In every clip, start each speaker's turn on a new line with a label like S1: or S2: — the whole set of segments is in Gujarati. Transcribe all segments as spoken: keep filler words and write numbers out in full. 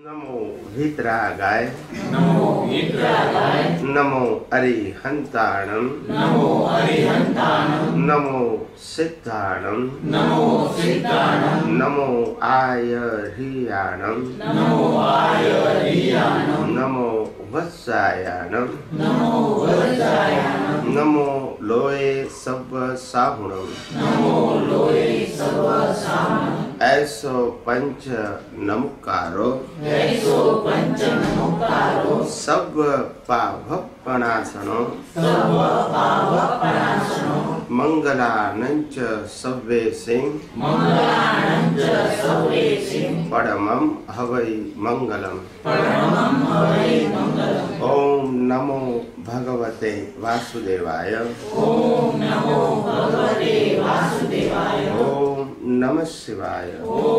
S1: नमो वीतरागाय
S2: नमो वीतरागाय
S1: नमो अरिहंताणं
S2: नमो अरिहंताणं
S1: नमो सिद्धाणं
S2: नमो सिद्धाणं
S1: नमो आयर्हियाणं
S2: नमो आयर्हियाणं
S1: नमो वत्सायाणं
S2: नमो वत्सायाणं
S1: नमो लोये सब्ब साहुणं
S2: नमो लोये सब्ब साहुणं
S1: ऐसो पंच नमकारो
S2: ऐसो पंच नमकारो
S1: सब पावपणासनो
S2: सब पावपणासनो
S1: मंगलानंच सव्वे सिंह
S2: मंगलानंच सव्वे सिंह
S1: परमं हवै मंगलम
S2: परमं हवै मंगलम।
S1: ओम नमो भगवते वासुदेवाय
S2: ओम नमो भगवते वासुदेवाय
S1: ओम नमः शिवाय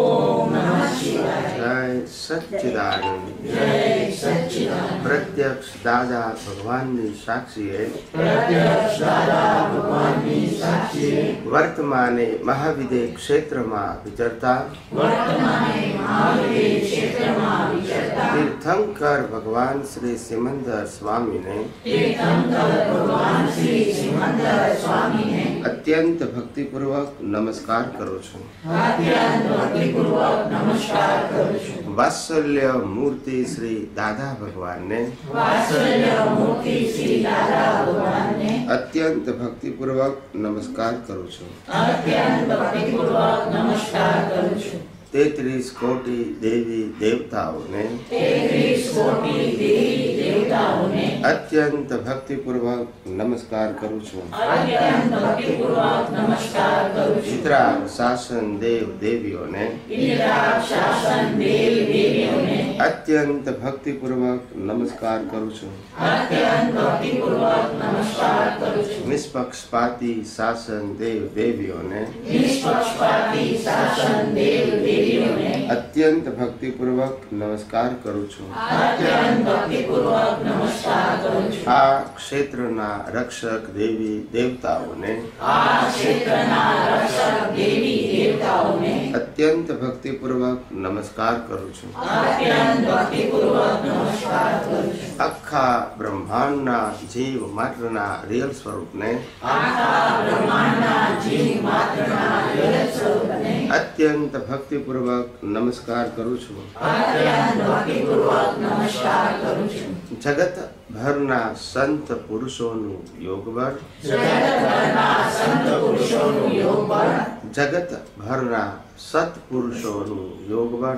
S2: ओम नमः शिवाय
S1: जय सच्चिदानंद
S2: जय सच्चिदानंद।
S1: प्रत्यक्ष दादा भगवान ની સાક્ષીએ
S2: प्रत्यक्ष दादा भगवान ની સાક્ષીએ
S1: વર્તમાને મહાવિદે ક્ષેત્રમાં વિચરતા
S2: વર્તમાને મહાવીર ક્ષેત્રમાં વિચરતા
S1: તીર્થંકર ભગવાન શ્રી સિમંદર સ્વામીને
S2: તીર્થંકર ભગવાન શ્રી સિમંદર સ્વામીને
S1: અત્યંત ભક્તિપૂર્વક નમસ્કાર કરું છું।
S2: અત્યંત ભક્તિપૂર્વક નમસ્કાર કરું છું।
S1: વાત્સલ્ય મૂર્તિ શ્રી દાદા ભગવાનને
S2: વાત્સલ્ય મૂર્તિ શ્રી દાદા ભગવાનને
S1: અત્યંત ભક્તિપૂર્વક નમસ્કાર કરું છું।
S2: અત્યંત ભક્તિપૂર્વક નમસ્કાર કરું છું।
S1: તેત્રીસ કોટી દેવી દેવતાઓને
S2: તેત્રીસ કોટી દેવી દેવતાઓને
S1: અત્યંત ભક્તિપૂર્વક નમસ્કાર કરું છું।
S2: અત્યંત ભક્તિપૂર્વક નમસ્કાર કરું છું।
S1: ઇન્દ્રા શાસન દેવ દેવીઓને
S2: ઇન્દ્રા શાસન દેવ દેવીઓને
S1: અત્યંત ભક્તિપૂર્વક નમસ્કાર કરું છું।
S2: અત્યંત ભક્તિપૂર્વક નમસ્કાર કરું છું।
S1: નિષ્પક્ષપાતી શાસન દેવ દેવીઓને
S2: નિષ્પક્ષપાતી શાસન દેવ દેવીઓને
S1: અત્યંત ભક્તિપૂર્વક નમસ્કાર કરું છું।
S2: અત્યંત ભક્તિપૂર્વક નમસ્કાર કરું છું।
S1: આ ક્ષેત્રના રક્ષક દેવી દેવતાઓને
S2: આ ક્ષેત્રના રક્ષક દેવી દેવતાઓને
S1: અત્યંત ભક્તિપૂર્વક નમસ્કાર કરું છું।
S2: અત્યંત ભક્તિપૂર્વક નમસ્કાર કરું છું।
S1: આખા બ્રહ્માંડના જીવ માત્રના રિયલ સ્વરૂપને
S2: આખા બ્રહ્માંડના જીવ માત્રના રિયલ સ્વરૂપને
S1: અત્યંત ભક્તિપૂર્વક નમસ્કાર કરું છું।
S2: અત્યંત ભક્તિપૂર્વક નમસ્કાર કરું છું।
S1: જગત ભરના સંત પુરુષોનું યોગબળ
S2: જગતભરના સંત પુરુષોનું યોગબળ
S1: જગત ભરના સત્પુરુષોનું યોગબળ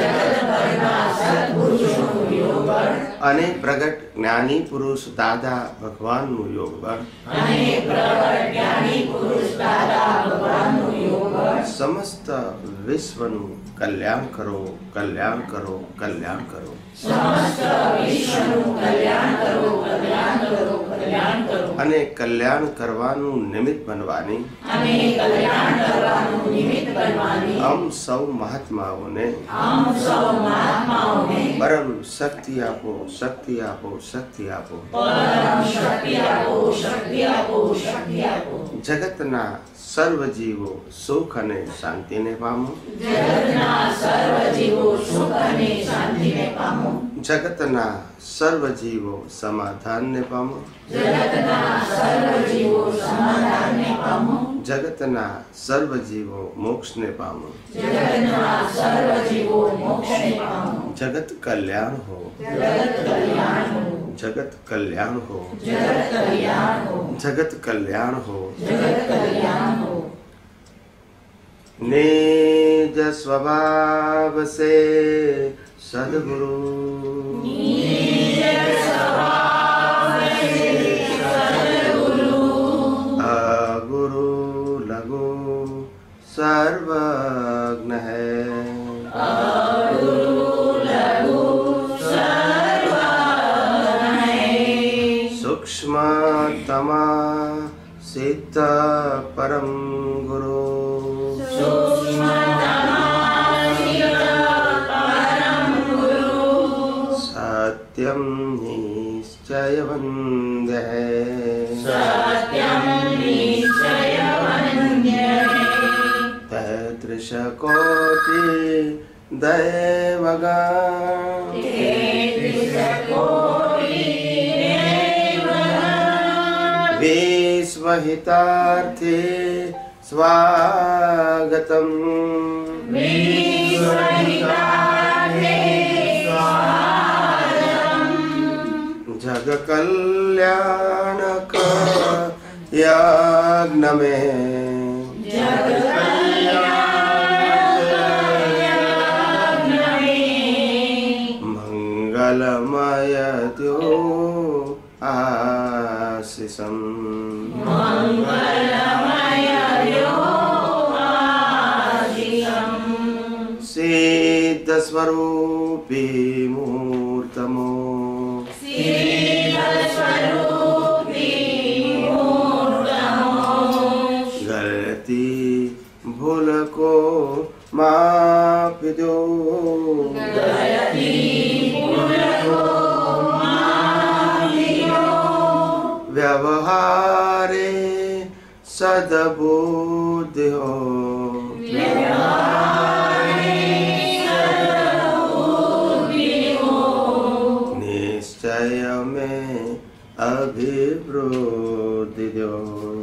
S2: જગતભરના સત્પુરુષોનું યોગબળ
S1: અને પ્રગટ જ્ઞાની પુરુષ દાદા ભગવાનનું યોગબળ
S2: અને પ્રગટ જ્ઞાની પુરુષ દાદા ભગવાનનું યોગબળ
S1: સમસ્ત વિશ્વનું કલ્યાણ કરો કલ્યાણ કરો કલ્યાણ કરો
S2: સમસ્ત વિશ્વનું કલ્યાણ કરો કલ્યાણ કરો કલ્યાણ કરો
S1: અને કલ્યાણ કરવાનું નિમિત્ત બનવાની
S2: અને કલ્યાણ કરવાનું નિમિત્ત બનવાની
S1: અમ સૌ મહાત્માઓને
S2: આમ સૌ મહાત્માઓને
S1: પરમ શક્તિ આપો શક્તિ આપો શક્તિ આપો
S2: પરમ શક્તિ આપો શક્તિ આપો શક્તિ આપો
S1: જગતના સર્વ જીવો સુખ અને શાંતિને પામો
S2: જગતના સર્વ જીવો સુખ અને શાંતિને પામો
S1: જગતના સર્વ જીવો સમાધાનને પામો
S2: જગતના સર્વ જીવો સમાધાનને પામો
S1: જગતના સર્વ જીવો મોક્ષને પામો
S2: જગતના સર્વ જીવો મોક્ષને પામો
S1: જગત કલ્યાણ હો
S2: જગત કલ્યાણ હો
S1: જગત કલ્યાણ હો
S2: જગત કલ્યાણ હો
S1: જગત કલ્યાણ હો
S2: જગત કલ્યાણ હો।
S1: निज स्वभाव से सद्गुरु
S2: निज स्वभाव से सद्गुरु
S1: अगुरु लघु सर्वज्ञ है
S2: अगुरु लघु सर्वज्ञ है
S1: सूक्ष्मतमा सिद्ध परम गुरु सत्यम निश्चयवन्द्य है
S2: सत्यम निश्चयवन्द्य है
S1: तैतृष कोटि दैवगण विश्वहितार्थे स्वागतम् जग कल्याणक यज्ञ में मंगलमय द्यो आशीषम सिद्ध स्वरूपी मूर्तमो गलती भूल को माफ दो व्यवहारे सद्बुद्धि हो निश्चय में अभिवृद्धि दो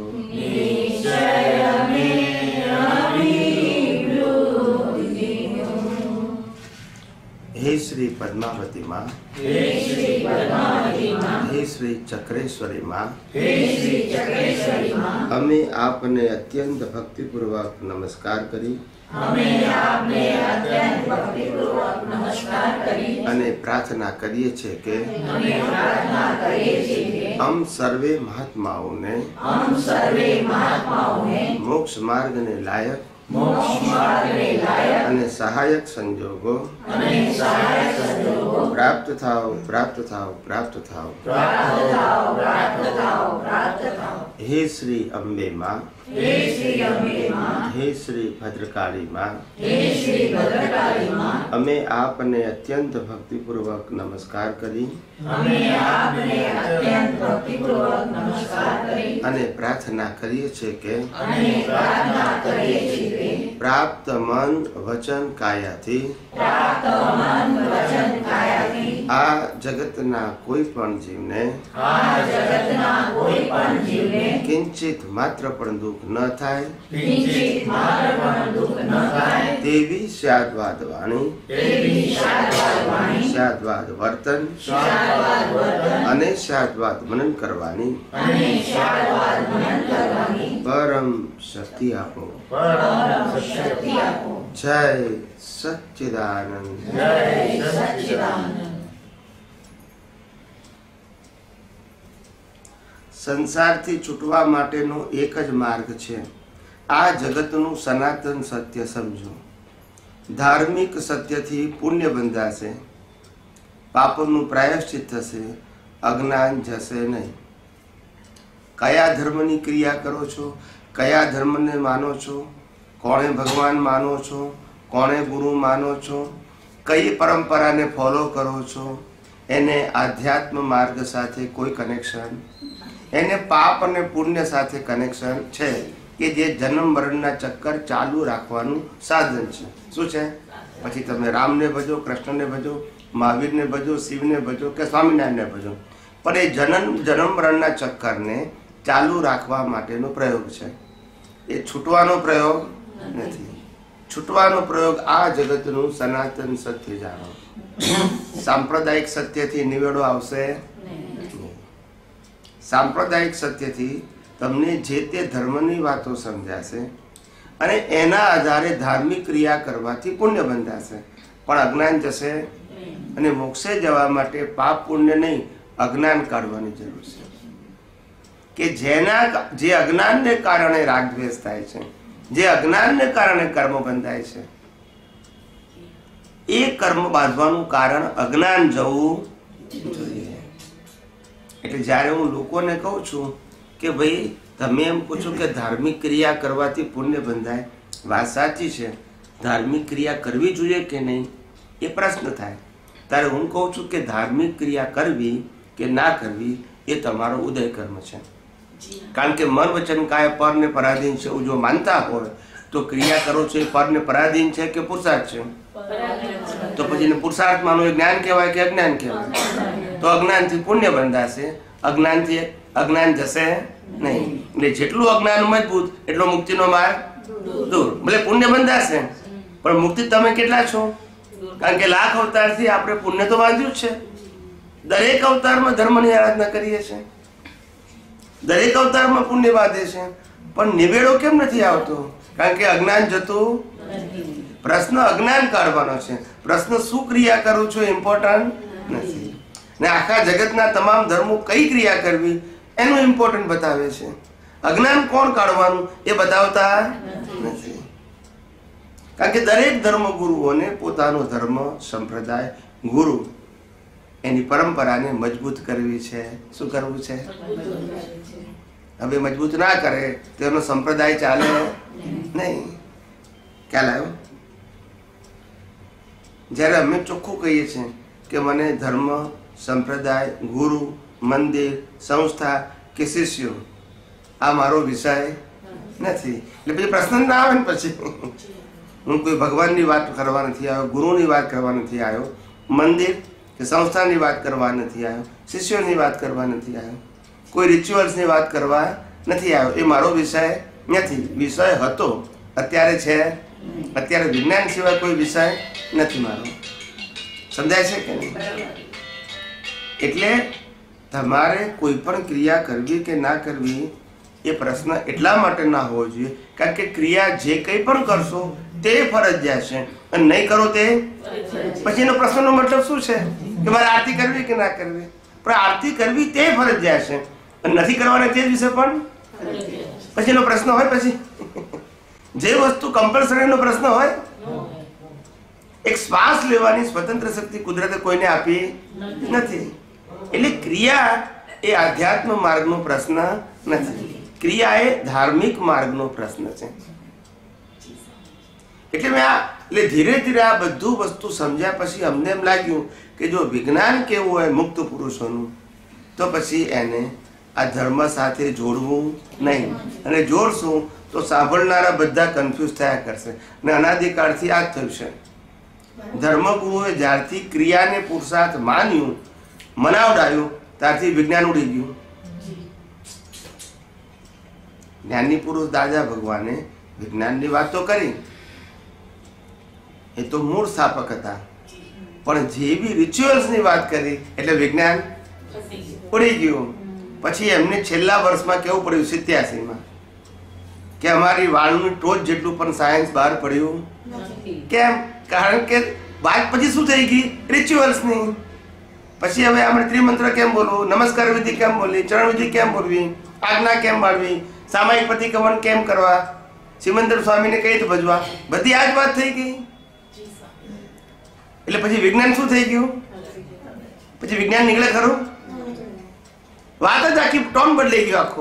S1: हे श्री पद्मावती माँ, हे श्री पद्मावती माँ, हे श्री चक्रेश्वरी माँ, हे श्री चक्रेश्वरी माँ, हमें आपने अत्यंत भक्ति पूर्वक नमस्कार करी हमें आपने अत्यंत भक्ति पूर्वक नमस्कार करी અને પ્રાર્થના કરીએ છીએ કે અમે પ્રાર્થના કરીએ છીએ કે हम सर्वे महात्माओने हम सर्वे महात्माओने मोक्ष मार्ग ने लायक मोक्ष मार्ग ने लायक અને સહાયક સંજોગો અને સહાયક સંજોગો પ્રાપ્ત થાઓ પ્રાપ્ત થાઓ પ્રાપ્ત થાઓ પ્રાપ્ત થાઓ પ્રાપ્ત થાઓ પ્રાપ્ત થાઓ हे श्री अम्बे माँ, हे श्री अम्बे माँ, हे श्री भद्रकाली माँ, हे श्री भद्रकाली माँ, हमें आपने अत्यंत भक्ति पूर्वक नमस्कार करी हमें आपने अत्यंत भक्ति पूर्वक नमस्कार करी અને પ્રાર્થના કરીએ છીએ કે અને પ્રાર્થના કરીએ છીએ કે પ્રાપ્ત મન વચન કાયાથી પ્રાપ્ત મન વચન કાયાથી આ જગતના કોઈ પણ જીવને આ જગતના કોઈ પણ જીવને કિંચિત માત્ર પણ દુઃખ ન થાય કિંચિત માત્ર પણ દુઃખ ન થાય તેવી શાદ્વાદ વાણી તેવી શાદ્વાદ વાણી શાદ્વાદ વર્તન શાદ્વાદ વર્તન અને શાદ્વાદ મનન કરવાની અને શાદ્વાદ મનન કરવાની પરમ શક્તિ આપો પરમ શક્તિ આપો જય સચ્ચિદાનંદ જય સચ્ચિદાનંદ સંસારથી છૂટવા માટેનો એક જ માર્ગ છે આ જગતનું સનાતન સત્ય સમજો ધાર્મિક સત્યથી પુણ્ય બંધાશે પાપનું પ્રાયશ્ચિત થશે અજ્ઞાન જશે નહીં કયા ધર્મની ક્રિયા કરો છો કયા ધર્મને માનો છો કોણે ભગવાન માનો છો કોણે ગુરુ માનો છો કઈ પરંપરાને ફોલો કરો છો એને આધ્યાત્મ માર્ગ સાથે કોઈ કનેક્શન એને પાપ અને પુણ્ય સાથે કનેક્શન છે કે જે જન્મ મરણના ચક્કર ચાલુ રાખવાનું સાધન છે શું છે પછી તમે રામને ભજો કૃષ્ણને ભજો મહાવીરને ભજો શિવને ભજો કે સ્વામિનારાયણને ભજો પણ એ જન્મ જન્મ મરણના ચક્કરને ચાલુ રાખવા માટેનો પ્રયોગ છે એ છૂટવાનો પ્રયોગ નથી છૂટવાનો પ્રયોગ આ જગતનું સનાતન સત્ય જાણો સાંપ્રદાયિક સત્યથી નિવેડો આવશે સાંપ્રદાયિક સત્યથી તમને જે તે ધર્મની વાતો સમજાશે અને એના આધારે ધાર્મિક ક્રિયા કરવાથી પુણ્ય બંધાશે પણ અજ્ઞાન જશે અને મોક્ષે જવા માટે પાપ પુણ્ય નહીં અજ્ઞાન કાઢવાની જરૂર છે કે જેના જે અજ્ઞાનને કારણે રાગદ્વેષ થાય છે જે અજ્ઞાનને કારણે કર્મ બંધાય છે એ કર્મ બાંધવાનું કારણ અજ્ઞાન જવું જોઈએ એટલે જ્યારે હું લોકોને કહું છું કે ભાઈ તમે એમ પૂછો કે ધાર્મિક ક્રિયા કરવાથી પુણ્ય બંધાય વાત સાચી છે ધાર્મિક ક્રિયા કરવી જોઈએ કે નહીં એ પ્રશ્ન થાય ત્યારે હું કહું છું કે ધાર્મિક ક્રિયા કરવી કે ના કરવી એ તમારો ઉદય કર્મ છે કારણ કે મન વચન કાય પર ને પરાધીન છે એવું જો માનતા હોય તો ક્રિયા કરો છો એ પર ને પરાધીન છે કે પુરુષાર્થ છે? તો પછી પુરુષાર્થ માનો એ જ્ઞાન કહેવાય કે અજ્ઞાન કહેવાય? તો અજ્ઞાનથી પુણ્ય બંધાશે, અજ્ઞાનથી અજ્ઞાન જશે નહીં. એટલે જેટલું અજ્ઞાન મજબૂત એટલો મુક્તિનો માર્ગ દૂર. ભલે પુણ્ય બંધાશે પણ મુક્તિ તમે કેટલા છો? કારણ કે લાખ અવતારથી આપણે પુણ્ય તો બાંધ્યું જ છે. દરેક અવતારમાં ધર્મની આરાધના કરીએ છીએ, દરેક અવતારમાં પુણ્ય બાંધે છે, પણ નિવેડો કેમ નથી આવતો? કારણ કે અજ્ઞાન જતું. પ્રશ્ન અજ્ઞાન કાઢવાનો છે, પ્રશ્ન શું ક્રિયા કરું છું ઇમ્પોર્ટન્ટ નથી. ને આખા જગતના તમામ ધર્મો કઈ ક્રિયા કરવી એનું ઇમ્પોર્ટન્ટ બતાવે છે. અજ્ઞાન કોણ કાઢવાનું એ બતાવતા નથી. કારણ કે દરેક ધર્મ ગુરુઓને પોતાનો ધર્મ સંપ્રદાય ગુરુ એની પરંપરાને મજબૂત કરવી છે. શું કરવું છે? હવે મજબૂત ના કરે તેનો સંપ્રદાય ચાલે નહીં. ખ્યાલ આવ્યો? જ્યારે અમે ચોખ્ખું કહીએ છીએ કે મને ધર્મ, સંપ્રદાય, ગુરુ, મંદિર, સંસ્થા કે શિષ્યો આ મારો વિષય નથી, એટલે પછી પ્રશ્ન ના આવે ને. પછી હું કોઈ ભગવાનની વાત કરવા નથી આવ્યો, ગુરુની વાત કરવા નથી આવ્યો, મંદિર કે સંસ્થાની વાત કરવા નથી આવ્યો, શિષ્યોની વાત કરવા નથી આવ્યો, કોઈ રિચ્યુઅલ્સની વાત કરવા નથી આવ્યો. એ મારો વિષય નથી. વિષય હતો, અત્યારે છે. અત્યારે વિજ્ઞાન સિવાય કોઈ વિષય નથી મારો. સમજાય છે કે નહીં? એટલે તમારે કોઈ પણ ક્રિયા કરવી કે ના કરવી એ પ્રશ્ન એટલા માટે ના હોવો જોઈએ કારણ કે ક્રિયા જે કંઈ પણ કરશો તે ફરજિયાત છે અને નહીં કરો તે પછી એનો પ્રશ્નનો મતલબ શું છે કે મારે આરતી કરવી કે ના કરવી? પણ આરતી કરવી તે ફરજિયાત છે અને નથી કરવાના તે જ વિશે પણ પછી એનો પ્રશ્ન હોય? પછી જે વસ્તુ કમ્પલસરીનો પ્રશ્ન હોય, એક શ્વાસ લેવાની સ્વતંત્ર શક્તિ કુદરતે કોઈને આપી નથી. એટલે ક્રિયા એ આધ્યાત્મ માર્ગનો પ્રશ્ન નથી, ક્રિયા એ ધાર્મિક માર્ગનો પ્રશ્ન છે. એટલે મેં આ એટલે ધીરે ધીરે આ બધું વસ્તુ સમજ્યા પછી અમને એમ લાગ્યું કે જો વિજ્ઞાન કેવું હોય મુક્ત પુરુષોનું તો પછી એને આ ધર્મ સાથે જોડવું નહીં. અને જોડશું તો સાંભળનારા બધા કન્ફ્યુઝ થયા કરશે. અને અનાદિકાળથી આ જ થયું છે. ધર્મગુરુએ જ્યારથી ક્રિયાને પુરુષાર્થ માન્યું, મનાવડાયું, ત્યારથી વિજ્ઞાન ઉડી ગયું. જ્ઞાની પુરુષ દાદા ભગવાને વિજ્ઞાનની વાત તો કરી, એ તો મૂળ સ્થાપક હતા, પણ જે બી રિચ્યુઅલ્સની વાત કરી એટલે વિજ્ઞાન ઉડી ગયું. પછી એમને છેલ્લા વર્ષમાં કેવું પડ્યું સિત્યાસીમાં કે અમારી વાળનું ટોચ જેટલું પણ સાયન્સ બહાર પડ્યું. કેમ? કારણ કે વાત પછી શું થઈ ગઈ? રિચ્યુઅલ્સની. પછી હવે આપણે ત્રિમંત્ર કેમ બોલવું, નમસ્કાર વિધિ કેમ બોલવી, ચરણ વિધિ કેમ બોલવી, આજ્ઞા કેમ પાડવી, સામાયિક પ્રતિક્રમણ કેમ કરવા, સિમંદર સ્વામીને કઈ રીતે ભજવા, બધી આ જ વાત થઈ ગઈ. એટલે પછી વિજ્ઞાન શું થઈ ગયું? પછી વિજ્ઞાન નીકળે ખરું? વાત જ આખી ટોન બદલાઈ ગયો આખો.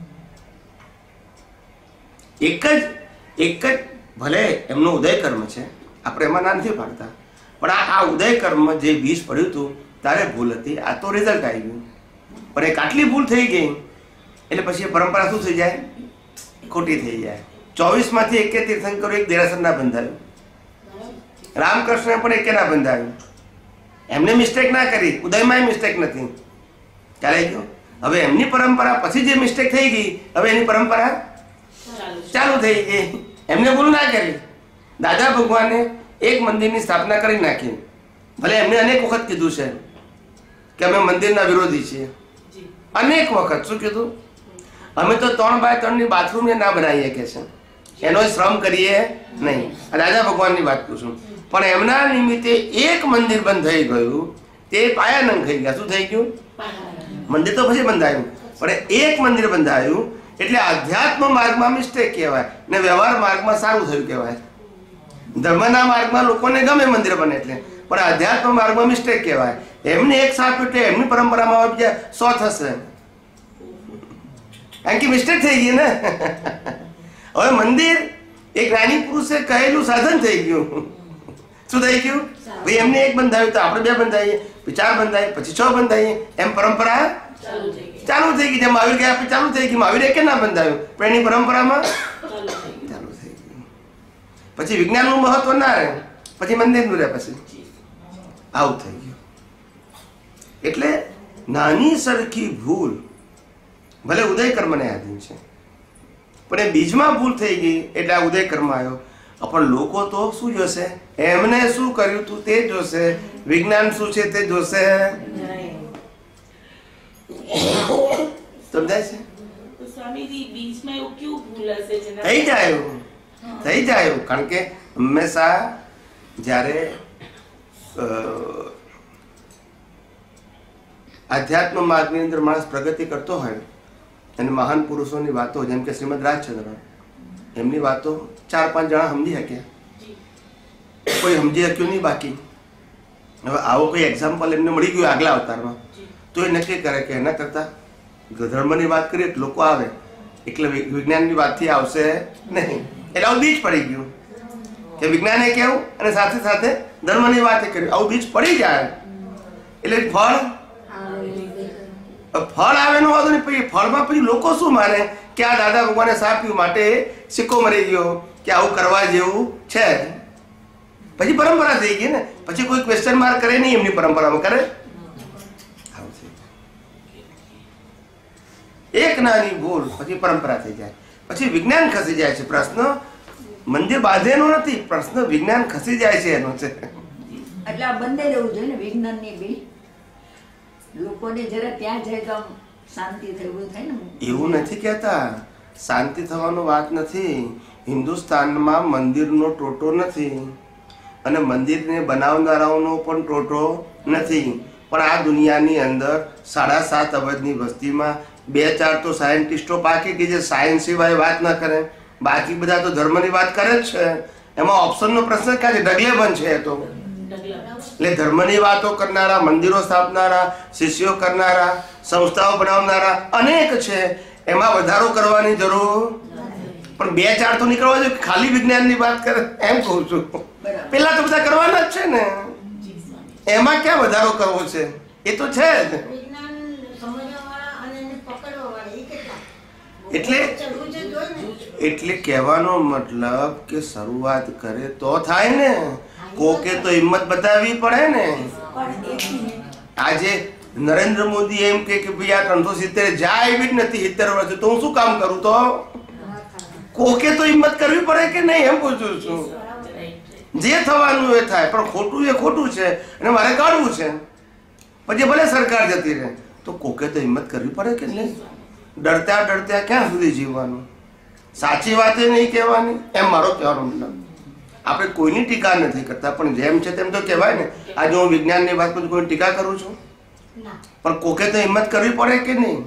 S1: એક જ એક જ ભલે એમનો ઉદય કર્મ છે, આપણે એમાં ના નથી પાડતા, પણ આ આ ઉદય કર્મ જે બીજ પડ્યું હતું તારે ભૂલ હતી, આ તો રિઝલ્ટ આવી ગયું. પણ એક આટલી ભૂલ થઈ ગઈ એટલે પછી એ પરંપરા શું થઈ જાય? ખોટી થઈ જાય. ચોવીસ માંથી એકે તીર્થંકરો એક દેરાસર ના બંધાયું, રામકૃષ્ણ પણ એકે ના બંધાયું. એમને મિસ્ટેક ના કરી, ઉદયમાં મિસ્ટેક નથી. ચાલે ગયો. હવે એમની પરંપરા પછી જે મિસ્ટેક થઈ ગઈ હવે એની પરંપરા ચાલુ થઈ ગઈ. એમને ભૂલ ના કરી. દાદા ભગવાને એક મંદિરની સ્થાપના કરી નાખી. ભલે એમને અનેક વખત કીધું છે કે અમે મંદિરના વિરોધી છીએ, અનેક વખત. શું કીધું? અમે તો ત્રણ બાય ત્રણ ની બાથરૂમ ને ના બનાવીએ કે છે, એનો શ્રમ કરીએ નહીં. દાદા ભગવાનની વાત પૂછું. પણ એમના નિમિત્તે એક મંદિર બંધ થઈ ગયું, તે પાયાનંગ થઈ ગયા. શું થઈ ગયું? મંદિર તો પછી બંધાયું, પણ એક મંદિર બંધાયું એટલે આધ્યાત્મ માર્ગમાં મિસ્ટેક કહેવાય ને વ્યવહાર માર્ગમાં સારું થયું કહેવાય. ધર્મના માર્ગમાં લોકોને ગમે મંદિર બને એટલે, પણ આધ્યાત્મ માર્ગમાં મિસ્ટેક કહેવાય. એમને એક સાપ એટલે એમની પરંપરામાં બીજા સો થશે, કારણ કે મિસ્ટેક થઈ ગઈ ને. હવે મંદિર એક જ્ઞાની પુરુષે કહેલું સાધન થઈ ગયું. શું થઈ ગયું? ભાઈ એમને એક બંધાયું તો આપણે બે બંધાઈએ, પછી ચાર બંધાઈએ, પછી છ બંધાઈએ, એમ પરંપરા ચાલુ થઈ ગઈ. જેમ મહાવીર ગયા પછી ચાલુ થઈ ગઈ. મહાવીર એકે ના બંધાયું પણ એની પરંપરામાં ચાલુ થઈ ગયું. પછી વિજ્ઞાનનું મહત્વ ના રહે, પછી મંદિરનું રહે. પછી આવું થઈ ગયું. એટલે નાની સરખી ભૂલ ભલે ઉદય કર્મને આધીન છે, પણ એ બીજમાં ભૂલ થઈ ગઈ એટલે આ ઉદય કર્મ આવ્યો. પણ લોકો તો શું જોશે? એમને શું કર્યું તું તે જોશે, વિજ્ઞાન શું છે તે જોશે. સમજાય છે? થઈ જાય થઈ જાય કારણ કે હંમેશા જ્યારે આધ્યાત્મ માર્ગની અંદર માણસ પ્રગતિ કરતો હોય અને મહાન પુરુષોની વાતો જેમ કે શ્રીમદ રાજચંદ્ર, એમની વાતો ચાર પાંચ જણા સમજી શક્યા, કોઈ સમજી શક્યું નહીં બાકી. હવે આવો કોઈ એક્ઝામ્પલ એમને મળી ગયું આગલા અવતારમાં તો એ નક્કી કરે કે એના કરતા ધર્મની વાત કરીએ તો લોકો આવે એટલે વિજ્ઞાનની વાતથી આવશે નહીં. એટલે આવું બીજ પડી ગયું કે વિજ્ઞાને કેવું અને સાથે સાથે ધર્મની વાત કરી, આવું બીજ પડી જાય એટલે ફળ ફળ આવે નો વાંધો નહીં. પછી ફળમાં પછી લોકો શું માને કે આ દાદા ભગવાને સાપ્યું માટે સિક્કો મરી ગયો કે આવું કરવા જેવું છે. પછી પરંપરા થઈ ગઈ ને, પછી કોઈ ક્વેશ્ચન માર્ક કરે નહીં, એમની પરંપરામાં કરે. એક નાની ભૂલ પછી પરંપરા થઈ જાય, પછી વિજ્ઞાન ખસી જાય છે. પ્રશ્ન મંદિર બાંધેનો નથી, પ્રશ્ન વિજ્ઞાન ખસી જાય છે એનો છે.
S2: એટલે આ બંને રહેવું જોઈએ ને, વિજ્ઞાનની બી લોકોને જરા ત્યાં જાય તો શાંતિ થયું થાય ને.
S1: એવું નથી કહેતા, શાંતિ થવાનો વાત નથી. હિન્દુસ્તાનમાં મંદિરનો ટોટો નથી અને મંદિરને બનાવનારાઓનો પણ ટોટો નથી, પણ આ દુનિયાની અંદર સાડા સાત અબજની વસ્તીમાં બે ચાર તો સાયન્ટિસ્ટો બાકી કે જે સાયન્સ સિવાય વાત ન કરે, બાકી બધા તો ધર્મની વાત કરે જ છે. એમાં ઓપ્શનનો પ્રશ્ન ક્યાં છે? ડગલે બંધ છે એ તો. એટલે ધર્મની વાતો કરનારા, મંદિરો સ્થાપનારા, શિષ્યો કરનારા, સંસ્થાઓ બનાવનારા અનેક છે, એમાં વધારો કરવાની જરૂર. પણ બે ચાર તો નીકળવા જોઈએ, ખાલી વિજ્ઞાનની વાત કરે એમ કહું છું. પેલા તો બધા કરવાના જ છે ને, એમાં ક્યાં વધારો કરવો છે? એ તો છે જ. એટલે એટલે કહેવાનો મતલબ કે શરૂઆત કરે તો થાય ને, કોકે તો હિંમત બતાવવી પડે ને. આજે નરેન્દ્ર મોદી એમ કે ભાઈ આ ત્રણસો સિત્તેર જાય એવી જ નથી સિત્તેર વર્ષ, તો હું શું કામ કરું? તો કોકે તો હિંમત કરવી પડે કે નહીં એમ પૂછું છું. જે થવાનું એ થાય, પણ ખોટું એ ખોટું છે અને મારે કાઢવું છે. પછી ભલે સરકાર જતી રહે તો કોકે તો હિંમત કરવી પડે કે નહીં? ડરતા ડરતા ક્યાં સુધી જીવવાનું? સાચી વાતે નહીં કહેવાની એમ મારો કહેવાનો મતલબ. આપણે કોઈની ટીકા નથી કરતા, પણ જેમ છે તેમ તો કહેવાય ને. આજે હું વિજ્ઞાનની વાત કરું, કોઈ ટીકા કરું છું, પણ કોકે તો હિંમત કરવી પડે કે નહીં?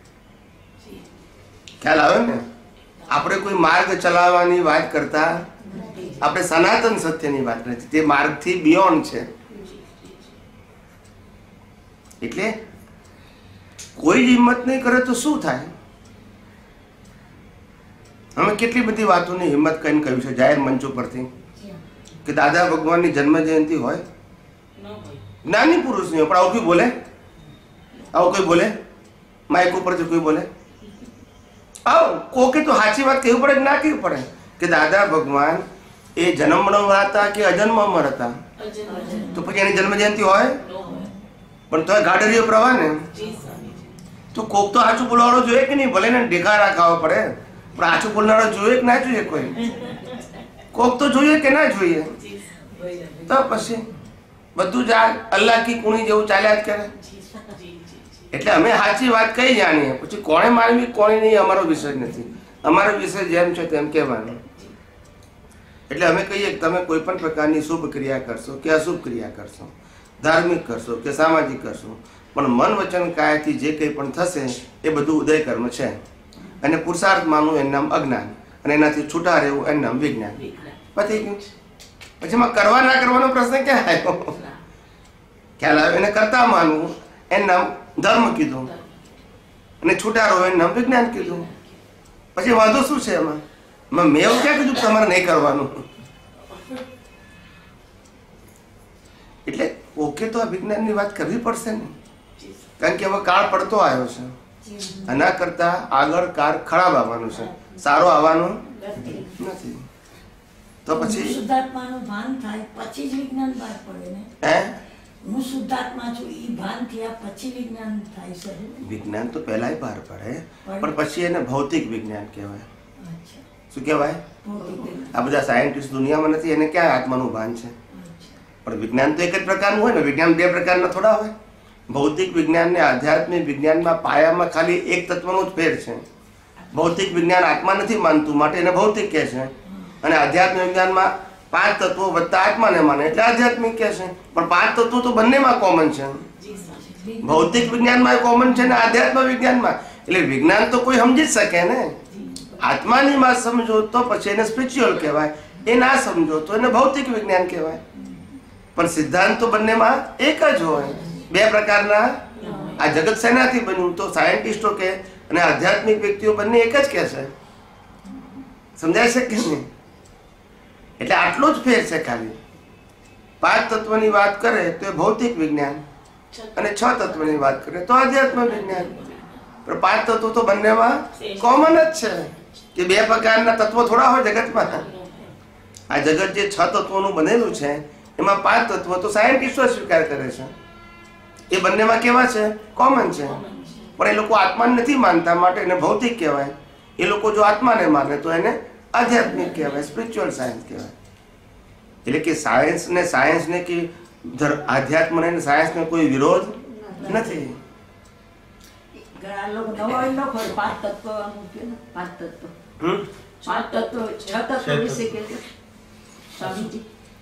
S1: ખ્યાલ આવે ને? આપણે કોઈ માર્ગ ચલાવવાની વાત કરતા, આપણે સનાતન સત્યની વાત કરીએ છીએ, તે માર્ગથી બિયોન્ડ છે. એટલે કોઈ હિંમત નહીં કરે તો શું થાય? અમે કેટલી બધી વાતોની હિંમત કરીને કહ્યું છે જાહેર મંચો પરથી કે દાદા ભગવાનની જન્મ જયંતિ હોય, જ્ઞાની પુરુષની હોય, પણ આવું કોઈ બોલે? આવું કોઈ બોલે? માઇક ઉપરથી કોઈ બોલે? આવો કોકે તો સાચી વાત કહેવું પડે કે ના કહેવું પડે કે દાદા ભગવાન એ જન્મમાં હતા કે અજન્મમાં હતા? તો પછી એની જન્મ જયંતિ હોય, પણ તો ગાડરીઓ પ્રવાહ ને, તો કોક તો સાચું બોલવાળો જોઈએ કે નહીં? ભલે ને ઢેકા રાખાવો પડે, પણ સાચું બોલનારો જોઈએ કે ના જોઈએ? કોઈ કોક તો જોઈએ કે ના જોઈએ? તો પછી બધું જ આ અલ્લાહ કી કુણી જેવું ચાલ્યા જ કરે. એટલે અમે સાચી વાત કઈ જાણીએ, પછી કોણે માનવી કોણે નહીં અમારો વિષય નથી. અમારો વિષય જેમ છે તેમ કહેવાનો. એટલે અમે કહીએ કે તમે કોઈ પણ પ્રકારની શુભ ક્રિયા કરશો કે અશુભ ક્રિયા કરશો, ધાર્મિક કરશો કે સામાજિક કરશો, પણ મન વચન કાયાથી જે કંઈ પણ થશે એ બધું ઉદય કર્મ છે. અને પુરુષાર્થ માનવું એનું નામ અજ્ઞાન, અને એનાથી છૂટા રહેવું એનું નામ વિજ્ઞાન. પતી ગયું. પછી એમાં કરવા ના કરવાનો પ્રશ્ન ક્યાં આવ્યો? ખ્યાલ આવે? એને કરતા માનવું એનું નામ ધર્મ કીધું, અને છૂટા રહો એનું નામ વિજ્ઞાન કીધું. પછી વાંધો શું છે એમાં? મેં એવું ક્યાં કીધું તમારે નહીં કરવાનું? એટલે ઓકે, તો આ વિજ્ઞાનની વાત કરવી પડશે ને, કારણ કે હવે કાળ પડતો આવ્યો છે. આના કરતા આગળ કાળ ખરાબ આવવાનું છે, સારો આવવાનો નથી. તો પછી
S3: શુદ્ધાત્માનું ભાન થાય પછી જ વિજ્ઞાન બહાર પડે ને.
S1: હે
S3: હું શુદ્ધાત્મા છું ઈ ભાન થયા પછી વિજ્ઞાન થાય છે.
S1: વિજ્ઞાન તો પહેલાય બહાર પડે પણ પછી એને ભૌતિક વિજ્ઞાન કહેવાય.
S3: અચ્છા.
S1: શું કહેવાય?
S3: ભૌતિક.
S1: આ બધા સાયન્ટિસ્ટ દુનિયામાં નથી, એને ક્યાં આત્માનું ભાન છે? પણ વિજ્ઞાન તો એક જ પ્રકારનું હોય ને. વિજ્ઞાન બે પ્રકારના થોડા હોય. ભૌતિક વિજ્ઞાન ને આધ્યાત્મિક વિજ્ઞાનમાં પાયામાં ખાલી એક તત્વનો જ ફેર છે. ભૌતિક વિજ્ઞાન આત્મા નથી માનતું માટે એને ભૌતિક કહે છે, અને આધ્યાત્મિક વિજ્ઞાનમાં પાંચ તત્વો વત્તા આત્માને માને એટલે આધ્યાત્મિક કહે છે. પણ પાંચ તત્વો તો બંનેમાં કોમન છે. ભૌતિક વિજ્ઞાનમાં કોમન છે ને આધ્યાત્મ વિજ્ઞાનમાં. એટલે વિજ્ઞાન તો કોઈ સમજી જ શકે ને. આત્માની વાત સમજો તો પછી એને સ્પિરિચ્યુઅલ કહેવાય, એ ના સમજો તો એને ભૌતિક વિજ્ઞાન કહેવાય. પણ સિદ્ધાંત તો બંનેમાં એક જ હોય. બે પ્રકારના. આ જગત શેનાથી બન્યું તો સાયન્ટિસ્ટો કે અને આધ્યાત્મિક વ્યક્તિઓ બંને એક જ કહે છે. સમજાય છે કે નહીં? એટલે આટલો જ ફેર છે ખાલી. પાંચ તત્વની વાત કરે તો એ ભૌતિક વિજ્ઞાન, અને છ તત્વની વાત કરે તો આધ્યાત્મ વિજ્ઞાન. પણ પાંચ તત્વો તો બંનેમાં કોમન જ છે કે બે પ્રકારના તત્વો થોડા હોય જગતમાં. આ જગત જે છ તત્વોનું બનેલું છે એમાં પાંચ તત્વો તો સાયન્ટિસ્ટો સ્વીકાર કરે છે. એ બંનેમાં કેવા છે? કોમન છે. પણ એ લોકો આત્માને નથી માનતા માટે એને ભૌતિક કહેવાય. એ લોકો જો આત્માને માને તો એને આધ્યાત્મિક કહેવાય, સ્પિરિચ્યુઅલ સાયન્સ કહેવાય. એટલે કે સાયન્સ ને સાયન્સ ને કે આધ્યાત્મ ને સાયન્સ ને કોઈ વિરોધ નથી.
S2: ઘણા લોકો નવા લોકો પાંચ તત્વ મૂક્યું ને, પાંચ તત્વ
S1: હમ
S2: પાંચ તત્વ છ તત્વ વિશે કહેજો સ્વામીજી.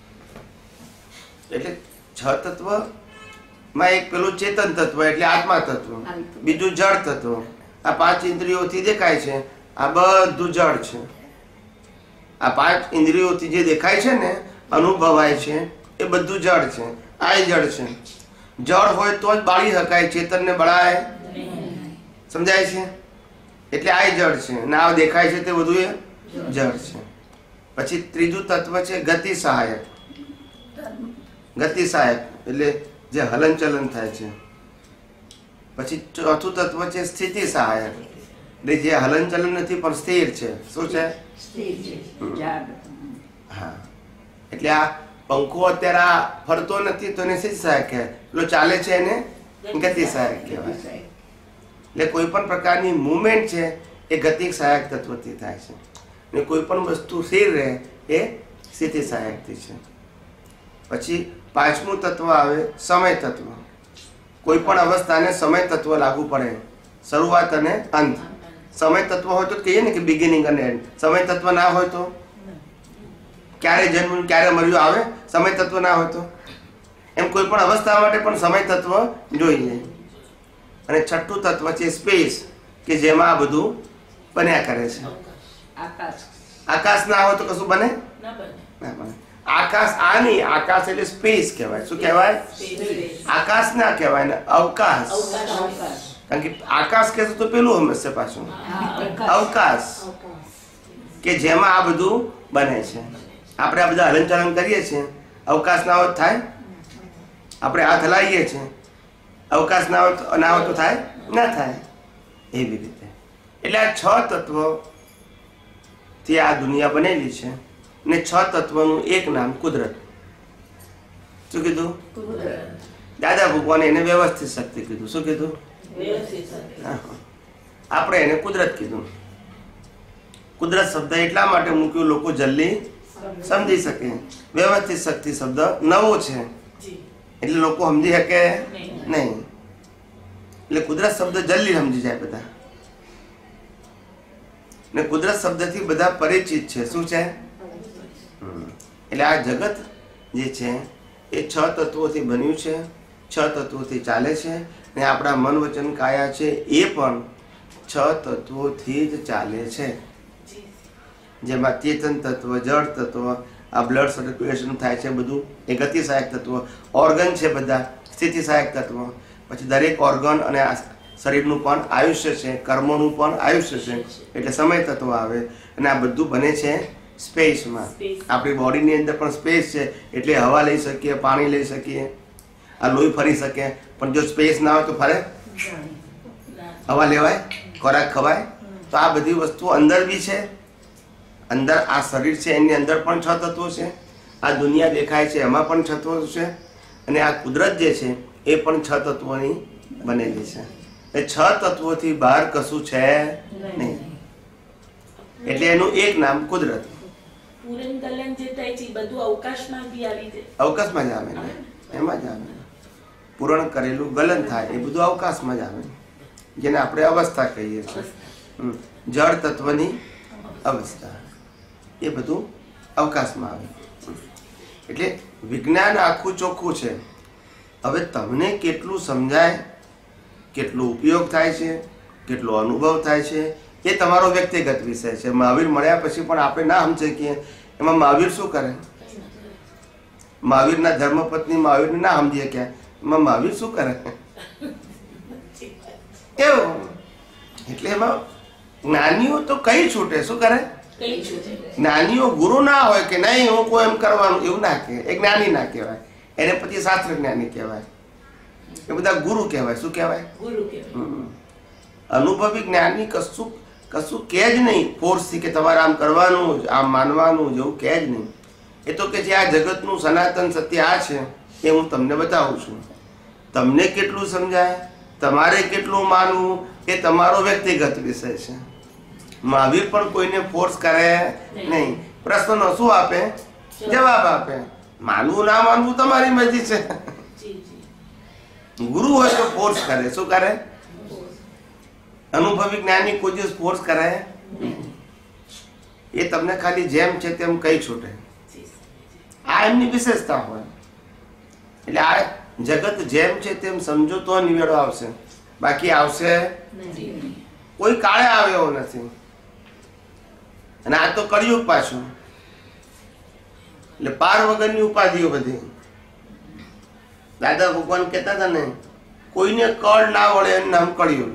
S1: એટલે છ તત્વ માં એક પેલું ચેતન તત્વ એટલે આત્મા તત્વ, બીજું જળ તત્વ. આ પાંચ ઇન્દ્રિયોથી દેખાય છે, આ બધું જળ છે. આ પાંચ ઇન્દ્રિયોથી જે દેખાય છે ને, અનુભવાય છે, એ બધું જળ છે. આ જળ છે. જળ હોય તો જ બાળી શકાય, ચેતન ને બળાય. સમજાય છે? એટલે આ જળ છે ને આ દેખાય છે તે બધું એ જળ છે. પછી ત્રીજું તત્વ છે ગતિ સહાયક. ગતિ સહાયક એટલે જે હલન ચલન થાય છે. પછી ચોથું તત્વ છે સ્થિતિ સહાયક એટલે જે હલન ચલન નથી પણ સ્થિર છે. શું છે? હા. એટલે આ પંખો અત્યારે આ ફરતો નથી તો એને સ્થિતિ સહાયક કહેવાય. પેલો ચાલે છે એને ગતિ સહાયક કહેવાય. એટલે કોઈ પણ પ્રકારની મુવમેન્ટ છે એ ગતિ સહાયક તત્વથી થાય છે, અને કોઈ પણ વસ્તુ સ્થિર રહે એ સ્થિતિ સહાયકથી છે. પછી પાંચમું તત્વ આવે સમય તત્વ. કોઈ પણ અવસ્થાને સમય તત્વ લાગુ પડે, શરૂઆત અને અંત. સમય તત્વ હોય તો કહીએ ને કે બિગિનિંગ અને એન્ડ. સમય તત્વ ના હોય તો ક્યારે જન્મ ક્યારે મર્યું આવે. સમય તત્વ ના હોય તો એમ કોઈ પણ અવસ્થા માટે પણ સમય તત્વ જોઈએ. અને છઠ્ઠું તત્વ છે સ્પેસ કે જેમાં આ બધું બન્યા કરે છે.
S2: આકાશ.
S1: આકાશ ના હોય તો કશું બને ના બને. આકાશ આ નહીં, આકાશ એટલે સ્પેસ કહેવાય. શું કહેવાય? આકાશ ના કહેવાય ને અવકાશ. કારણ કે આકાશ કહેશે તો પેલું હંમેશા પાછું અવકાશ કે જેમાં આ બધું બને છે. આપણે આ બધા હલનચલન કરીએ છીએ, અવકાશ ના હોય થાય? આપણે હાથ હલાવીએ છીએ, અવકાશ ના હોય ના હોય તો થાય ના થાય. એવી રીતે એટલે આ છ તત્વો થી આ દુનિયા બનેલી છે, ને છ તત્વનું એક નામ કુદરત. શું કીધું? દાદા ભગવાને એને વ્યવસ્થિત શક્તિ કીધું. શું કીધું? આપણે એને કુદરત કીધું. કુદરત શબ્દ એટલા માટે મૂક્યું લોકો જલ્દી સમજી શકે. વ્યવસ્થિત શક્તિ શબ્દ નવો છે એટલે લોકો સમજી શકે નહીં. એટલે કુદરત શબ્દ જલ્દી સમજી જાય બધા. ને કુદરત શબ્દથી બધા પરિચિત છે. શું છે? એટલે આ જગત જે છે એ છ તત્વોથી બન્યું છે, છ તત્વોથી ચાલે છે, ને આપણા મન વચન કાયા છે એ પણ છ તત્વોથી જ ચાલે છે. જેમાં ચેતન તત્વ, જળ તત્વ, આ બ્લડ સર્ક્યુલેશન થાય છે બધું એ ગતિ સહાયક તત્વ, ઓર્ગન છે બધા સ્થિતિ સહાયક તત્વ. પછી દરેક ઓર્ગન અને શરીરનું પણ આયુષ્ય છે, કર્મોનું પણ આયુષ્ય છે એટલે સમય તત્વ આવે. અને આ બધું બને છે સ્પેસમાં. આપણી બોડીની અંદર પણ સ્પેસ છે એટલે હવા લઈ શકીએ, પાણી લઈ શકીએ, આ લોહી ફરી શકે. પણ જો સ્પેસ ના હોય તો ફરે? હવા લેવાય, ખોરાક ખવાય? તો આ બધી વસ્તુઓ અંદર બી છે અંદર આ શરીર છે એની અંદર પણ છ તત્વો છે, આ દુનિયા દેખાય છે એમાં પણ છ તત્વો છે, અને આ કુદરત જે છે એ પણ છ તત્વોની બનેલી છે. એ છ તત્વોથી બહાર કશું છે નહીં, એટલે એનું એક નામ કુદરત.
S4: પૂરણ ગલન જે થાય છે બધું અવકાશમાં બી આવી જાય.
S1: અવકાશમાં જ આવે ને, એમાં જ આવે. પૂરણ કરેલું ગલન થાય એ બધું અવકાશમાં જ આવે, જેને આપણે અવસ્થા કહીએ છીએ. જળ તત્વની અવસ્થા એ બધું અવકાશમાં આવે. એટલે વિજ્ઞાન આખું ચોખ્ખું છે. હવે તમને કેટલું સમજાય, કેટલો ઉપયોગ થાય છે, કેટલો અનુભવ થાય છે એ તમારો વ્યક્તિગત વિષય છે. મહાવીર મળ્યા પછી પણ આપણે ના સમજે કે એમાં મહાવીર શું કરે. મહાવીરના ધર્મપત્ની મહાવીરને ના સમજીએ કે એમાં મહાવીર શું કરે એવું. એટલે એમાં જ્ઞાનીઓ તો કઈ છૂટે, શું કરે? જ્ઞાનીઓ ગુરુ ના હોય કે નહીં હું કોઈ એમ કરવાનું એવું ના કહે. એ જ્ઞાની ના કહેવાય, એને પછી શાસ્ત્ર જ્ઞાની કહેવાય. એ બધા ગુરુ કહેવાય. શું કહેવાય?
S4: ગુરુ કહેવાય.
S1: અનુભવી જ્ઞાની કશું કશું કે જ નહીં ફોર્સથી કે તમારે આમ કરવાનું આમ માનવાનું જેવું કે જ નહીં. એ તો કે જે આ જગતનું સનાતન સત્ય આ છે એ હું તમને બતાવું છું. તમને કેટલું સમજાય, તમારે કેટલું માનવું એ તમારો વ્યક્તિગત વિષય છે. મહાવીર પણ કોઈને ફોર્સ કરે નહીં. પ્રશ્નનો શું આપે? જવાબ આપે. માનવું ના માનવું તમારી મરજી છે. ગુરુ હોય તો ફોર્સ કરે. શું કરે? અનુભવી જ્ઞાની કોઈ દિવસ ફોર્સ કરે એ તમને ખાલી જેમ છે તેમ કઈ છૂટે. આ એમની વિશેષતા હોય. એટલે આ જગત જેમ છે તેમ સમજો તો નિવેડો આવશે, બાકી આવશે કોઈ કાળે આવે એવો નથી. અને આ તો કળિયુગ પાછું, એટલે પાર વગરની ઉપાધિઓ બધી. દાદા ભગવાન કહેતા હતા ને, કોઈને કળ ના વળે એનું નામ કળિયુગ.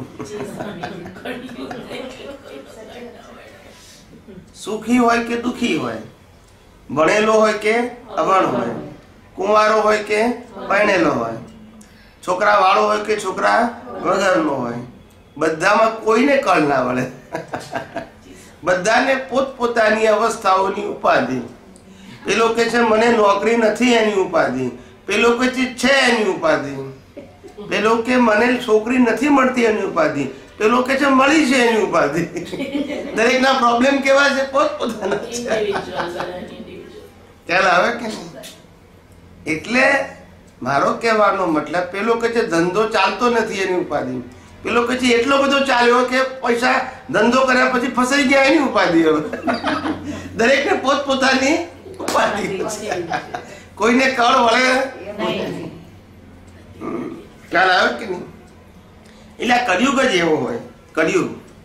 S1: સુખી હોય કે દુખી હોય, ભણેલો હોય કે અભણ હોય, કુંવારો હોય કે પરણેલો હોય, છોકરા વાળો હોય કે છોકરા વગરનો હોય, બધામાં કોઈને કળ ના વળે. બધાને પોતપોતાની અવસ્થાઓની ઉપાધિ. પેલો કે છે મને નોકરી નથી એની ઉપાધિ, પેલો કે છે એની ઉપાધિ, પેલો કે મને છોકરી નથી મળતી એની ઉપાધિ, પેલો કે છે મળી છે એની ઉપાધિ. દરેક ના પ્રોબ્લેમ કેવા છે? પોતપોતાના છે. ખ્યાલ આવે કે નહીં? એટલે મારો કહેવાનો મતલબ, પેલો કે છે ધંધો ચાલતો નથી એની ઉપાધિ, પેલો કે છે એટલો બધો ચાલ્યો કે પૈસા ધંધો કર્યા પછી ફસાઈ ગયા એની ઉપાધિ. દરેક ને પોતપોતાની ઉપાધિ. કોઈને કળ વળે. ખ્યાલ આવે કે નહીં? એટલે આ કળિયુગ જ એવો હોય. કળિયુગ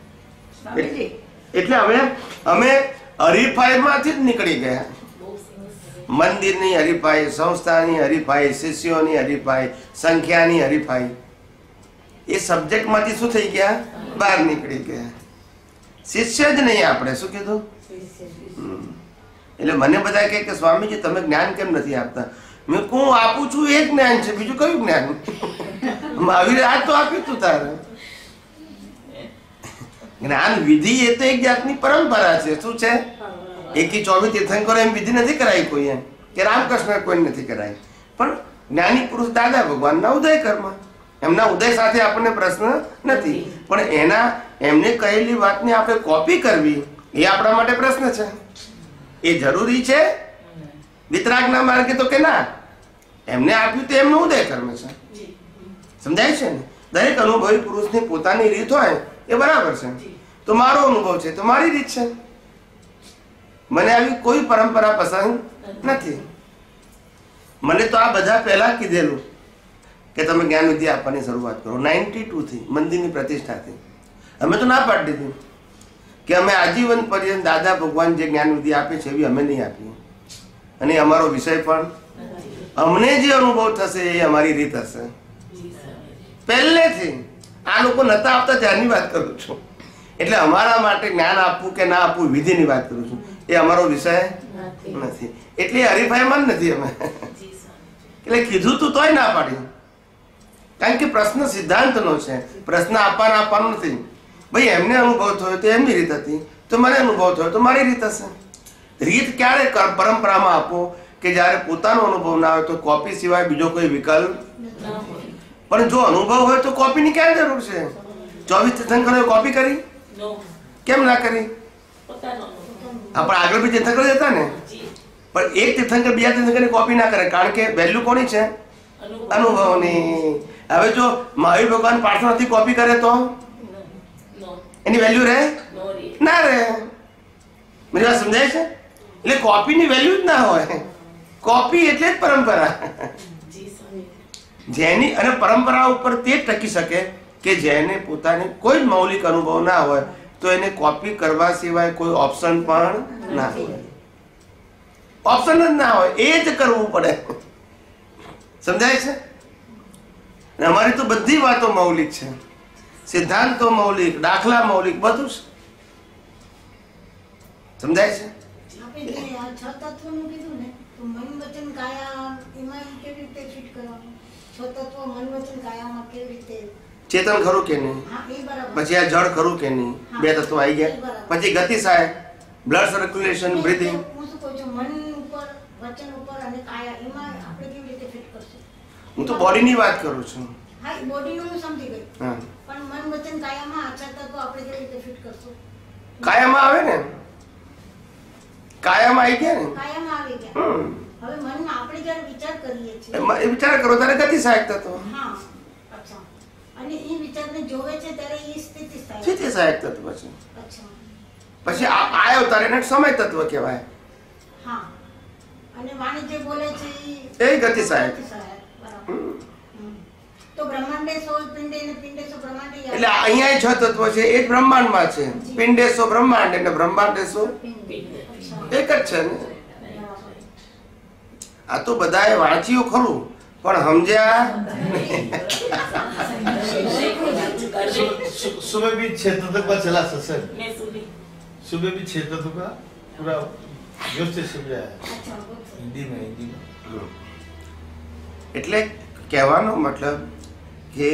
S1: એટલે અમે અમે હરીફાઈ માંથી જ નીકળી ગયા. મંદિરની હરીફાઈ, સંસ્થાની હરીફાઈ, શિષ્યોની હરીફાઈ, સંખ્યાની હરીફાઈ, એ સબ્જેક્ટ માંથી શું થઈ ગયા? બહાર નીકળી ગયા. શિષ્ય જ નહીં આપણે. શું કીધું? એટલે મને બધા કહે કે સ્વામીજી તમે જ્ઞાન કેમ નથી આપતા? મેં હું આપું છું એ જ્ઞાન છે, બીજું કયું જ્ઞાન? મહાવીરે આ તો આપ્યું તું તારે. જ્ઞાન વિધિ એ તો એક જાતની પરંપરા છે. શું છે? એકી ચોવીસ તીર્થંકરો એમ વિધિ નથી કરાવી કોઈ એમ કે રામકૃષ્ણ કોઈ નથી કરાવી. પણ જ્ઞાની પુરુષ દાદા ભગવાનના ઉદય કર્મ, એમના ઉદય સાથે આપણને પ્રશ્ન નથી. પણ એના એમને કહેલી વાતને આપણે કોપી કરવી એ આપણા માટે પ્રશ્ન છે. એ જરૂરી છે વિતરાગના માર્ગે તો કે ના? એમને આપ્યું તો એમનું ઉદય કર્મ છે. સમજાય છે ને? દરેક અનુભવી પુરુષની પોતાની રીત હોય એ બરાબર છે. તો મારો અનુભવ છે તો મારી રીત છે. મને આવી કોઈ પરંપરા પસંદ નથી. મને તો આ બધા પહેલા કીધેલું કે તમે જ્ઞાન વિદ્યા આપવાની શરૂઆત કરો. નાઇન્ટી ટુ થી મંદિરની પ્રતિષ્ઠાથી અમે તો ના પાડી દીધી કે અમે આજીવન પર્યંત દાદા ભગવાન જે જ્ઞાન વિદ્યા આપે છે એવી અમે નહીં આપીએ. અને અમારો વિષય પણ અમને જે અનુભવ થશે એ અમારી રીત હશે. પહેલેથી આ લોકો નતા આપતા ત્યારની વાત કરું છું. એટલે અમારા માટે જ્ઞાન આપવું કે ના આપવું વિધિની વાત કરું છું. એ અમારો વિષય નથી. એટલે હરીફાઈમાં જ નથી અમે. એટલે કીધું તું તોય ના પાડી. કારણ કે પ્રશ્ન સિદ્ધાંતનો છે. પ્રશ્ન આપવાના આપવાનો નથી. ભાઈ એમને અનુભવ થયો તો એમની રીત હતી, તો મને અનુભવ થયો તો મારી રીત હશે. રીત ક્યારે પરંપરામાં આપો કે જ્યારે પોતાનો અનુભવ ના હોય તો કોપી સિવાય બીજો કોઈ વિકલ્પ. પણ જો અનુભવ હોય તો કોપીની ક્યાં જરૂર છે? ચોવીસ તીર્થંકરોએ કોપી કરી? કેમ ના કરી? આપણે આગળ બી તીર્થંકર હતા ને, પણ એક તીર્થંકર બીજા તીર્થંકરની કોપી ના કરે, કારણ કે વેલ્યુ કોની છે? અનુભવની. હવે જો મહાવીર ભગવાન પાર્શ્વનાથથી કોપી કરે તો એની વેલ્યુ રહે ના રહે? મારી વાત સમજાય છે? એટલે કોપીની વેલ્યુ જ ના હોય. કોપી એટલે જ પરંપરા. જેની અને પરંપરા ઉપર તે જ ટકી શકે કે જેને પોતાને કોઈ જ મૌલિક અનુભવ ના હોય તો એને કોપી કરવા સિવાય કોઈ ઓપ્શન પણ ના હોય. ઓપ્શન જ ના હોય, એ જ કરવું પડે. સમજાય છે? અમારી તો બધી વાતો મૌલિક છે, સિદ્ધાંતો મૌલિક, દાખલા મૌલિક, બધું છે. સમજાય છે?
S3: આપણે જે આ છ તત્વનું કીધું ને, તો મન વચન કાયા એમાં કેવી રીતે ફિટ કરવાનું? છ તત્વ મન વચન કાયામાં કેવી રીતે?
S1: ચેતન ખરું કે નહીં?
S3: હા, એ બરાબર.
S1: પછી આ જળ ખરું કે નહીં? બે તત્વો આવી ગયા. પછી ગતિ સાહેબ, બ્લડ સર્ક્યુલેશન, બ્રીથિંગ.
S3: હું શું કહું છું, મન ઉપર, વચન ઉપર અને કાયા એમાં આપણે કેવી રીતે ફિટ કરશું?
S1: હું તો બોડીની વાત કરું છું.
S3: હા, એ બોડીનું હું સમજી ગઈ.
S1: હા,
S3: પણ મન વચન કાયામાં આ છ તત્વ આપણે કેવી રીતે ફિટ કરશું?
S1: કાયામાં આવે ને, કાયામાં આવી ગયા ને.
S3: કાયામાં આવી ગયા.
S1: હમ.
S3: હવે મનમાં આપણે જ્યારે વિચાર કરીએ છીએ,
S1: એમાં એ વિચાર કરો ત્યારે ગતિ સહાયક તત્વ,
S3: હા, અચ્છા, અને એ વિચારને જોવે છે ત્યારે એ સ્થિતિ થાય.
S1: સ્થિતિ સહાયક તત્વ છે.
S3: અચ્છા,
S1: પછી આ આયો તારે એને સમય તત્વ કહેવાય.
S3: હા, અને વાણી જે બોલે છે
S1: એ ગતિ સહાયક.
S3: ગતિ સહાયક, બરાબર. હમ. તો બ્રહ્માંડે સો પિંડે ને પિંડે સો બ્રહ્માંડે યાદ.
S1: એટલે અહીંયા છ તત્વ છે, એ જ બ્રહ્માંડમાં છે. પિંડેસો બ્રહ્માંડ એટલે બ્રહ્માંડેસો
S3: અચ્છા,
S1: એક જ છે ને. આ તો બધાએ વાંચ્યું ખરું પણ સમજ્યા.
S5: सु- सुबह भी छह तत्व का चला सर, सुबह भी छह तत्व का पूरा व्यवस्थित समझाया
S3: અચ્છા, બરાબર.
S5: हिंदी में हिंदी में
S1: એટલે કહેવાનો મતલબ કે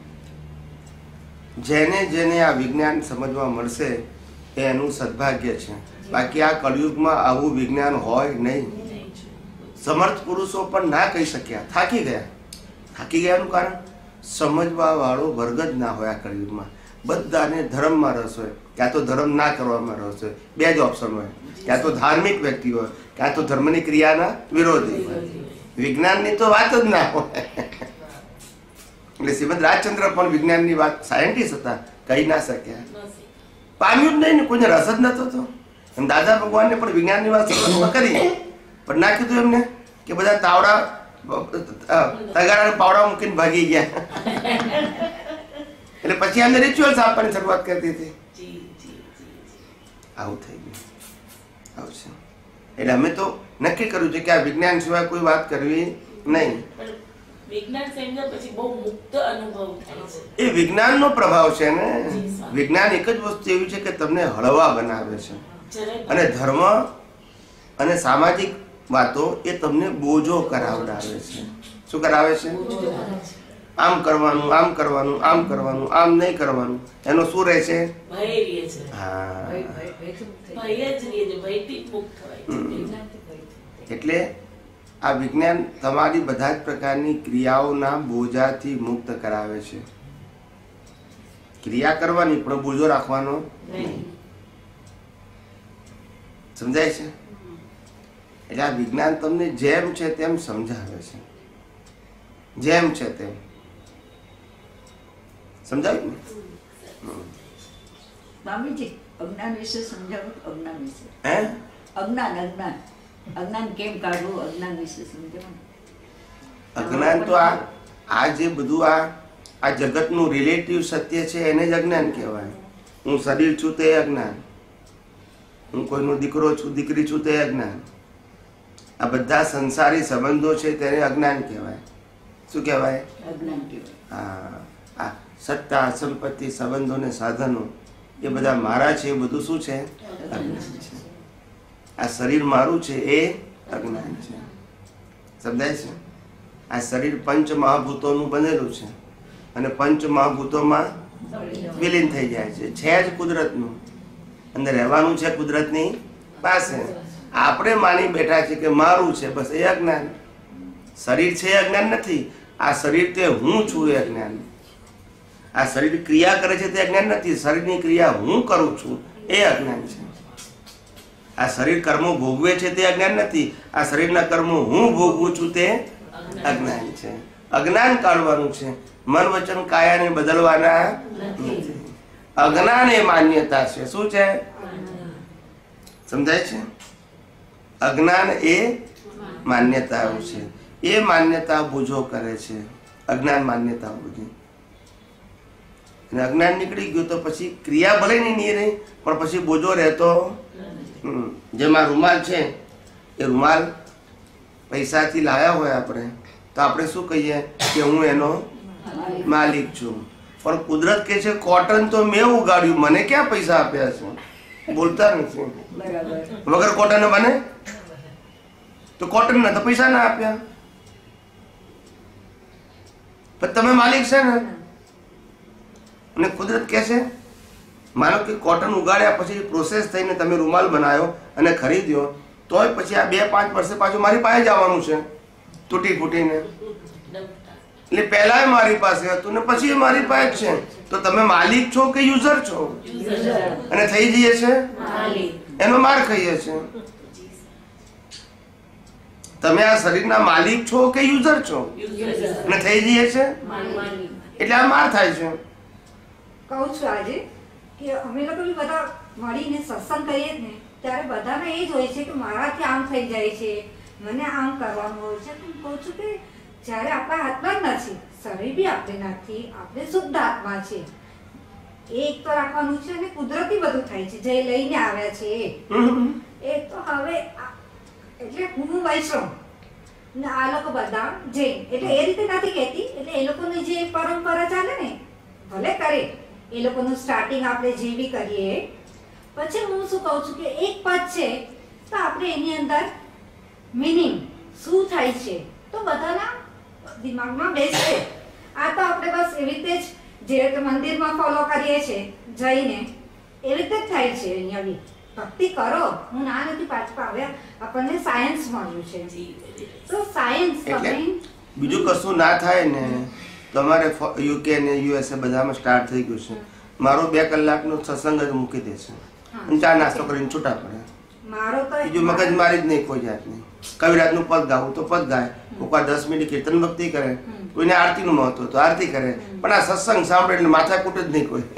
S1: જેને જેને આ વિજ્ઞાન સમજવા મળશે એ એનું સદભાગ્ય છે. બાકી આ કળિયુગમાં આવું વિજ્ઞાન હોય નહીં. સમર્થ પુરુષો પણ ના કહી શક્યા, થાકી ગયા. થાકી ગયાનું કારણ સમજવા વાળો વર્ગ જ ના હોય આ કળિયુગમાં. બધાને ધર્મમાં રસ હોય, ક્યાં તો ધર્મ ના કરવામાં રસ હોય. બે જ ઓપ્શન હોય, ક્યાં તો ધાર્મિક વ્યક્તિ હોય, ક્યાં તો ધર્મની ક્રિયાના વિરોધી હોય. વિજ્ઞાનની તો વાત જ ના હોય. એટલે શ્રીમદ રાજચંદ્ર પણ વિજ્ઞાનની વાત, સાયન્ટિસ્ટ હતા, કહી ના શક્યા. પામ્યું જ નહીં ને, કોઈને રસ જ નતો તો. એમ દાદા ભગવાનને પણ વિજ્ઞાનની વાત સમજમાં કરી, પણ ના કીધું એમને કે બધા તાવડા તગારા પાવડા મૂકીને ભાગી ગયા. એટલે પછી એમને રિચ્યુઅલ્સ આપવાની શરૂઆત કરતી હતી. આવું થઈ ગયું, આવું છે. એટલે અમે તો નક્કી કર્યું છે કે આ વિજ્ઞાન સિવાય કોઈ વાત કરવી નહીં.
S4: વિજ્ઞાન સમજ્યા પછી બહુ મુક્ત અનુભવ થાય છે.
S1: એ વિજ્ઞાનનો પ્રભાવ છે ને. વિજ્ઞાન એક જ વસ્તુ એવી છે કે તમને હળવા બનાવે છે, અને ધર્મ અને સામાજિક વાતો એ તમને બોજો કરાવડાવે છે. શું કરાવે છે? આમ કરવાનું, આમ કરવાનું, આમ કરવાનું, આમ નહીં કરવાનું. એનો શું રહે છે?
S4: ભય રહે છે.
S1: હા,
S4: ભય જ રહે છે, ભયથી મુક્ત હોય છે.
S1: એટલે આ વિજ્ઞાન તમારી બધા જ પ્રકારની ક્રિયાઓના બોજાથી મુક્ત કરાવે છે. ક્રિયા કરવાની પણ બોજો રાખવાનો નહીં. સમજાય છે? એટલે આ વિજ્ઞાન તમને જેમ છે તેમ સમજાવે છે, જેમ છે તેમ. સમજાયું ને?
S2: સ્વામીજી, અજ્ઞાન વિશે સમજાવો. અજ્ઞાન વિશે,
S1: હે?
S2: અજ્ઞાન અજ્ઞાન અજ્ઞાન કેમ કાઢવું, અજ્ઞાન વિશે સમજાવો.
S1: અજ્ઞાન તો આ આ જે બધું આ આ જગતનું રિલેટિવ સત્ય છે એને જ અજ્ઞાન કહેવાય. હું શરીર છું તે અજ્ઞાન, હું કોઈનો દીકરો છું, દીકરી છું તે અજ્ઞાન. આ બધા સંસારી સંબંધો છે તેને અજ્ઞાન કહેવાય. શું કહેવાય?
S2: અજ્ઞાન કહેવાય.
S1: હા, આ સત્તા, સંપત્તિ, સંબંધો ને સાધનો એ બધા મારા છે, એ બધું શું છે? અજ્ઞાન છે. આ શરીર મારું છે એ અજ્ઞાન છે. સમજાય છે? આ શરીર પંચ મહાભૂતોનું બનેલું છે અને પંચ મહાભૂતોમાં વિલીન થઈ જાય છે. છે જ કુદરતનું. અને રહેવાનું છે કુદરતની પાસે. આપણે માની બેઠા છે કે મારું છે, બસ એ અજ્ઞાન. શરીર છે એ અજ્ઞાન નથી. આ શરીર તે હું છું એ અજ્ઞાન. આ શરીર ક્રિયા કરે છે તે અજ્ઞાન નથી. શરીરની ક્રિયા હું કરું છું એ અજ્ઞાન છે. આ શરીર કર્મો ભોગવે છે તે અજ્ઞાન નથી. આ શરીરના કર્મો હું ભોગવું છું તે અજ્ઞાન છે. અજ્ઞાન કાઢવાનું છે. મન વચન કાયાને બદલવાના નથી. અજ્ઞાન એ માન્યતા છે. શું છે? સમજાય છે? અજ્ઞાન એ માન્યતાઓ છે. એ માન્યતા બુજો કરે છે. અજ્ઞાન માન્યતા બુજી. અને અજ્ઞાન નીકળી ગયું તો પછી ક્રિયા ભલે નહીં નહીં રહી, પણ પછી બોજો રહેતો. જેમાં રૂમાલ છે એ રૂમાલ પૈસાથી લાવ્યા હોય આપણે તો આપણે શું કહીએ કે હું એનો માલિક છું. પણ કુદરત કે છે કોટન તો મેં ઉગાડ્યું, મને ક્યાં પૈસા આપ્યા છે? બોલતા નથી. વગર કોટન બને તો કોટન ના તો પૈસા ના આપ્યા. પણ તમે માલિક છે ને. અને કુદરત કે છે માનો કે કોટન ઉગાડ્યા પછી પ્રોસેસ થઈને તમે રૂમાલ બનાવ્યો અને ખરીદ્યો, તોય પછી આ બે પાંચ વર્ષે પાછું મારી પાસે જવાનું છે તૂટી ફૂટીને. એટલે પહેલા મારી પાસે હતું ને પછી મારી પાસે છે. તો તમે માલિક છો કે યુઝર છો? અને થઈ જઈએ છે એનો માર ખાઈએ છે. તમે આ શરીરના માલિક છો કે યુઝર છો? અને થઈ જઈએ છે એટલે આ માર થાય છે.
S6: કહું છું આજે કે અમે લોકો બી બધા મળીને સત્સંગ કરીએ ને ત્યારે બધાને એ જ હોય છે કે મારાથી આમ થઈ જાય છે, મને આમ કરવાનું હોય છે. હું કહું છું કે જ્યારે આપણા હાથમાં જ નથી, શરીર બી આપણે નથી, આપણે શુદ્ધ આત્મા છે. એ એક તો રાખવાનું છે. અને કુદરતી બધું થાય છે જે લઈને આવ્યા છે એ તો હવે એટલે હું વૈષ્ણવ ને આ લોકો બધા જૈન. એટલે એ રીતે નથી કહેતી. એટલે એ લોકોની જે પરંપરા ચાલે ને ભલે કરે, એ લોકોનું સ્ટાર્ટિંગ આપણે જે બી કરીએ, પછી હું શું કહું છું કે એક પદ છે તો આપણે એની અંદર મિનિંગ શું થાય છે તો બધાના દિમાગમાં બેસે. આ તો આપણે બસ એવી રીતે જ જે રીતે મંદિરમાં ફોલો કરીએ છીએ જઈને એવી રીતે જ થાય છે. અહીંયા બી ભક્તિ કરો. હું ના નથી પાછું આવ્યા, આપણને સાયન્સ મળ્યું છે. તો સાયન્સ તમે
S1: બીજું કશું ના થાય ને તમારે યુકે ને યુએસએ બધામાં સ્ટાર્ટ થઈ ગયું છે. મારો બે કલાકનો સત્સંગ જ મૂકી દે છે અને ચા નાસ્તો કરીને છૂટા પડે.
S6: મારો તો
S1: બીજું મગજ મારી જ નહીં કોઈ જાતની. કવિરાજનું પદ ગાવું તો પદ ગાય, કોઈક દસ મિનિટ કીર્તન ભક્તિ કરે, કોઈને આરતીનું મહત્વ તો આરતી કરે. પણ આ સત્સંગ સાંભળે એટલે માથાકૂટ જ નહીં કોઈ.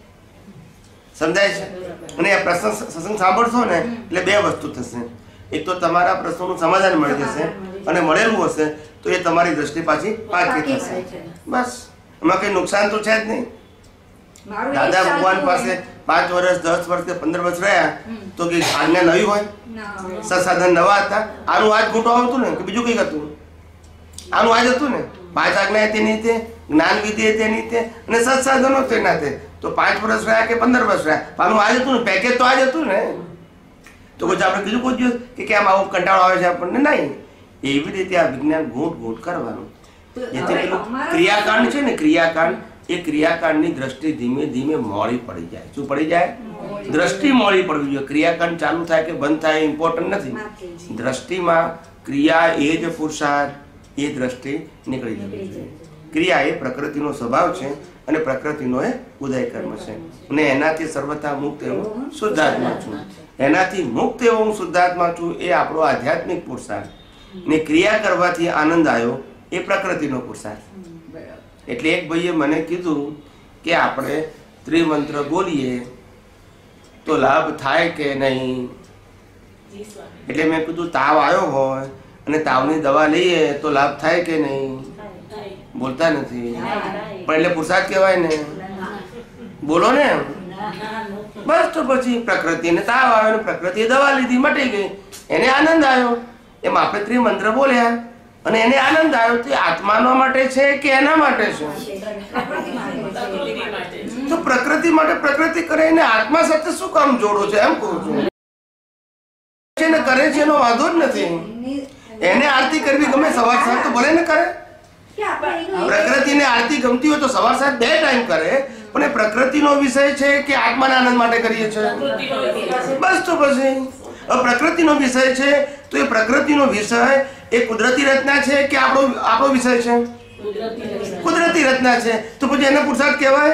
S1: સમજાય છે? અને આ પ્રસંગ સત્સંગ સાંભળશો ને એટલે બે વસ્તુ થશે. એક તો તમારા પ્રશ્નોનું સમાધાન મળી જશે, અને મળેલું હશે તો એ તમારી દ્રષ્ટિ પાછી પાકી થશે. બસ એમાં કઈ નુકસાન તો છે જ નહીં. દાદા ભગવાન પાસે પાંચ વર્ષ દસ વર્ષ કે પંદર વર્ષ રહ્યા તો કે આજ્ઞા નવી હોય? સત્સાધન નવા હતા. આનું આજ ઘૂંટો આવતું ને કે બીજું કઈ હતું? આનું આજ હતું ને. પાંચ આજ્ઞા તેની તે, જ્ઞાન વિધિ તેની તે, અને સત્સાધનો તેના તે. તો પાંચ વર્ષ રહ્યા કે પંદર વર્ષ રહ્યા, આનું આજ હતું ને. પેકેજ તો આજ હતું ને. તો પછી આપણે બીજું કોઈ દિવસ કે કેમ આવો કંટાળો આવે છે આપણને? નહીં. એવી રીતે આ વિજ્ઞાન ઘૂંટ ઘૂંટ કરવાનું. જેથી પેલું ક્રિયાકાંડ છે ને, ક્રિયાકાંડ, એ ક્રિયાકાંડની દ્રષ્ટિ ધીમે ધીમે મોડી પડી જાય. શું પડી જાય? દ્રષ્ટિ મોડી પડવી જોઈએ. ક્રિયાકાંડ ચાલુ થાય કે બંધ થાય ઇમ્પોર્ટન્ટ નથી. દ્રષ્ટિમાં ક્રિયા એ જ પુરુષાર્થ, એ દ્રષ્ટિ નીકળી જવી જોઈએ. ક્રિયા એ પ્રકૃતિનો સ્વભાવ છે અને પ્રકૃતિનો એ ઉદય કર્મ છે. અને એનાથી સર્વથા મુક્ત એવું શુદ્ધાત્મા છું. એનાથી મુક્ત એવો હું શુદ્ધાત્મા છું એ આપણો આધ્યાત્મિક પુરુષાર્થ. ને ક્રિયા કરવાથી આનંદ આવ્યો એ પ્રકૃતિનો પુરુષાર્થ. એટલે એક ભાઈએ મને કીધું કે આપણે ત્રિમંત્ર બોલીએ તો લાભ થાય કે નહીં. એટલે મેં કીધું તાવ આવ્યો હોય અને તાવની દવા લઈએ તો લાભ થાય કે નહીં? બોલતા નથી. પણ એટલે પુરુષાર્થ કહેવાય ને. બોલો ને. બસ તો પછી પ્રકૃતિને તાવ આવ્યો ને પ્રકૃતિએ દવા લીધી, મટી ગઈ, એને આનંદ આવ્યો. એમ આપણે ત્રિમંત્ર બોલ્યા અને એને આનંદ આવ્યો. તે આત્માનો માટે છે કે એના માટે છે? તો પ્રકૃતિ માટે પ્રકૃતિ કરે, એને આત્મા સાથે શું કામ જોડો છે? એમ કહું છું. એને કરે છે એનો વાંધો જ નથી. એને આરતી કરવી ગમે સવાર સાંજ તો ભલે ને કરે. પ્રકૃતિને આરતી ગમતી હોય તો સવાર સાંજ બે ટાઈમ કરે, પણ એ પ્રકૃતિનો વિષય છે કે આત્માના આનંદ માટે કરીએ છીએ? બસ તો પછી પ્રકૃતિનો વિષય છે તો એ પ્રકૃતિનો વિષય એ કુદરતી રચના છે કે આપણો આપણો વિષય છે? કુદરતી રચના છે. તો પછી એને પુરુષાર્થ કહેવાય?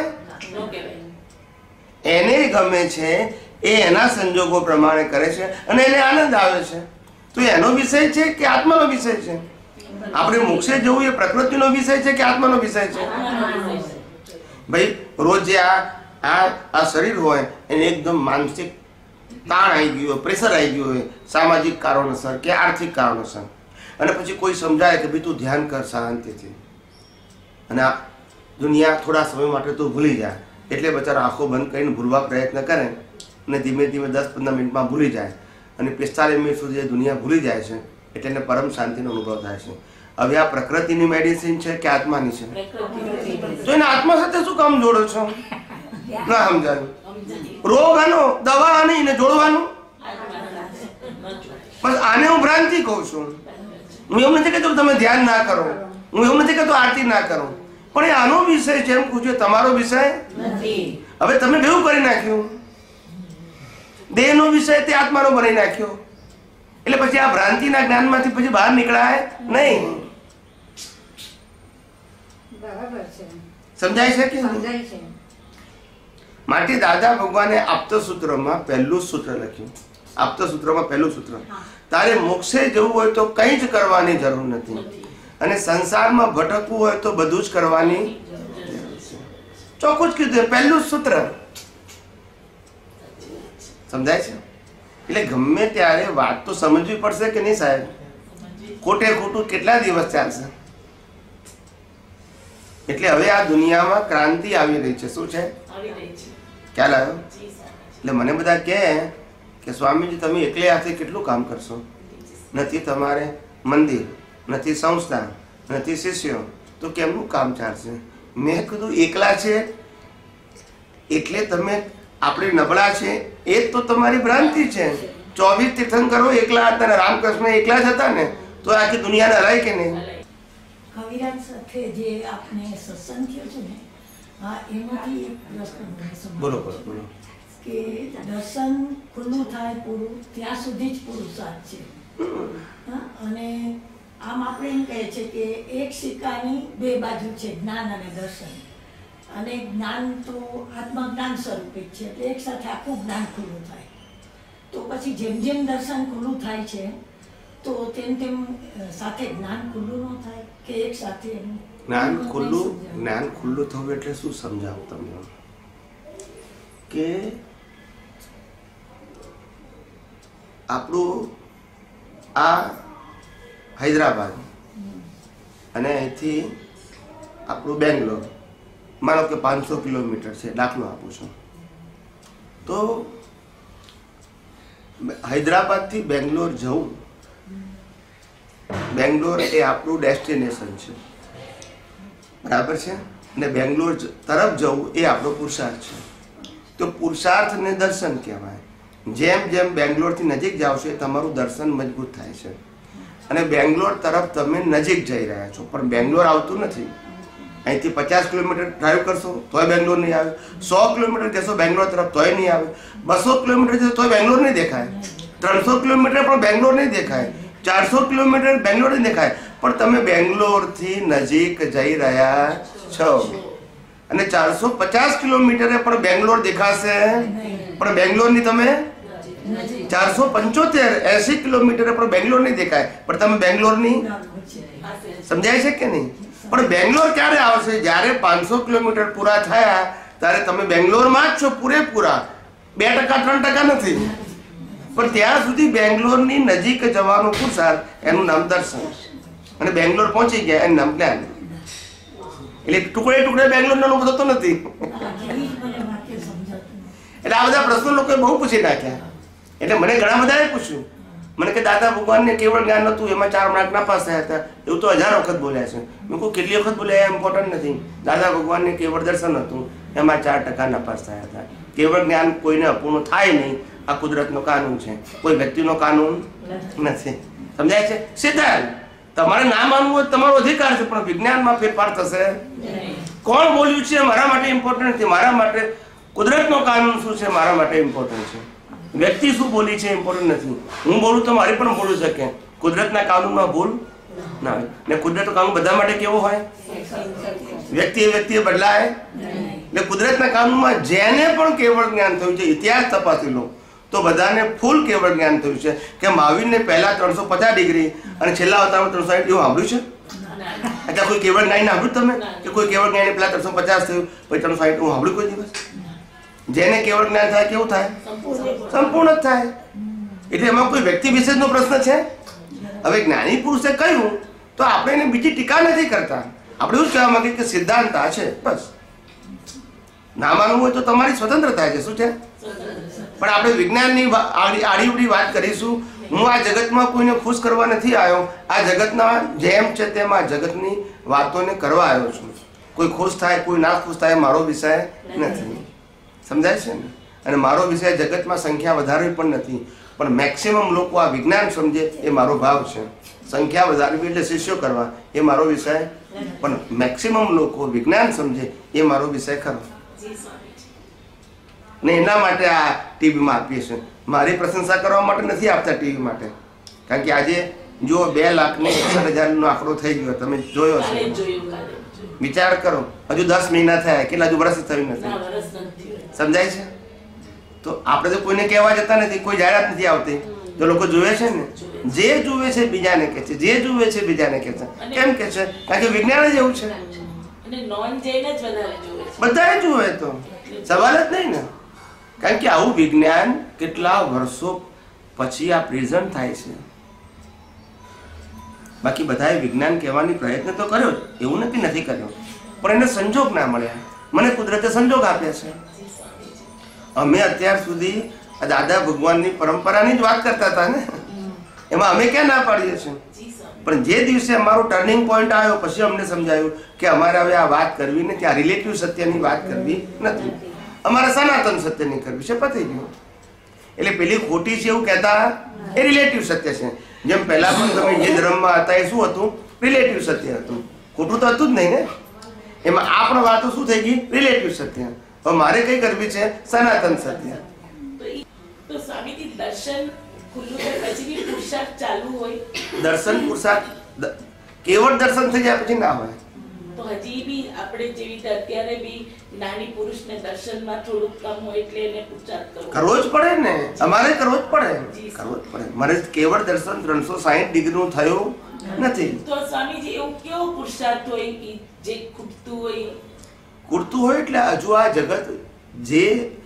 S1: એને ગમે છે એ એના સંજોગો પ્રમાણે કરે છે અને એને આનંદ આવે છે, તો એનો વિષય છે કે આત્માનો વિષય છે? આપણે મોક્ષે જવું એ પ્રકૃતિનો વિષય છે કે આત્માનો વિષય છે? ભાઈ રોજ જે આ આ શરીર હોય એને એકદમ માનસિક તાણ આવી ગયું હોય, પ્રેશર આવી ગયું હોય, સામાજિક કારણોસર કે આર્થિક કારણોસર, અને પછી કોઈ સમજાય કે ભાઈ તું ધ્યાન કર શાંતિથી, અને આ દુનિયા થોડા સમય માટે તું ભૂલી જાય, એટલે બચારો આંખો બંધ કરીને ભૂલવા પ્રયત્ન કરે અને ધીમે ધીમે દસ પંદર મિનિટમાં ભૂલી જાય અને પિસ્તાલીસ મિનિટ સુધી એ દુનિયા ભૂલી જાય છે, એટલે એને પરમ શાંતિનો અનુભવ થાય છે. હવે આ પ્રકૃતિની મેડિસિન છે કે આત્માની છે? તો એને આત્મા સાથે શું કામ જોડો છો? ના સમજાયું. રોગ આનો, દવા આની ને જોડવાનું. બસ આને હું ભ્રાંતિ કહું છું. હું એવું નથી કહેતો તમે ધ્યાન ના કરો, હું એવું નથી કહેતો આરતી ના કરો, પણ એ આનો વિષય છે એમ પૂછ્યું, તમારો વિષય નથી. હવે તમે કેવું કરી નાખ્યું? દેહનો વિષય તે આત્માનો બનાવી નાખ્યો, એટલે પછી આ ભ્રાંતિના જ્ઞાનમાંથી પછી બહાર નીકળાય નહીં.
S6: બરાબર છે.
S1: સમજાય છે કે?
S6: સમજાય છે.
S1: માટે દાદા ભગવાને આપતા સૂત્રમાં પહેલું સૂત્ર લખ્યું. આપતા સૂત્રમાં પહેલું સૂત્ર, તારે મોક્ષે જવું હોય તો કંઈ જ કરવાની જરૂર નથી, અને સંસારમાં ભટકવું હોય તો બધું જ કરવાની જરૂર છે. ચોખ્ખું જ કીધું, પહેલું સૂત્ર. સમજાય છે? એટલે ગમે ત્યારે વાત તો સમજવી પડશે કે નહીં સાહેબ? ખોટે ખોટું કેટલા દિવસ ચાલશે? એટલે હવે આ દુનિયામાં ક્રાંતિ આવી રહી છે. શું છે? ખ્યાલ આવ્યો? એટલે મને બધા કહે કે સ્વામીજી તમે એકલે હાથે કેટલું કામ કરશો? નથી તમારે મંદિર, નથી સંસ્થા, નથી શિષ્યો, તો કેમનું કામ ચાલશે? મેં કીધું એકલા છે એટલે તમે આપણે નબળા છે એ જ તો તમારી ભ્રાંતિ છે. ચોવીસ તીર્થંકરો એકલા હતા ને રામકૃષ્ણ એકલા જ હતા ને, તો આખી દુનિયાને હરાય કે નહીં?
S7: કવિરાજ સાથે જે આપણે સત્સંગ થયો છે ને, હા, એમાંથી એક પ્રશ્ન મને સમજાયો.
S1: બોલો બોલો બોલો.
S7: કે દર્શન ખુલ્લું થાય પૂરું ત્યાં સુધી જ પુરુષાર્થ છે. હા, અને આમ આપણે એમ કહે છે કે એક સિક્કાની બે બાજુ છે, જ્ઞાન અને દર્શન. અને જ્ઞાન તો આત્મજ્ઞાન સ્વરૂપે જ છે, એટલે એક સાથે આખું જ્ઞાન ખુલ્લું થાય. તો પછી જેમ જેમ દર્શન ખુલ્લું થાય છે તો તેમ તેમ સાથે જ્ઞાન ખુલ્લું ન થાય કે એક સાથે?
S1: જ્ઞાન ખુલ્લું, જ્ઞાન ખુલ્લું થવું એટલે શું સમજાવું તમને? કે આપણું આ હૈદરાબાદ અને અહીંથી આપણું બેંગ્લોર, માનો કે પાંચસો કિલોમીટર છે, દાખલો આપું છું. તો હૈદરાબાદથી બેંગ્લોર જવું, બેંગ્લોર એ આપણું ડેસ્ટિનેશન છે, બરાબર છે, અને બેંગ્લોર તરફ જવું એ આપણો પુરુષાર્થ છે. તો પુરુષાર્થને દર્શન કહેવાય. જેમ જેમ બેંગ્લોરથી નજીક જાઓ છો એ તમારું દર્શન મજબૂત થાય છે, અને બેંગ્લોર તરફ તમે નજીક જઈ રહ્યા છો, પણ બેંગ્લોર આવતું નથી. અહીંથી પચાસ કિલોમીટર ડ્રાઈવ કરશો તોય બેંગ્લોર નહીં આવે, સો કિલોમીટર જશો બેંગ્લોર તરફ તોય નહીં આવે, બસો કિલોમીટર જશો તોય બેંગ્લોર નહીં દેખાય, ત્રણસો કિલોમીટર પણ બેંગ્લોર નહીં દેખાય, ચારસો કિલોમીટર બેંગ્લોર નહીં દેખાય, પણ તમે બેંગ્લોરથી નજીક જઈ રહ્યા છો. અને ચારસો પચાસ કિલોમીટરે પણ બેંગ્લોર દેખાશે, પણ બેંગ્લોરની તમે ચારસો પંચોતેર એસી કિલોમીટરે પણ બેંગ્લોર નહીં દેખાય, પણ તમે બેંગ્લોરની. સમજાય છે કે નહીં? પણ બેંગ્લોર ક્યારે આવશે? જ્યારે પાંચસો કિલોમીટર પૂરા થયા ત્યારે તમે બેંગ્લોરમાં જ છો પૂરેપૂરા, બે ટકા ત્રણ ટકા નથી, પણ ત્યાં સુધી બેંગ્લોરની નજીક જવાનું પુરુષાર્થ, એનું નામ દર્શન. અને બેંગ્લોર પહોંચી ગયા એનું નામ જ્ઞાન. એટલે ટુકડે ટુકડે બેંગ્લોર નો અનુભવ થતો નથી. એટલે આ બધા પ્રશ્નો લોકોએ બહુ પૂછી નાખ્યા. એટલે મને ઘણા બધાએ પૂછ્યું, મને કે દાદા ભગવાનને કેવળ જ્ઞાન નતું, એમાં ચાર માર્ક નાપાસ થયા હતા, એવું તો હજાર વખત બોલ્યા છે. મેં કહું કેટલી વખત બોલ્યા એ ઇમ્પોર્ટન્ટ નથી. દાદા ભગવાનને કેવળ દર્શન હતું, એમાં ચાર ટકા નાપાસ થયા હતા. કેવળ જ્ઞાન કોઈને અપૂર્ણ થાય નહીં, આ કુદરતનો કાનૂન છે, કોઈ વ્યક્તિનો કાનૂન નથી. સમજાય છે? સિદ્ધાંત તમારે ના માનવું હોય તમારો અધિકાર છે, પણ વિજ્ઞાનમાં ફેરફાર થશે. કોણ બોલ્યું છે મારા માટે ઇમ્પોર્ટન્ટ નથી, મારા માટે કુદરતનો કાનૂન શું છે મારા માટે ઇમ્પોર્ટન્ટ છે, વ્યક્તિ શું બોલી છે ઇમ્પોર્ટન્ટ નથી. હું બોલું તો મારી પણ બોલી શકે, કુદરતના કાનૂનમાં ભૂલ ના હોય. ને કુદરતનો કાનૂન બધા માટે કેવો હોય? વ્યક્તિ વ્યક્તિએ બદલાય. એટલે કુદરતના કાનૂનમાં જેને પણ કેવળ જ્ઞાન થયું છે, ઇતિહાસ તપાસી લો તો બધાને ફૂલ કેવળ જ્ઞાન થયું છે કે મહાવીરને પહેલા ત્રણસો પચાસ ડિગ્રી અને છેલ્લા અવતારમાં ત્રણસો સાઠ એવું સાંભળ્યું છે? अच्छा कोई केवल ज्ञानी સાંભળ્યું તમે કે કોઈ કેવળ જ્ઞાની પેલા ત્રણસો પચાસ થયું પછી ત્રણસો સાઠ હું સાંભળ્યું કોઈ દિવસ? જેને કેવળ જ્ઞાન થાય કેવું થાય? સંપૂર્ણ થાય. એટલે એમાં કોઈ વ્યક્તિ વિશેષનો પ્રશ્ન છે? હવે જ્ઞાની પુરુષે કહ્યું તો આપણે એને બીજી ટીકા નથી કરતા, આપણે એવું જ કહેવા માંગીએ કે સિદ્ધાંત આ છે બસ. ના માનવું હોય તો તમારી સ્વતંત્રતા છે. શું છે? પણ આપણે વિજ્ઞાનની આડી ઉડી વાત કરીશું. હું આ જગતમાં કોઈને ખુશ કરવા નથી આવ્યો, આ જગતના જેમ છે તેમ આ જગતની વાતોને કરવા આવ્યો છું. કોઈ ખુશ થાય કોઈ ના ખુશ થાય મારો વિષય નથી. સમજાય છે ને? અને મારો વિષય જગતમાં સંખ્યા વધારવી પણ નથી, પણ મેક્સિમમ લોકો આ વિજ્ઞાન સમજે એ મારો ભાવ છે. સંખ્યા વધારવી એટલે શિષ્યો કરવા એ મારો વિષય, પણ મેક્સિમમ લોકો વિજ્ઞાન સમજે એ મારો વિષય ખરો. ને એના માટે આ ટીવીમાં આપીએ છીએ. મારી પ્રશંસા કરવા માટે નથી આપતા ટીવી માટે, કારણ કે આજે જો બે લાખ ને એકસઠ હજાર નો આંકડો થઈ ગયો, તમે જોયો છે. વિચાર કરો, હજુ દસ મહિના થયા, કેટલા હજુ વર્ષ થયું નથી. સમજાય છે? તો આપણે તો કોઈને કહેવા જતા નથી, કોઈ જાહેરાત નથી આવતી, તો લોકો જોવે છે ને. જે જુએ છે બીજાને કહે છે, જે જુએ છે બીજાને કહે છે. કેમ કે છે? કારણ કે વિજ્ઞાન જ એવું છે, બધા જુએ તો સવાલ જ નહીં ને. કારણ કે આવું વિજ્ઞાન કેટલા વર્ષો પછી આ પ્રેઝન્ટ થાય છે. બાકી બધાએ વિજ્ઞાન કહેવાની પ્રયત્ન તો કર્યો જ, એવું નથી નથી કર્યો, પણ એને સંજોગ ના મળ્યા. મને કુદરતે સંજોગ આપ્યા છે. અમે અત્યાર સુધી દાદા ભગવાનની પરંપરાની જ વાત કરતા હતા ને, એમાં અમે ક્યાં ના પાડીએ છીએ? પણ જે દિવસે અમારો ટર્નિંગ પોઈન્ટ આવ્યો પછી અમને સમજાયું કે અમારે હવે આ વાત કરવી નથી, આ રિલેટિવ સત્યની વાત કરવી નથી, અમારે સનાતન સત્યની કરવી છે. પતી ગયું. એટલે પેલી ખોટી છે એવું કહેતા એ રિલેટિવ સત્ય છે. જેમ પહેલા પણ તમે જે ધર્મમાં હતા એ શું હતું? રિલેટિવ સત્ય હતું. ખોટું તો હતું જ નહીં ને. એમાં આ પણ વાતો શું થઈ ગઈ? રિલેટિવ સત્ય. હવે મારે કઈ કરવી છે? સનાતન સત્ય.
S4: તો સ્વામીજી દર્શન ખુલ્લું થાય પછી બી પુરુષાર્થ ચાલુ હોય?
S1: દર્શન પુરુષાર્થ કેવળ દર્શન થઈ જાય પછી ના હોય.
S4: તો હજી બી આપણે જેવી રીતે અત્યારે બી નાની પુરુષને દર્શનમાં થોડુંક કમ હોય એટલે એને પુરુષાર્થ
S1: કરવો જ પડે ને. અમારે કરવો જ પડે, કરવો જ પડે. મારે કેવળ દર્શન ત્રણસો સાહીઠ ડિગ્રી નું થયું નથી.
S4: તો સ્વામીજી એવું કેવો પુરુષાર્થ હોય કે જે ખૂટતું હોય?
S1: ખૂટતું હોય એટલે હજુ આ જગત જે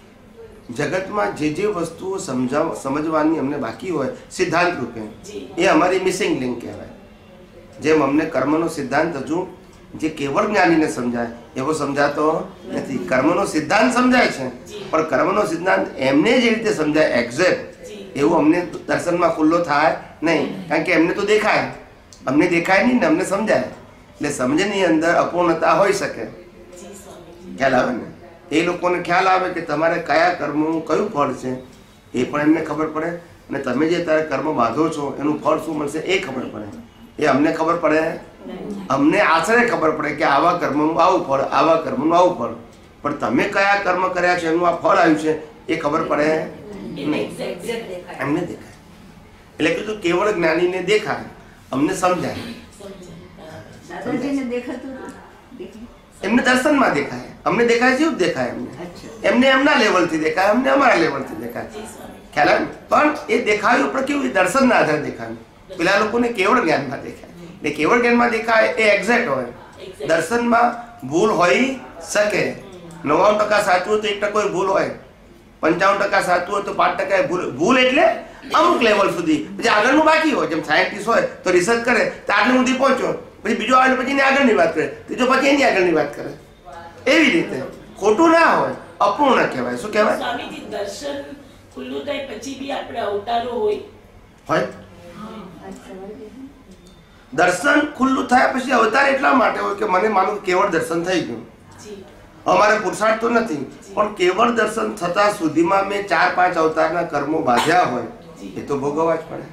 S1: જગતમાં જે જે વસ્તુઓ સમજાવ સમજવાની અમને બાકી હોય સિદ્ધાંત રૂપે, એ અમારી મિસિંગ લિંક કહેવાય. જેમ અમને કર્મનો સિદ્ધાંત હજુ જે કેવળ જ્ઞાનીને સમજાય એવો સમજાતો નથી. કર્મનો સિદ્ધાંત સમજાય છે, પણ કર્મનો સિદ્ધાંત એમને જે રીતે સમજાય એક્ઝેક્ટ એવું અમને દર્શનમાં ખુલ્લો થાય નહીં. કારણ કે એમને તો દેખાય, અમને દેખાય નહીં ને અમને સમજાય. એટલે સમજની અંદર અપૂર્ણતા હોઈ શકે. ખ્યાલ આવે ને? એ લોકોને ખ્યાલ આવે કે તમારે કયા કર્મનું કયું ફળ છે એ પણ એમને ખબર પડે, અને તમે જે તારે કર્મ બાંધો છો એનું ફળ શું મળશે એ ખબર પડે. એ અમને ખબર પડે, અમને આશરે ખબર પડે કે આવા કર્મનું આવું ફળ, આવા કર્મનું આવું ફળ, પણ તમે કયા કર્મ કર્યા છે એનું આ ફળ આવ્યું છે એ ખબર પડે નહીં, એમને દેખાય. એટલે કીધું કેવળ જ્ઞાનીને દેખાય, અમને સમજાય.
S2: દાદાજીને દેખાતું
S1: એમને દર્શનમાં દેખાય, અમને દેખાય જેવું જ દેખાય. એમને એમને એમના લેવલથી દેખાય, અમને અમારા લેવલથી દેખાય. ખ્યાલ આવે? પણ એ દેખાયું પણ કેવું? દર્શનના આધારે દેખાય. પેલા લોકોને કેવળ જ્ઞાનમાં દેખાય. એટલે કેવળ જ્ઞાનમાં દેખાય એ એક્ઝેક્ટ હોય. દર્શનમાં ભૂલ હોઈ શકે. નવ્વાણું ટકા સાચું હોય તો એક ટકો ભૂલ હોય, પંચાવન ટકા સાચું હોય તો પાંચ ટકા ભૂલ. ભૂલ એટલે અમુક લેવલ સુધી, પછી આગળનું બાકી હોય. જેમ સાયન્ટિસ્ટ હોય તો રિસર્ચ કરે તો આટલું સુધી પહોંચ્યો, પછી બીજો આવે પછી એની આગળની વાત કરે, ત્રીજો પછી એની આગળની વાત કરે. એવી રીતે ખોટું ના હોય, અપૂર્ણ કહેવાય. શું કહેવાય?
S4: સ્વામીજી દર્શન ખુલ્લું થાય પછી બી આપણે અવતારો હોય
S1: હોય દર્શન ખુલ્લું થયા પછી અવતાર એટલા માટે હોય કે મને માનું કેવળ દર્શન થઈ ગયું. અમારે પુરુષાર્થ તો નથી, પણ કેવળ દર્શન થતા સુધીમાં મેં ચાર પાંચ અવતારના કર્મો બાંધ્યા હોય એ તો ભોગવવા જ પડે.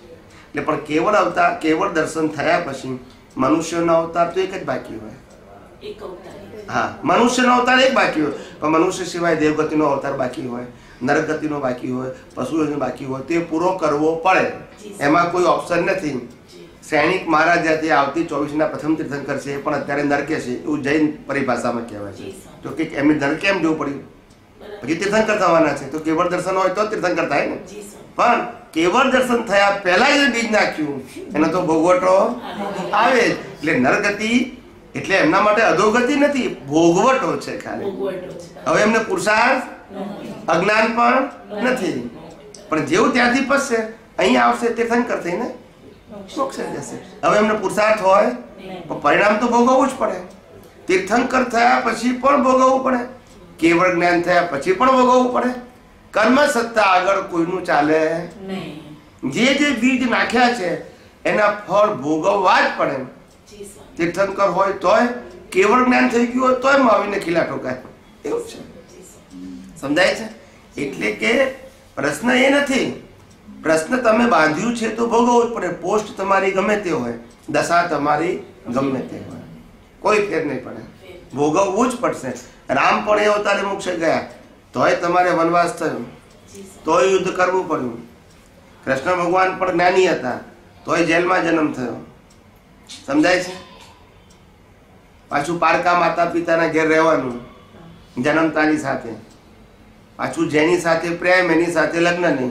S1: એટલે પણ કેવળ અવતાર કેવળ દર્શન થયા પછી મનુષ્યનો અવતાર તો એક જ બાકી હોય.
S4: એક અવતારી.
S1: હા, મનુષ્યનો અવતાર એક બાકી હોય, પણ મનુષ્ય સિવાય દેવગતિનો અવતાર બાકી હોય, નરકગતિનો બાકી હોય, પશુઓનો બાકી હોય, તે પૂરો કરવો પડે. એમાં કોઈ ઓપ્શન નથી. સૈનિક મહારાજાથી આવતી ચોવીસના પ્રથમ તીર્થંકર છે, પણ અત્યારે નરકે છે, એવું જૈન પરિભાષામાં કહેવાય છે. તો કે એમને નરકે એમ જવું પડ્યું, પછી તીર્થંકર થવાના છે, તો કેવળ દર્શન હોય તો તીર્થંકર થાય ને. પણ કેવળ દર્શન થયા પહેલા જે બીજ નાખ્યું એનો તો ભોગવટો આવે જ. એટલે નરગતિ એટલે એમના માટે અધોગતિ નથી, ભોગવટો છે ખાલી. હવે એમને પુરુષાર્થ અજ્ઞાન પણ નથી, પણ જેવું ત્યાંથી પસશે અહીંયા આવશે તીર્થંકર થઈને મોક્ષ જશે. હવે એમને પુરુષાર્થ હોય પણ પરિણામ તો ભોગવવું જ પડે. તીર્થંકર થયા પછી પણ ભોગવવું પડે, કેવળ જ્ઞાન થયા પછી પણ ભોગવવું પડે. કર્મ સત્તા આગળ કોઈનું ચાલે નહીં. જે જે બીજ નાખ્યા છે એના ફળ ભોગવવા જ પડે. તીર્થંકર હોય તોય, કેવળ જ્ઞાન થઈ ગયું હોય તોય આવીને ખીલા ઠોકાય, એવું છે. સમજાય છે? એટલે કે પ્રશ્ન એ નથી, પ્રશ્ન તમે બાંધ્યું છે તો ભોગવવું જ પડે. પોસ્ટ તમારી ગમે તે હોય, દશા તમારી ગમે તે હોય, કોઈ ફેર નહીં પડે, ભોગવવું જ પડશે. રામ પણ એ અવતારે મોક્ષે ગયા તોય તમારે વનવાસ થયો, તોય યુદ્ધ કરવું પડ્યું. કૃષ્ણ ભગવાન પણ જ્ઞાની હતા તોય જેલમાં જન્મ થયો. સમજાય છે? પાછું પારકા માતા પિતાના ઘેર રહેવાનું, જન્મતાની સાથે, પાછું જેની સાથે પ્રેમ એની સાથે લગ્ન નહીં.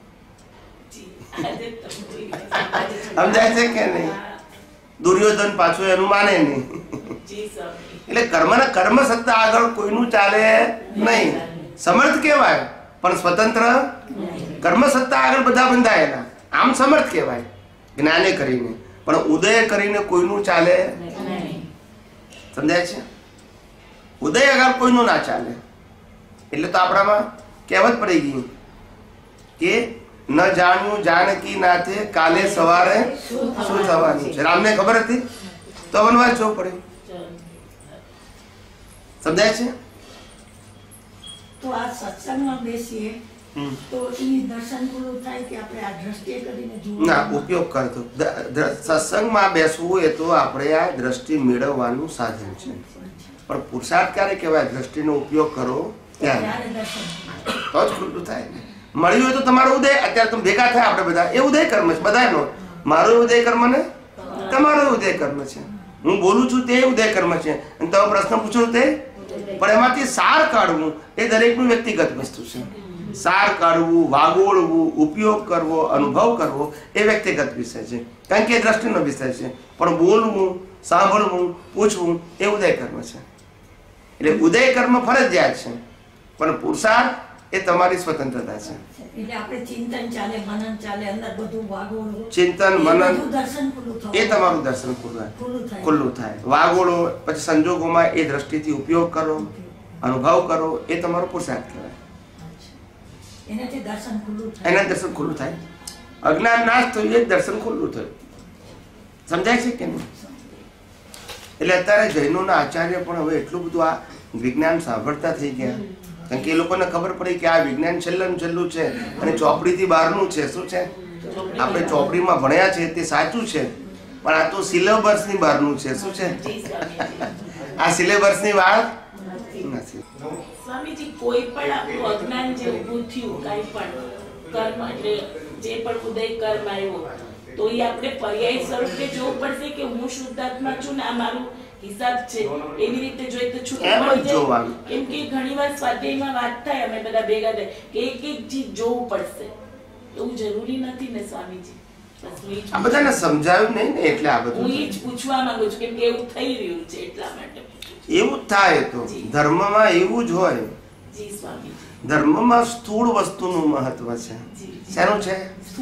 S1: સમજાય છે કે નહીં? દુર્યોધન પાછું એનું માને નહીં. એટલે કર્મના કર્મ સત્તા આગળ કોઈનું ચાલે નહીં. સમર્થ કહેવાય પણ સ્વતંત્ર. કર્મ સત્તા આગળ બધા બંધાયેલા, આમ સમર્થ કહેવાય જ્ઞાને કરીને, પણ ઉદય કરીને કોઈનું ચાલે. સમજાય છે? ઉદય આગળ કોઈનું ના ચાલે. એટલે તો આપણામાં કહેવત પડી ગઈ કે ન જાણ્યું જાનકી નાથે કાલે સવારે શું થવાનું છે. રામને ખબર હતી તો વનવાસ જવું પડે. સમજાય છે?
S7: તો આ સત્સંગમાં બેસીએ તો એ દર્શન પૂરું થાય કે આપણે આ દ્રષ્ટિએ કરીને જોવું?
S1: ના, ઉપયોગ કરતો. સત્સંગમાં બેસવું એ તો આપણે આ દ્રષ્ટિ મેળવવાનું સાધન છે, પણ પુરુષાર્થ ક્યારે કહેવાય? દ્રષ્ટિનો ઉપયોગ કરો ત્યારે તો જ ખુલ્લું થાય. મળ્યું હોય તો તમારો ઉદય, અત્યારે તમે ભેગા થાય આપણે બધા, એ ઉદય કર્મ છે બધાનો. મારો ઉદય કર્મ ને તમારો ઉદય કર્મ છે. હું બોલું છું તે ઉદય કર્મ છે, અને તમે પ્રશ્ન પૂછો તે, પણ એમાંથી સાર કાઢવું એ દરેકનું વ્યક્તિગત વસ્તુ છે. સાર કાઢવું, વાગોળવું, ઉપયોગ કરવો, અનુભવ કરવો એ વ્યક્તિગત વિષય છે, કારણ કે એ દ્રષ્ટિનો વિષય છે. પણ બોલવું, સાંભળવું, પૂછવું એ ઉદય કર્મ છે. એટલે ઉદય કર્મ ફરજિયાત છે, પણ પુરુષાર્થ એ તમારી સ્વતંત્રતા છે.
S7: એટલે આપણે ચિંતન ચાલે, મનન ચાલે, અંદર બધું વાગોળવું,
S1: ચિંતન મનન
S7: દર્શન પૂરું થવું,
S1: એ તમારું દર્શન પૂરું ખુલ્લું થાય. વાગોળો, પછી સંજોગોમાં એ દ્રષ્ટિથી ઉપયોગ કરો, અનુભવ કરો, એ તમારો પુરુષાર્થ કહેવાય.
S7: એનાથી દર્શન ખુલ્લું થાય.
S1: એના દર્શન ખુલ્લું થાય. અજ્ઞાન નાશ થયું એ દર્શન ખુલ્લું થયું. સમજાય છે કે નહીં? એટલે અત્યારે જૈનોના આચાર્ય પણ હવે એટલું બધું આ વિજ્ઞાન સાંભળતા થઈ ગયા, કારણ કે એ લોકોને ખબર પડી કે આ વિજ્ઞાન છેલ્લું છેલ્લું છે અને ચોપડીથી બહારનું છે. શું છે? આપણે ચોપડીમાં ભણ્યા છે તે સાચું છે, પણ આ તો સિલેબસની બહારનું છે. શું છે? આ સિલેબસની વાત નથી.
S4: સ્વામીજી, કોઈ પણ આપણું અજ્ઞાન જે ઊભું થયું, કાંઈ પણ કર્મ એટલે જે પણ ઉદય કર્મ આવ્યો, તો એ આપણે પર્યાય સ્વરૂપે જોવું પડશે કે હું શુદ્ધાત્મા છું ને આ મારું હિસાબ છે, એવી રીતે જોઈએ તો છૂટું મળી જાય. કેમ કે ઘણી વાર સ્વાધ્યાયમાં વાત થાય, અમે બધા ભેગા થાય કે એક એક ચીજ જોવું પડશે, એવું જરૂરી નથી ને સ્વામીજી?
S1: આ બધાને સમજાવ્યું નહીં ને, એટલે આ બધું
S4: હું એ જ પૂછવા માંગુ છું, કેમ કે એવું થઈ રહ્યું છે એટલા માટે.
S1: એવું જ થાય. તો ધર્મમાં એવું જ હોય.
S4: જી સ્વામીજી.
S1: ધર્મમાં સ્થૂળ વસ્તુનું મહત્વ છે. શેનું છે?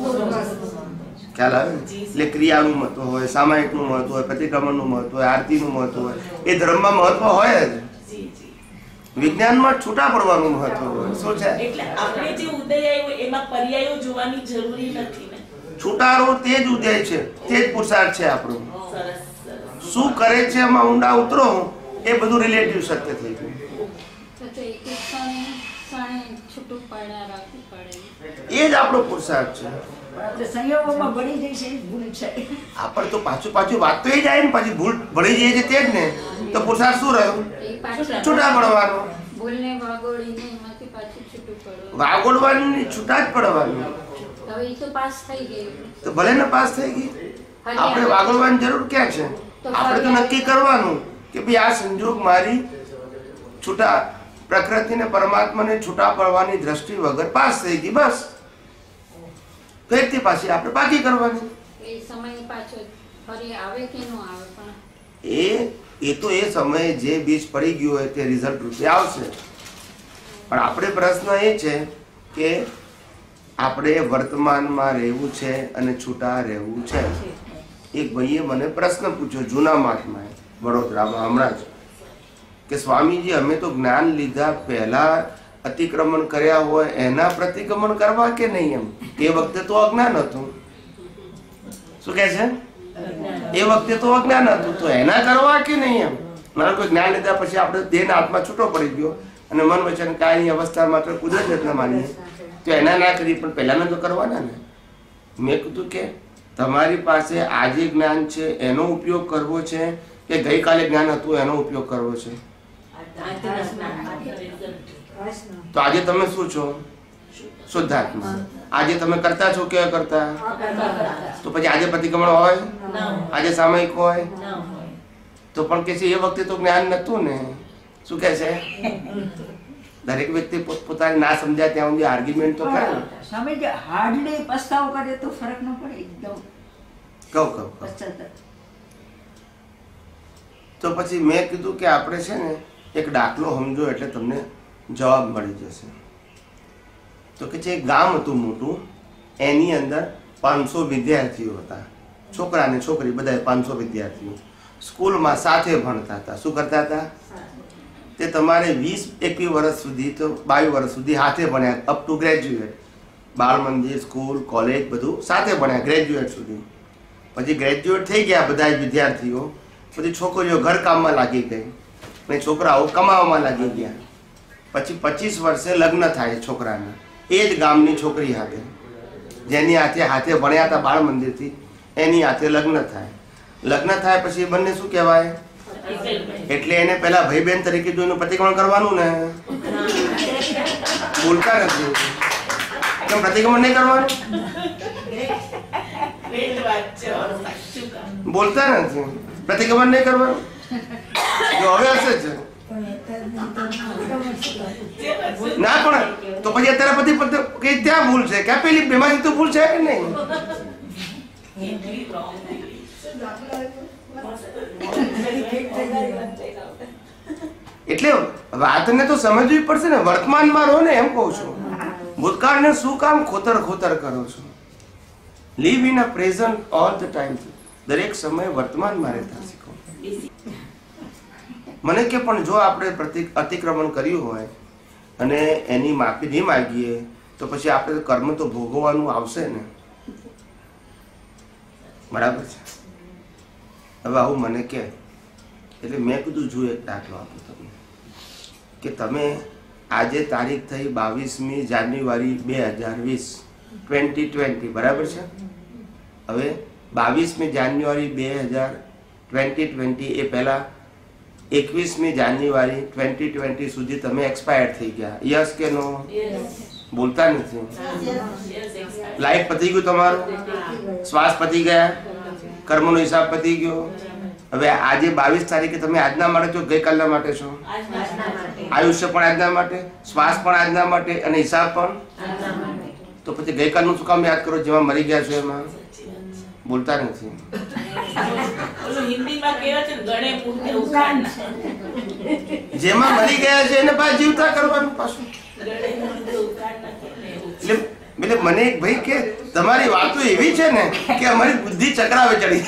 S1: ખ્યાલ આવે? એટલે ક્રિયાનું મહત્વ હોય, સામાયિકનું મહત્વ હોય, પ્રતિક્રમણનું મહત્વ હોય, આરતીનું મહત્વ હોય, એ ધર્મમાં મહત્વ હોય જ. વિજ્ઞાનમાં છૂટા પડવાનું મહત્વ હોય. શું છે?
S4: એટલે આપણે જે ઉદય આવ્યો એમાં પર્યાયો જોવાની જરૂરી નથી ને.
S1: છૂટારો તે જ ઉદય છે, તે જ પુરુષાર્થ છે આપણો.
S4: સરસ સરસ.
S1: શું કરે છે એમાં ઊંડા ઉતરો, એ બધું રિલેટિવ સત્ય થઈ ગયું.
S8: ક્ષણે છૂટું પાડ્યા રાખવું પડે.
S1: એ જ આપણો પુરુષાર્થ છે.
S2: પણ આપણે સંયોગોમાં ભળી જઈએ છીએ, એ જ ભૂલ છે.
S1: આપણે તો પાછું પાછું વાત તો એ જાય ને, પાછી ભૂલ ભળી જાય છે તે જ ને. તો પુરુષાર્થ શું રહ્યો?
S8: એ પાછું
S1: છૂટા પડવાનો.
S8: ભૂલને વાગોળીને એમાંથી પાછું છૂટું પડવું.
S1: વાગોડવાની છૂટા જ પડવાનું.
S8: હવે એ તો પાસ થઈ ગયું.
S1: તો ભલે ને પાસ થઈ ગઈ, આપણે વાગોડવાની જરૂર ક્યાં છે? આપણે તો નક્કી કરવાનું કે ભાઈ આ સંજોગ મારી છૂટા પ્રકૃતિને પરમાત્માને છૂટા પડવાની દ્રષ્ટિ વગર પાસ થઈ ગઈ, બસ. ફેરથી પાછી આપણે બાકી કરવાની.
S8: એ સમય પાછો ફરી આવે કે ન આવે, પણ
S1: એ એ તો એ સમયે જે બીજ પડી ગયું હોય તે રિઝલ્ટ રૂપે આવશે. પણ આપણે પ્રશ્ન એ છે કે આપણે વર્તમાનમાં રહેવું છે અને છૂટા રહેવું છે. એક ભાઈએ મને પ્રશ્ન પૂછ્યો જૂના મઠમાં વડોદરામાં હમણાં જ, કે સ્વામીજી અમે તો જ્ઞાન લીધા પહેલા અતિક્રમણ કર્યા હોય એના પ્રતિક્રમણ કરવા કે નહીં? એમ એ વખતે તો અજ્ઞાન હતું. શું કહે છે? એ વખતે તો અજ્ઞાન હતું, તો એના કરવા કે નહીં? એમ મારે કોઈ જ્ઞાન લીધા પછી આપણે દેહ આત્મા છૂટો પડી ગયો અને મન વચન કાયની અવસ્થા માત્ર કુદરત જ ન માનીએ તો એના ના કરી, પણ પહેલાના તો કરવાના ને. મેં કીધું કે તમારી પાસે આજે જ્ઞાન છે એનો ઉપયોગ કરવો છે કે ગઈકાલે જ્ઞાન હતું એનો ઉપયોગ કરવો છે? તો આજે તમે શું છો? શુદ્ધાત્મા. આજે તમે કરતા છો કે કરતા? તો પછી આજે પ્રતિક્રમણ હોય, આજે સામયિક હોય તો પણ કે છે એ વખતે તો જ્ઞાન નતું ને. શું કે છે? દરેક વ્યક્તિ પોતાની ના સમજ્યા ત્યાં સુધી આર્ગ્યુમેન્ટ તો કરે.
S2: સમજ હાર્ડલી પસ્તાવ કરે તો ફરક ન પડે. એકદમ
S1: કહું કહું
S2: પશ્ચાતાપ.
S1: તો પછી મેં કીધું કે આપણે છે ને એક દાખલો સમજો એટલે તમને જવાબ મળી જશે. તો કે છે એક ગામ હતું મોટું, એની અંદર પાંચસો વિદ્યાર્થીઓ હતા, છોકરા અને છોકરી બધા પાંચસો વિદ્યાર્થીઓ સ્કૂલમાં સાથે ભણતા હતા. શું કરતા હતા? તે તમારે વીસ એકવીસ વર્ષ સુધી તો બાવીસ વર્ષ સુધી સાથે ભણ્યા, અપ ટુ ગ્રેજ્યુએટ. બાળ મંદિર, સ્કૂલ, કોલેજ બધું સાથે ભણ્યા ગ્રેજ્યુએટ સુધી. પછી ગ્રેજ્યુએટ થઈ ગયા બધા વિદ્યાર્થીઓ, પછી છોકરીઓ ઘરકામમાં લાગી ગઈ અને છોકરાઓ કમાવામાં લાગી ગયા. પછી પચીસ વર્ષે લગ્ન થાય છોકરાના એ જ ગામની છોકરી હાથે, જેની હાથે હાથે ભણ્યા હતા બાળ મંદિરથી, એની હાથે લગ્ન થાય. લગ્ન થાય પછી બંને શું કહેવાય? એટલે એને પેલા ભાઈ બહેન તરીકે જોઈને પ્રતિક્રમણ કરવાનું ને. બોલતા નથી કેમ? પ્રતિક્રમણ નહીં કરવાનું? બોલતા નથી, પ્રતિક્રમણ નહીં કરવાનું. જો હવે હશે છે ના, પણ તો પછી અત્યારે બધી કઈ ત્યાં ભૂલ છે કે પેલી બેમાંથી તો ભૂલ છે કે નહીં? એટલે વાતને તો સમજવી પડશે ને. વર્તમાનમાં રહો ને, એમ કહું છું. ભૂતકાળને શું કામ ખોતર ખોતર કરો છો? Live in a present all the time. દરેક સમયે વર્તમાનમાં રહેતા શીખો. મને કે પણ જો આપણે પ્રતિ અતિક્રમણ કર્યું હોય અને એની માફી નહીં માગીએ તો પછી આપણે કર્મ તો ભોગવવાનું આવશે ને. બરાબર છે? હવે આવું મને કે એટલે મેં કીધું જો એક દાખલો આપું તમને કે તમે આજે તારીખ થઈ બાવીસમી જાન્યુઆરી બે હજાર વીસ ટ્વેન્ટી ટ્વેન્ટી, બરાબર છે? હવે બાવીસમી જાન્યુઆરી બે હજાર ટ્વેન્ટી ટ્વેન્ટી એ પહેલાં એકવીસમી જાન્યુઆરી ટ્વેન્ટી ટ્વેન્ટી સુધી તમે એક્સપાયર થઈ ગયા. યસ કે નો? બોલતા નથી. લાઈફ પતી ગયું તમારું, શ્વાસ પતી ગયા, કર્મનો હિસાબ પતી ગયો. હવે આજે બાવીસ તારીખે તમે આજના માટે છો, ગઈકાલના માટે છો? આયુષ્ય પણ આજના માટે, શ્વાસ પણ આજના માટે અને હિસાબ પણ. તો પછી ગઈકાલનું શું કામ યાદ કરો જેમાં મરી ગયા છો એમાં? બોલતા નથી. જેમાં મરી ગયા છે એને પાછું જીવતા કરવાનું પાછું. એટલે મને એક ભાઈ કે તમારી વાતો એવી છે ને કે અમારી બુદ્ધિ ચક્રાવે ચડી.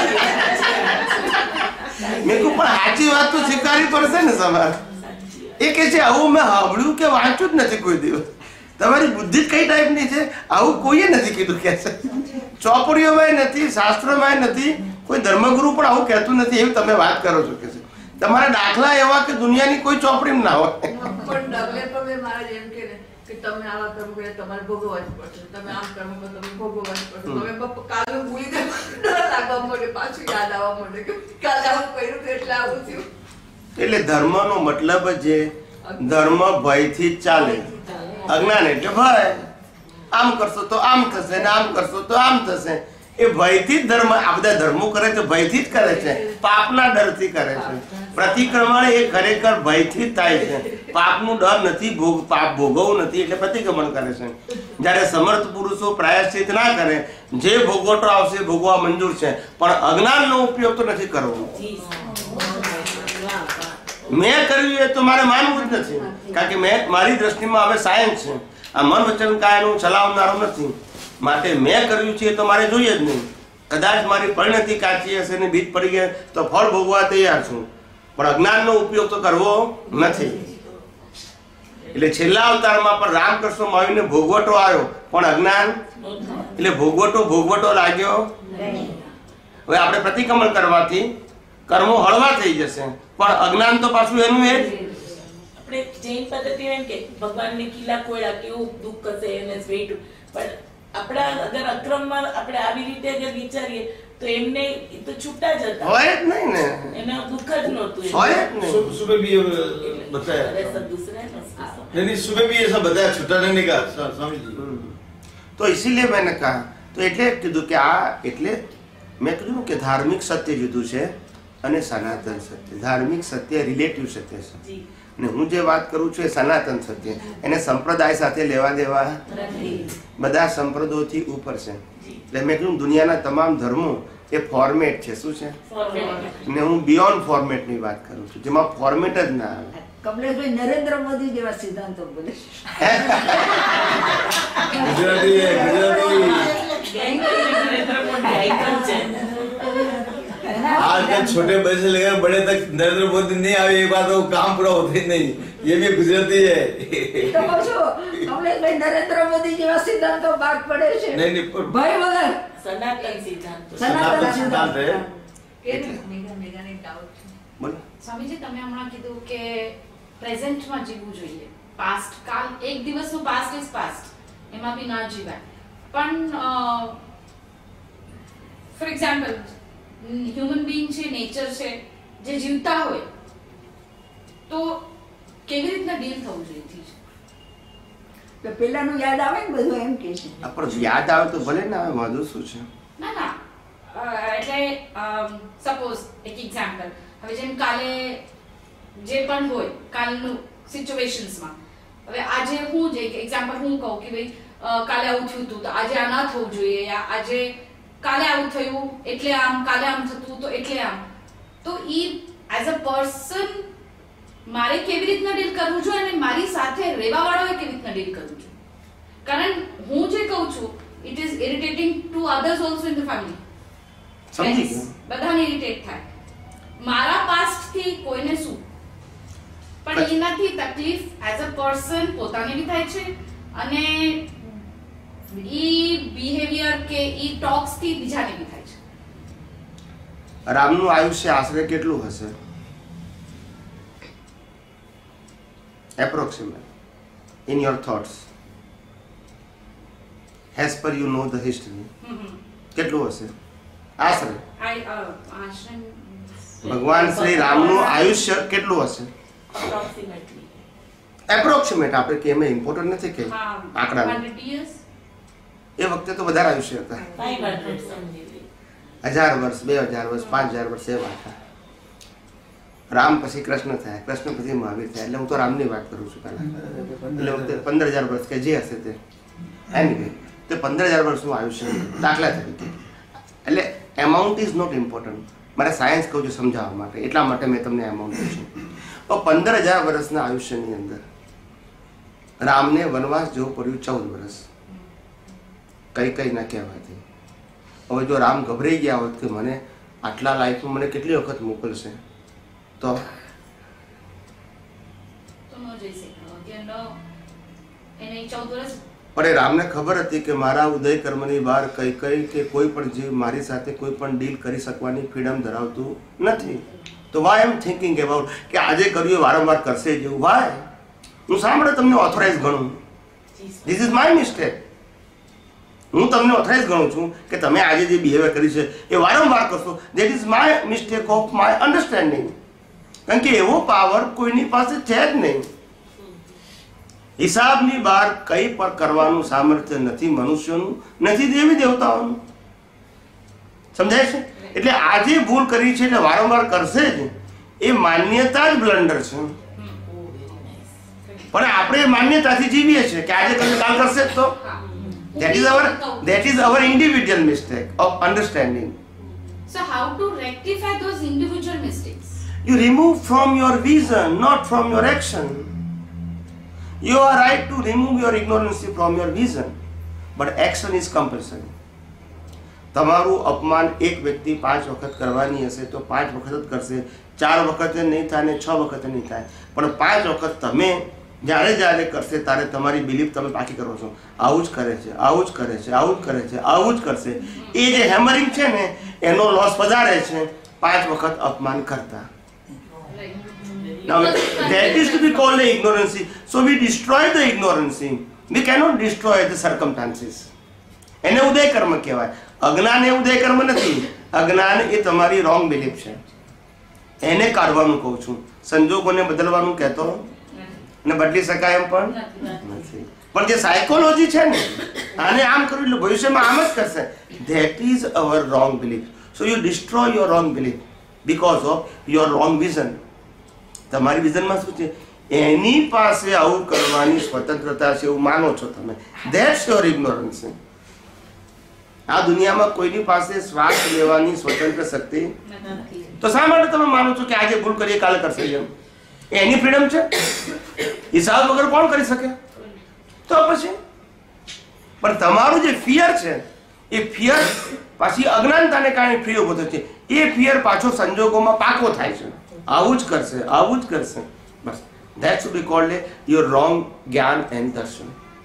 S1: મેં કહું પણ સાચી વાત તો સ્વીકારવી પડશે ને તમારે. એ કે છે આવું મેં સાંભળ્યું કે વાંચ્યું જ નથી કોઈ દિવસ. તમારી બુદ્ધિ જ કઈ ટાઈપની છે આવું કોઈએ નથી કીધું. કે છે ચોપડીઓમાં નથી, શાસ્ત્રોમાં નથી, કોઈ ધર્મગુરુ પણ આવું કહેતું નથી. એવી તમે વાત કરો છો કે છે તમારા દાખલા એવા કે દુનિયાની કોઈ ચોપડીમાં ના હોય.
S2: પણ ડગલે પગે મારા જેમ કે તમે આવા કર્મ કર્યા તમારે ભોગવવા જ પડશે, તમે આમ કર્મ કરો તમે ભોગવવા જ પડશે. હવે બાપા કાલે ભૂલી જાય, ડર લાગવા માંડે, પાછું યાદ આવવા માંડે કે કાલે આવું કર્યું હતું એટલે આવું થયું.
S1: એટલે ધર્મનો મતલબ જ ધર્મ ભયથી જ ચાલે, અજ્ઞાન એટલે ભય. આમ કરશો તો આમ થશે ને આમ કરશો તો આમ થશે. એ ભયથી જ ધર્મ, આ બધા ધર્મો કરે છે ભયથી જ કરે છે, પાપના ડરથી કરે છે. પ્રતિક્રમણ એ ખરેખર ભયથી જ થાય છે. પાપનું ડર નથી, ભોગ પાપ ભોગવવું નથી એટલે પ્રતિક્રમણ કરે છે. જ્યારે સમર્થ પુરુષો પ્રાયશ્ચિત ના કરે, જે ભોગવટો આવશે ભોગવા મંજૂર છે, પણ અજ્ઞાનનો ઉપયોગ તો નથી કરવો. મેં કર્યું એ તો મારે માનવું જ નથી, કારણ કે મેં મારી દ્રષ્ટિમાં હવે સાયન્સ છે, આ મન વચન કાયાનું ચલાવનારું નથી. માટે મેં કર્યું છે તો મારે જોઈએ જ નહીં. કદાચ મારી પરિણતિ કાચી હશે ને બીજ પડી ગયા તો ફળ ભોગવા તૈયાર છું, પણ અજ્ઞાનનો ઉપયોગ તો કરવો નથી. એટલે છેલ્લા અવતારમાં પણ રામકૃષ્ણ મહાવીરને ભોગવટો આવ્યો, પણ અજ્ઞાન એટલે ભોગવટો ભોગવટો લાગ્યો. હવે આપણે પ્રતિક્રમણ કરવાથી કર્મો હળવા થઈ જશે, પણ અજ્ઞાન તો પાછું એનું એ જ.
S4: આપણે જૈન પદ્ધતિ એમ કે ભગવાનને કિલ્લા કોયડા કેવું દુઃખ હશે એને વેઠ, પણ આપણા અગર અક્રમમાં આપણે આવી રીતે અગર વિચારીએ તો એમને તો છૂટા જ હતા,
S1: હોય જ નહીં ને,
S4: એને દુઃખ જ નહોતું.
S1: હોય જ નહીં.
S5: सुबह भी ये बताया,
S4: सब दूसरा है
S5: नहीं सुबह भी ऐसा बताया, छुट्टा नहीं कहा स्वामी जी.
S1: તો इसीलिए मैंने कहा, તો એટલે કીધું કે આ એટલે મેં કીધું કે ધાર્મિક સત્ય જુદું છે અને સનાતન સત્ય. ધાર્મિક સત્ય રિલેટિવ સત્ય છે, અને હું જે વાત કરું છું એ સનાતન સત્ય. એને સંપ્રદાય સાથે લેવા દેવા બધા સંપ્રદાયોથી ઉપર છે. એટલે મેં કીધું દુનિયાના તમામ ધર્મો એ ફોર્મેટ છે. શું છે? અને હું બિયોન્ડ ફોર્મેટની વાત કરું છું, જેમાં ફોર્મેટ જ ના આવે.
S2: કમલેશભાઈ નરેન્દ્ર મોદી જેવા સિદ્ધાંતો બોલે.
S5: गुजराती है, गुजराती. आज के छोटे बच्चे से लेकर बड़े तक नरेंद्र मोदी नहीं आए, एक बात वो काम पूरा होता ही नहीं. ये भी गुजराती है.
S2: તો કહું છું, કમલેશભાઈ નરેન્દ્ર મોદી જેવા સિદ્ધાંતો બાદ પડે છે.
S5: नहीं नहीं पर
S2: ભય વગર
S4: સનાતન સિદ્ધાંત.
S5: सनातन सिद्धांत है.
S1: બોલો.
S9: સ્વામીજી તમે હમણાં કીધું કે પ્રેઝન્ટમાં જીવવું જોઈએ, પાસ્ટ કાલ એક દિવસનું પાસ્ટ ઇઝ પાસ્ટ, એમાં બી ના જીવાય. પણ ફોર એક્ઝામ્પલ હ્યુમન બીઈંગ છે, નેચર છે, જે જીવતા હોય તો કેવી રીતના ડીલ થવું જોઈએ?
S2: તો પેલાનું યાદ આવે ને બધું, એમ કે છે.
S1: આ પણ યાદ આવે તો ભલે ને આવે, વાંધો શું છે?
S9: ના ના અ, એટલે સપોઝ એક એક્ઝામ્પલ, હવે જેમ કાલે જે પણ હોય કાલનું સિચ્યુએશન્સમાં, હવે આજે હું જે એક્ઝામ્પલ હું કહું કે ભાઈ અ, કાલે આવું થયું હતું તો આજે આ ના થવું જોઈએ, યા આજે કાલે આવું થયું એટલે આમ, કાલે આમ થતું તો એટલે આમ, તો ઈ એઝ અ પર્સન મારે કેવી રીતના ડીલ કરવું જોઈએ અને મારી સાથે રહેવા વાળાએ કેવી રીતના ડીલ કરવું જોઈએ? કારણ હું જે કહું છું it is irritating to others also in the family.
S1: સમજી ગયો.
S9: બધાને ઇરિટેટ થાય. મારા પાસ્ટ થી કોઈને શું, પણ એનાથી તકલીફ એઝ અ પર્સન પોતાને બી થાય છે, અને ઈ બિહેવિયર કે ઈ ટોક્સ થી બીજાને બી થાય છે.
S1: રામનું આયુષ્ય આશરે કેટલું હશે? Approximate in your thoughts, as per you know the history, કેટલું હશે આશરે?
S9: આઈ આશ્રમ
S1: ભગવાન શ્રી રામનું આયુષ્ય કેટલું હશે?
S4: Approximately.
S1: એપ્રોક્સિમેટ. આપણે કે એમાં ઇમ્પોર્ટન્ટ નથી કે આંકડા,
S9: હંડ્રેડ યર્સ
S1: એ વખતે તો વધારે આયુષ્ય હતા.
S4: five hundred સમજી લે.
S1: હજાર વર્ષ, બે હજાર વર્ષ, પાંચ હજાર વર્ષ એવા હતા. રામ પછી કૃષ્ણ થયા, કૃષ્ણ પછી મહાવીર થયા. એટલે હું તો રામની વાત કરું છું પહેલા. એટલે વખતે પંદર હજાર વર્ષ કે જે હશે તે એનીવે તે પંદર હજાર વર્ષનું આયુષ્ય દાખલા તરીકે. એટલે એમાઉન્ટ ઇઝ નોટ ઇમ્પોર્ટન્ટ. મારે સાયન્સ કહું છું સમજાવવા માટે, એટલા માટે મેં તમને એમાઉન્ટ પૂછ્યું. પણ પંદર હજાર વર્ષના આયુષ્યની અંદર રામને વનવાસ જવું પડ્યું ચૌદ વર્ષ. કઈ કઈ ના કહેવાથી. હવે જો રામ ગભરાઈ ગયા હોત કે મને આટલા લાઈફમાં મને કેટલી વખત મોકલશે તો
S9: તો નો જઈ શકે કે નો એને ચૌદ વર્ષ.
S1: પણ એ રામને ખબર હતી કે મારા ઉદય કર્મની બહાર કઈ કઈ કે કોઈ પણ જીવ મારી સાથે કોઈ પણ ડીલ કરી શકવાની ફ્રીડમ ધરાવતું નથી. તો વાય એમ થિંકિંગ અબાઉટ કે આજે કર્યું વારંવાર કરશે જેવું. વાય હું શા માટે તમને ઓથોરાઇઝ ગણું? This is my mistake. હું તમને ઓથરાઇઝ ગણું છું કે તમે આજે જે બિહેવિયર કરી છે એ વારંવાર કરશો. That is my mistake of my understanding. કારણ કે એવો પાવર કોઈની પાસે છે જ નહીં. હિસાબની બહાર કંઈ પણ કરવાનું સામર્થ્ય નથી મનુષ્યનું, નથી દેવી દેવતાઓનું. સમજાય છે? એટલે આજે ભૂલ કરી છે એટલે વારંવાર કરશે જ, એ માન્યતા જ બ્લન્ડર છે. પણ આપણે માન્યતાથી જીવીએ છીએ કે આજે કરશે કાલ કરશે જ. તો that is our that is our individual mistake of understanding.
S9: So how to rectify those individual mistakes?
S1: You remove from your vision, not from your action. You are right to remove your ignorance from your vision, but action is compulsory. તમારું અપમાન એક વ્યક્તિ પાંચ વખત કરવાની હશે તો પાંચ વખત જ કરશે, ચાર વખતે નહીં થાય ને છ વખતે નહીં થાય, પણ પાંચ વખત તમે જ્યારે જ્યારે કરશે ત્યારે તમારી બિલીફ તમે પાકી કરો છો. આવું જ કરે છે, આવું જ કરે છે, આવું જ કરે છે, આવું જ કરશે. એ જે હેમરિંગ છે ને એનો લોસ વધારે છે પાંચ વખત અપમાન કરતા. Now that is to be called the ignorance. So we destroy the ignorance. We cannot destroy the circumstances. એને ઉદય કર્મ કહેવાય. અજ્ઞાન એ ઉદય કર્મ નથી. અજ્ઞાન એ તમારી રોંગ બિલીફ છે. એને કાઢવાનું કહું છું. સંજોગોને બદલવાનું કહેતો ને બદલી શકાય એમ પણ નથી. પણ જે સાયકોલોજી છે ને આને આમ કર્યું એટલે ભવિષ્યમાં આમ જ કરશે. That is our wrong belief. So you destroy your wrong belief because of your wrong vision. તમારી વિઝનમાં શું છે? એની પાસે આવું કરવાની સ્વતંત્રતા છે એવું માનો છો તમે. That's your ignorance. આ દુનિયામાં કોઈની પાસે શ્વાસ લેવાની સ્વતંત્ર શક્તિ તો શા માટે તમે માનો છો કે આજે ભૂલ કરીએ કાલે કરશે એમ? એની ફ્રીડમ છે. હિસાબ વગર કોણ કરી શકે? તો પછી પણ તમારું જે ફિયર છે એ ફિયર પાછી અજ્ઞાનતાને કારણે ફિયર ઉભો થયો છે. એ ફિયર પાછો સંજોગોમાં પાકો થાય છે. આવું જ કરશે, આવું જ કરશે. બસ that should be called your wrong જ્ઞાન and darshan.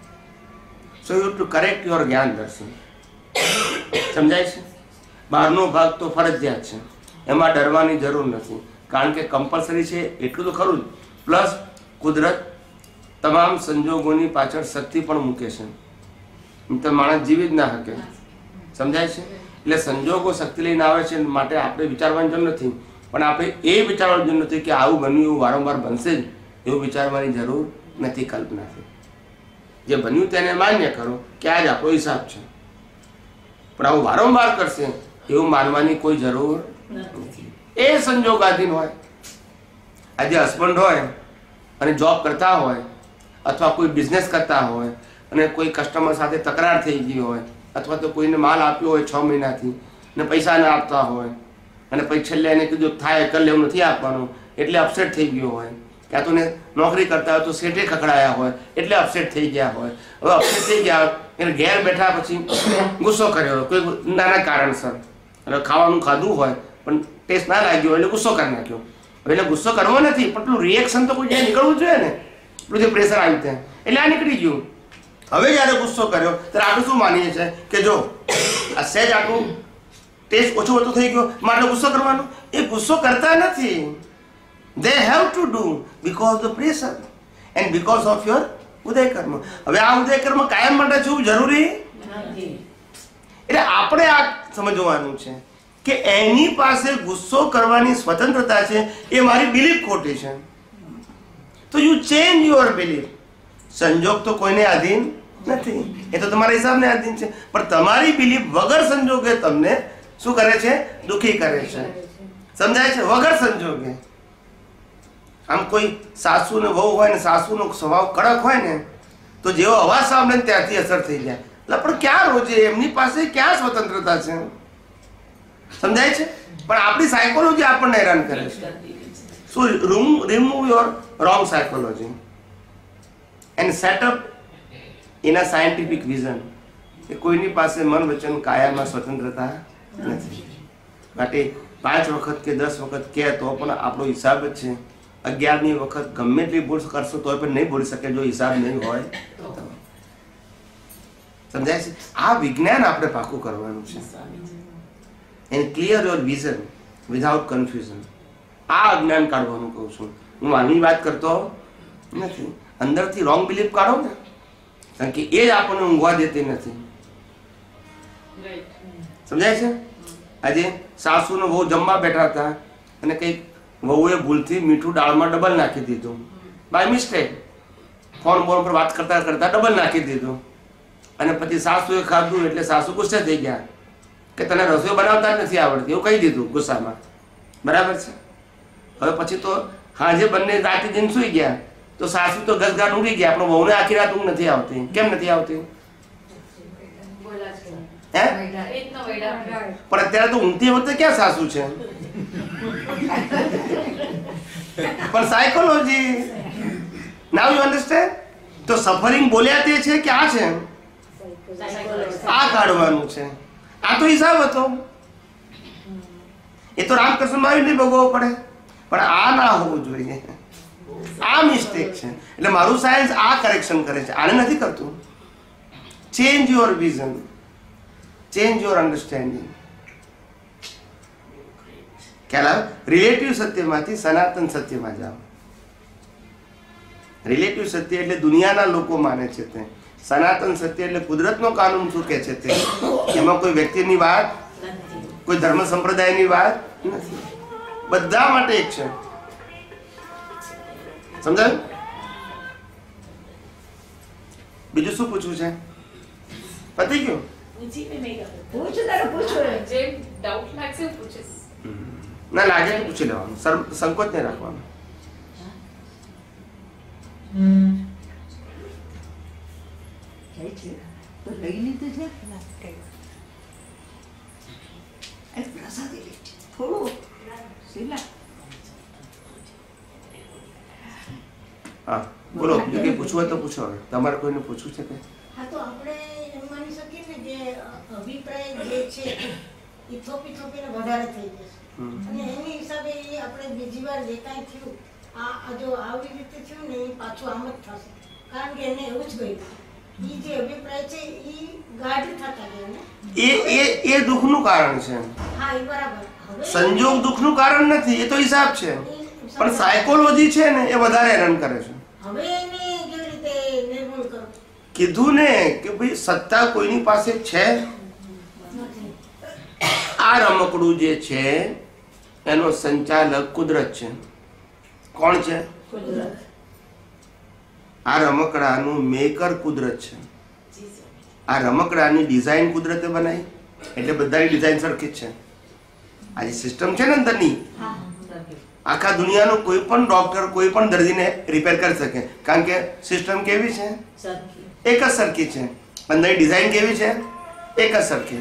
S1: So you have to correct your જ્ઞાન darshan. સમજાય છે? બહારનો ભાગ તો ફરજિયાત છે, એમાં ડરવાની જરૂર નથી. કારણ કે કમ્પલસરી છે એટલું તો ખરું જ. પ્લસ કુદરત તમામ સંજોગોની પાછળ શક્તિ પણ મૂકે છે. તો માણસ જીવી જ ના શકે. સમજાય છે? એટલે સંજોગો શક્તિ લઈને આવે છે માટે આપણે વિચારવાની જરૂર નથી. પણ આપણે એ વિચારવાની જરૂર નથી કે આવું બન્યું એવું વારંવાર બનશે જ એવું વિચારવાની જરૂર નથી. કલ્પનાથી જે બન્યું તેને માન્ય કરો કે આ જ આપણો હિસાબ છે. પણ આવું વારંવાર કરશે એવું માનવાની કોઈ જરૂર નથી. એ સંજોગાધીન હોય. આજે હસબન્ડ હોય અને જોબ કરતા હોય અથવા કોઈ બિઝનેસ કરતા હોય અને કોઈ કસ્ટમર સાથે તકરાર થઈ ગઈ હોય અથવા તો કોઈને માલ આપ્યો હોય છ મહિનાથી ને પૈસા ના આપતા હોય અને પછી છેલ્લે એને કીધું થાય કરી લેવું નથી આપવાનું એટલે અપસેટ થઈ ગયો હોય. ક્યાં તો ને નોકરી કરતા હોય તો સેઠે ખખડાયા હોય એટલે અપસેટ થઈ ગયા હોય. હવે અપસેટ થઈ ગયા એને ઘેર બેઠા પછી ગુસ્સો કર્યો કોઈ નાના કારણસર. એટલે ખાવાનું ખાધું હોય પણ ટેસ્ટ ના લાગ્યો એટલે ગુસ્સો કરી નાખ્યો. એટલે ગુસ્સો કરવો નથી પણ પેલું રિએક્શન તો કોઈ જ્યાં નીકળવું જોઈએ ને. પેલું જે પ્રેશર આવ્યું ત્યાં એટલે આ નીકળી ગયું. હવે જ્યારે ગુસ્સો કર્યો ત્યારે આપણે શું માનીએ છીએ કે જો આ સહેજ આટલું ટેસ્ટ ઓછો ઓછો થઈ ગયો માટે ગુસ્સો કરવાનો. એ ગુસ્સો કરતા નથી. they have to do because the pressure and because of your ઉદય કર્મ. હવે આ ઉદય કર્મ કાયમ માટે શું જરૂરી નથી. એટલે આપણે આ સમજવાનું છે કે એની પાસે ગુસ્સો કરવાની સ્વતંત્રતા છે એ મારી બિલીફ ખોટી છે. તો યુ ચેન્જ યોર બિલીફ. સંજોગ તો કોઈને આધીન નથી, એ તો તમારા હિસાબને આધીન છે. પણ તમારી બિલીફ વગર સંજોગે તમને શું કરે છે? દુઃખી કરે છે. સમજાય છે? વગર સંજોગે. આમ કોઈ સાસુ ને વહુ હોય ને સાસુનો સ્વભાવ કડક હોય ને તો જેવો અવાજ સાંભળે ત્યાંથી અસર થઈ જાય. એટલે પણ ક્યાં રોજે એમની પાસે ક્યાં સ્વતંત્રતા છે? સમજાય છે? પણ આપણી સાયકોલોજી આપણને હેરાન કરે છે. So remove your wrong psychology and set up in a scientific vision કે કોઈની પાસે મન વચન કાયામાં સ્વતંત્રતા નથી. માટે પાંચ વખત કે દસ વખત કહે તો પણ આપણો હિસાબ જ છે. અગિયારમી વખત ગમે એટલી ભૂલ કરશો તો પણ નહીં ભૂલી શકે જો હિસાબ નહીં હોય. સમજાય છે? આ વિજ્ઞાન આપણે પાકું કરવાનું છે. And clear your vision without confusion. આ અજ્ઞાન કાઢવાનું કહું છું. હું આની વાત કરતો નથી. અંદરથી રોંગ બિલીફ કાઢો ને કારણ કે એ જ આપણને ઊંઘવા દેતી નથી. સમજાય છે? આજે સાસુ ને વહુ જમવા બેઠા હતા અને કંઈક વહુએ ભૂલથી મીઠું દાળમાં ડબલ નાખી દીધું, બાય મિસ્ટેક. ફોન બોન પર વાત કરતા કરતા ડબલ નાખી દીધું અને પછી સાસુએ ખાધું એટલે સાસુ ગુસ્સે થઈ ગયા કે તને રસોઈ બનાવતા જ નથી આવડતી, એવું કહી દીધું ગુસ્સામાં. બરાબર છે? હવે પછી તો હાજે બંને રાતે દિન સુઈ ગયા તો સાસુ તો ગસગાટ ઊંઘી ગયા, પણ વહુને આખી રાત ઊંઘ નથી આવતી. કેમ નથી આવતી? હે? પણ અત્યારે તો ઊંઘતી વખતે ક્યાં સાસુ છે? પણ સાયકોલોજી, નાઉ યુ અન્ડરસ્ટેન્ડ? તો સફરિંગ બોલ્યા તે છે કે આ છે, આ કાઢવાનું છે. આ તો હિસાબ હતો, એ તો રામકૃષ્ણ માં નહીં ભોગવવો પડે, પણ આ ના હોવું જોઈએ. આ મિસ્ટેક છે. એટલે મારું સાયન્સ આ કરેક્શન કરે છે, આને નથી કરતું. Change your vision, change your understanding. ખ્યાલ આવે? રિલેટિવ સત્યમાંથી સનાતન સત્યમાં જાઓ. રિલેટિવ સત્ય એટલે દુનિયાના લોકો માને છે તે, સનાતન સત્ય એટલે કુદરતનો કાનૂન શું કહે છે તે. એમાં કોઈ વ્યક્તિની વાત, કોઈ ધર્મ સંપ્રદાયની વાત નથી, બધા માટે એક છે. સમજાયું? બીજું શું પૂછવું છે? પતી ગયું? ના લાગે તો પૂછી લેવાનું, સંકોચ નહીં રાખવાનું. હા બોલો, બીજું કઈ પૂછવું હોય તો પૂછો. હવે તમારે કોઈને પૂછવું છે કે?
S3: હા, તો આપણે એમ માની શકીએ ને કે અભિપ્રાય જે છે એ થોપી થોપીને વધારે થઈ જશે અને એની હિસાબે એ આપણે બીજી વાર જે કાંઈ થયું આ જો આવી રીતે થયું ને એ પાછું આમ જ થશે, કારણ કે એને એવું જ ગયું. એ જે અભિપ્રાય છે એ ગાઢ થતા ગયા ને,
S1: એ એ એ દુઃખનું કારણ છે.
S3: હા એ બરાબર.
S1: સંજોગ દુઃખનું કારણ નથી, એ તો હિસાબ છે. પણ સાયકોલોજી છે ને એ વધારે હેરાન કરે છે.
S3: હવે એને કેવી રીતે નિર્મૂળ કરો?
S1: કીધું ને કે ભાઈ સત્તા કોઈની પાસે છે. આ રમકડું જે છે એનો સંચાલક કુદરત છે. કોણ છે? આ રમકડાનું મેકર કુદરત છે. આ રમકડાની ડિઝાઇન કુદરતે બનાવી, એટલે બધાની ડિઝાઇન સરખી જ છે. આ જે સિસ્ટમ છે ને અંદરની, આખા દુનિયાનો કોઈ પણ ડોક્ટર કોઈ પણ દર્દીને રિપેર કરી શકે, કારણ કે સિસ્ટમ કેવી છે? એક જ સરખી છે. અંદરની ડિઝાઇન કેવી છે? એક જ સરખી.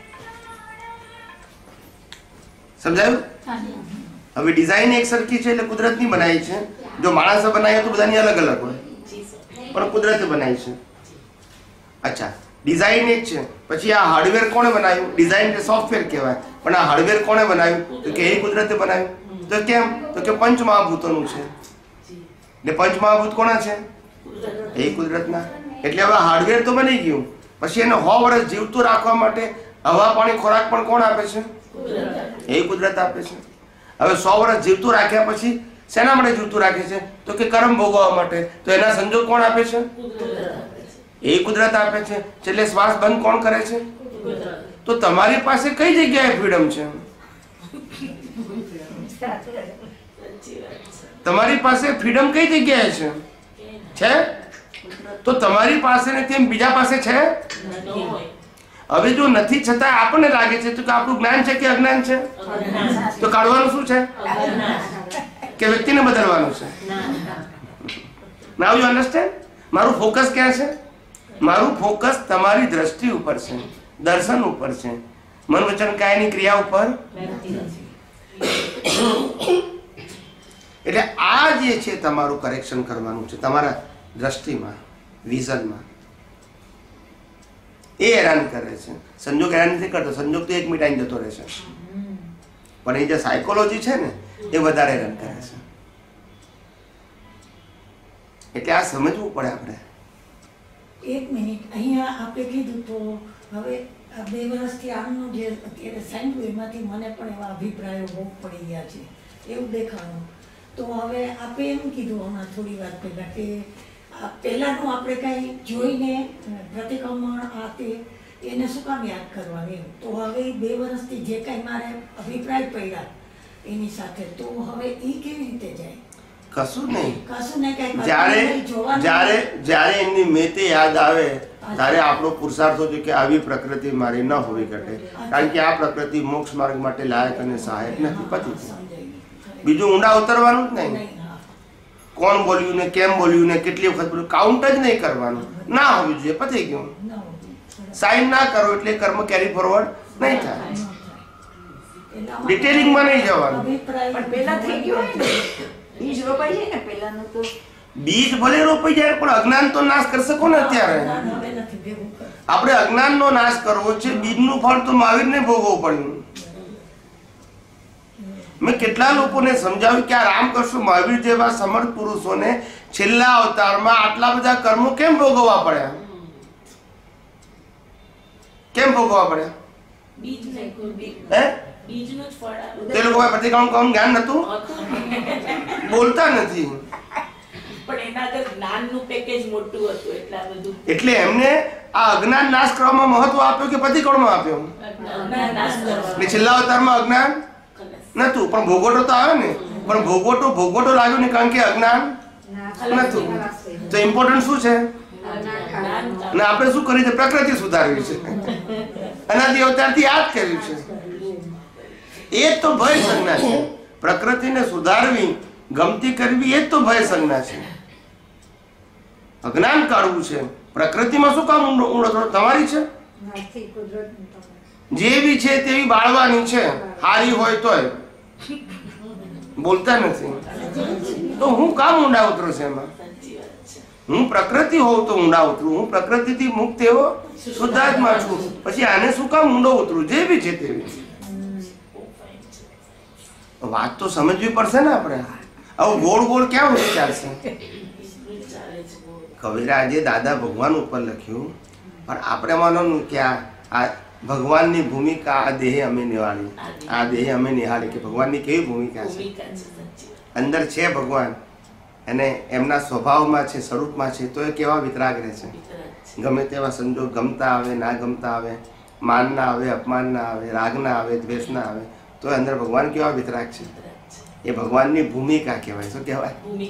S1: સમજાયું? હવે ડિઝાઇન એક સરખી છે એટલે કુદરતની બનાવી છે. જો માણસે બનાવી તો બધાની અલગ અલગ હોય, પણ કુદરતે બનાવી છે. અચ્છા, ડિઝાઇન એક છે, પછી આ હાર્ડવેર કોણે બનાવ્યું? ડિઝાઇન કે સોફ્ટવેર કહેવાય, પણ આ હાર્ડવેર કોણે બનાવ્યું? તો કે એ કુદરતે બનાવ્યું. તો કેમ? તો કે પંચ મહાભૂતોનું છે. એટલે પંચ મહાભૂત કોના છે? એ કુદરતના. એટલે હવે હાર્ડવેર તો બની ગયું, પછી એને સો વર્ષ જીવતું રાખવા માટે હવા પાણી ખોરાક પણ કોણ આપે છે? એ કુદરત આપે છે. હવે સો વર્ષ જીવતું રાખ્યા પછી શેના માટે જીવતું રાખે છે? તો કે કર્મ ભોગવવા માટે. તો એના સંજોગ કોણ આપે છે? એ કુદરત આપે છે. એટલે શ્વાસ બંધ કોણ કરે છે? તો તમારી પાસે કઈ જગ્યાએ ફ્રીડમ છે? તમારી પાસે ફ્રીડમ કઈ જગ્યાએ છે? છે તો તમારી પાસે ને તેમ બીજા પાસે છે? હવે જો નથી છતાં આપણને લાગે છે તો કે આપણું જ્ઞાન છે કે અજ્ઞાન છે? તો કાઢવાનું શું છે? કે વ્યક્તિને બદલવાનું છે? Now you understand? મારું ફોકસ ક્યાં છે? મારું ફોકસ તમારી દ્રષ્ટિ ઉપર છે, દર્શન ઉપર છે, મન વચન કાયની ક્રિયા ઉપર. એટલે આ જે છે તમારું કરેક્શન કરવાનું છે તમારા દ્રષ્ટિમાં, વિઝનમાં. એ હેરાન કરે છે. સંજોગ હેરાન નથી કરતો, સંજોગ તો એક મિનિટ જતો રહેશે, પણ એ જે સાયકોલોજી છે ને એ વધારે હેરાન કરે છે. એટલે આ સમજવું પડે આપણે.
S7: એક મિનિટ, અહીંયા આપણે કીધું તો હવે આ બે વર્ષથી આમનું જે અત્યારે સાંભળ્યું એમાંથી મને પણ એવા અભિપ્રાયો બહુ પડી ગયા છે એવું દેખાણું. તો હવે આપણે એમ કીધું હમણાં થોડી વાર પહેલાં કે આ પહેલાનું આપણે કઈ જોઈને પ્રતિક્રમણ આ તે એને શું કામ યાદ કરવાનું એમ. તો હવે બે વર્ષથી જે કઈ મારે અભિપ્રાય પડ્યા એની સાથે, તો હવે એ કેવી રીતે જાય?
S1: કશું નહીં.
S7: કશું નહીં, કઈ
S1: જ્યારે જ્યારે જ્યારે એમની મેતે યાદ આવે ત્યારે આપણો પુરુષાર્થ છે કે આવી પ્રકૃતિ મારી ન હોવી ઘટે, કારણ કે આ પ્રકૃતિ મોક્ષ માર્ગ માટે લાયક અને સહાયક નથી. પતિ બીજું ઊંડા ઉતરવાનું જ નહીં. કોણ બોલ્યું ને કેમ બોલ્યું ને કેટલી વખત બોલ્યું કાઉન્ટ જ નહીં કરવાનું. ના હોવી જોઈએ, પતી ગયું. સાઇન ના કરો એટલે કર્મ કેરી ફોરવર્ડ નહીં થાય. ડિટેલિંગમાં નહીં જવાનું.
S6: પણ પેલા થઈ ગયું હોય ને, બીજ રોપાઈ જાય ને પેલાનું, તો
S1: બીજ ભલે રોપાઈ જાય પણ અજ્ઞાન તો નાશ કરી શકો ને. અત્યારે આપણે અજ્ઞાનનો નાશ કરવો છે, બીજનું ફળ તો મહાવીરને ભોગવવું પડ્યું. મેં કેટલા લોકોને સમજાવ્યું કે આ રામકૃષ્ણ મહાવીર જેવા સમર્થ પુરુષોને છેલ્લા અવતારમાં આટલા બધા કર્મો કેમ ભોગવવા પડ્યા? કેમ ભોગવવા પડ્યા? હે? તે લોકો પ્રતિક્રમણ કોણ જ્ઞાન નતું, બોલતા નથી. એટલે એમને આ અજ્ઞાન નાશ કરવામાં મહત્વ આપ્યું કે પ્રતિક્રમણ આપ્યો? છેલ્લા અવતારમાં અજ્ઞાન નતું, પણ ભોગવટો તો આવે ને. પણ ભોગવટો ભોગવટો લાગ્યો ને કારણ કે અજ્ઞાન નતું. તો ઇમ્પોર્ટન્ટ શું છે? અને આપણે શું કર્યું છે? પ્રકૃતિ સુધારવી છે. અનાદિ અવતારથી યાદ કર્યું છે. એ જ તો ભય સંજ્ઞા છે. પ્રકૃતિને સુધારવી, ગમતી કરવી, એ જ તો ભય સંજ્ઞા છે. અજ્ઞાન કાઢવું છે. પ્રકૃતિમાં શું કામ ઊંડો ઊંડો થોડો તમારી છે, જેવી છે તેવી બાળવાની છે. હારી હોય તોય બોલતા નથી. તો હું કામ ઊંડા ઉતરું છે એમાં? હું પ્રકૃતિ હોઉં તો ઊંડા ઉતરું. હું પ્રકૃતિથી મુક્ત એવો શુદ્ધાત્મા છું. પછી આને શું કામ ઊંડો ઉતરું? જેવી છે તેવી. વાત તો સમજવી પડશે ને આપણે. આવું ગોળ ગોળ ક્યાં સુધી ચાલશે? કવિરાજે દાદા ભગવાન ઉપર લખ્યું, પણ આપણે માનવાનું કે આ ભગવાનની ભૂમિકા આ દેહે અમે નિહાળી. આ દેહે અમે નિહાળી કે ભગવાનની કેવી ભૂમિકા છે. અંદર છે ભગવાન અને એમના સ્વભાવમાં છે, સ્વરૂપમાં છે, તો એ કેવા વિતરાગ રહે છે. ગમે તેવા સંજોગ, ગમતા આવે ના ગમતા આવે, માન ના આવે, અપમાન ના આવે, રાગ ના આવે, દ્વેષ ના આવે, તો અંદર ભગવાન કેવા વિતરાગ છે. એ ભગવાનની ભૂમિકા કહેવાય. શું કહેવાય?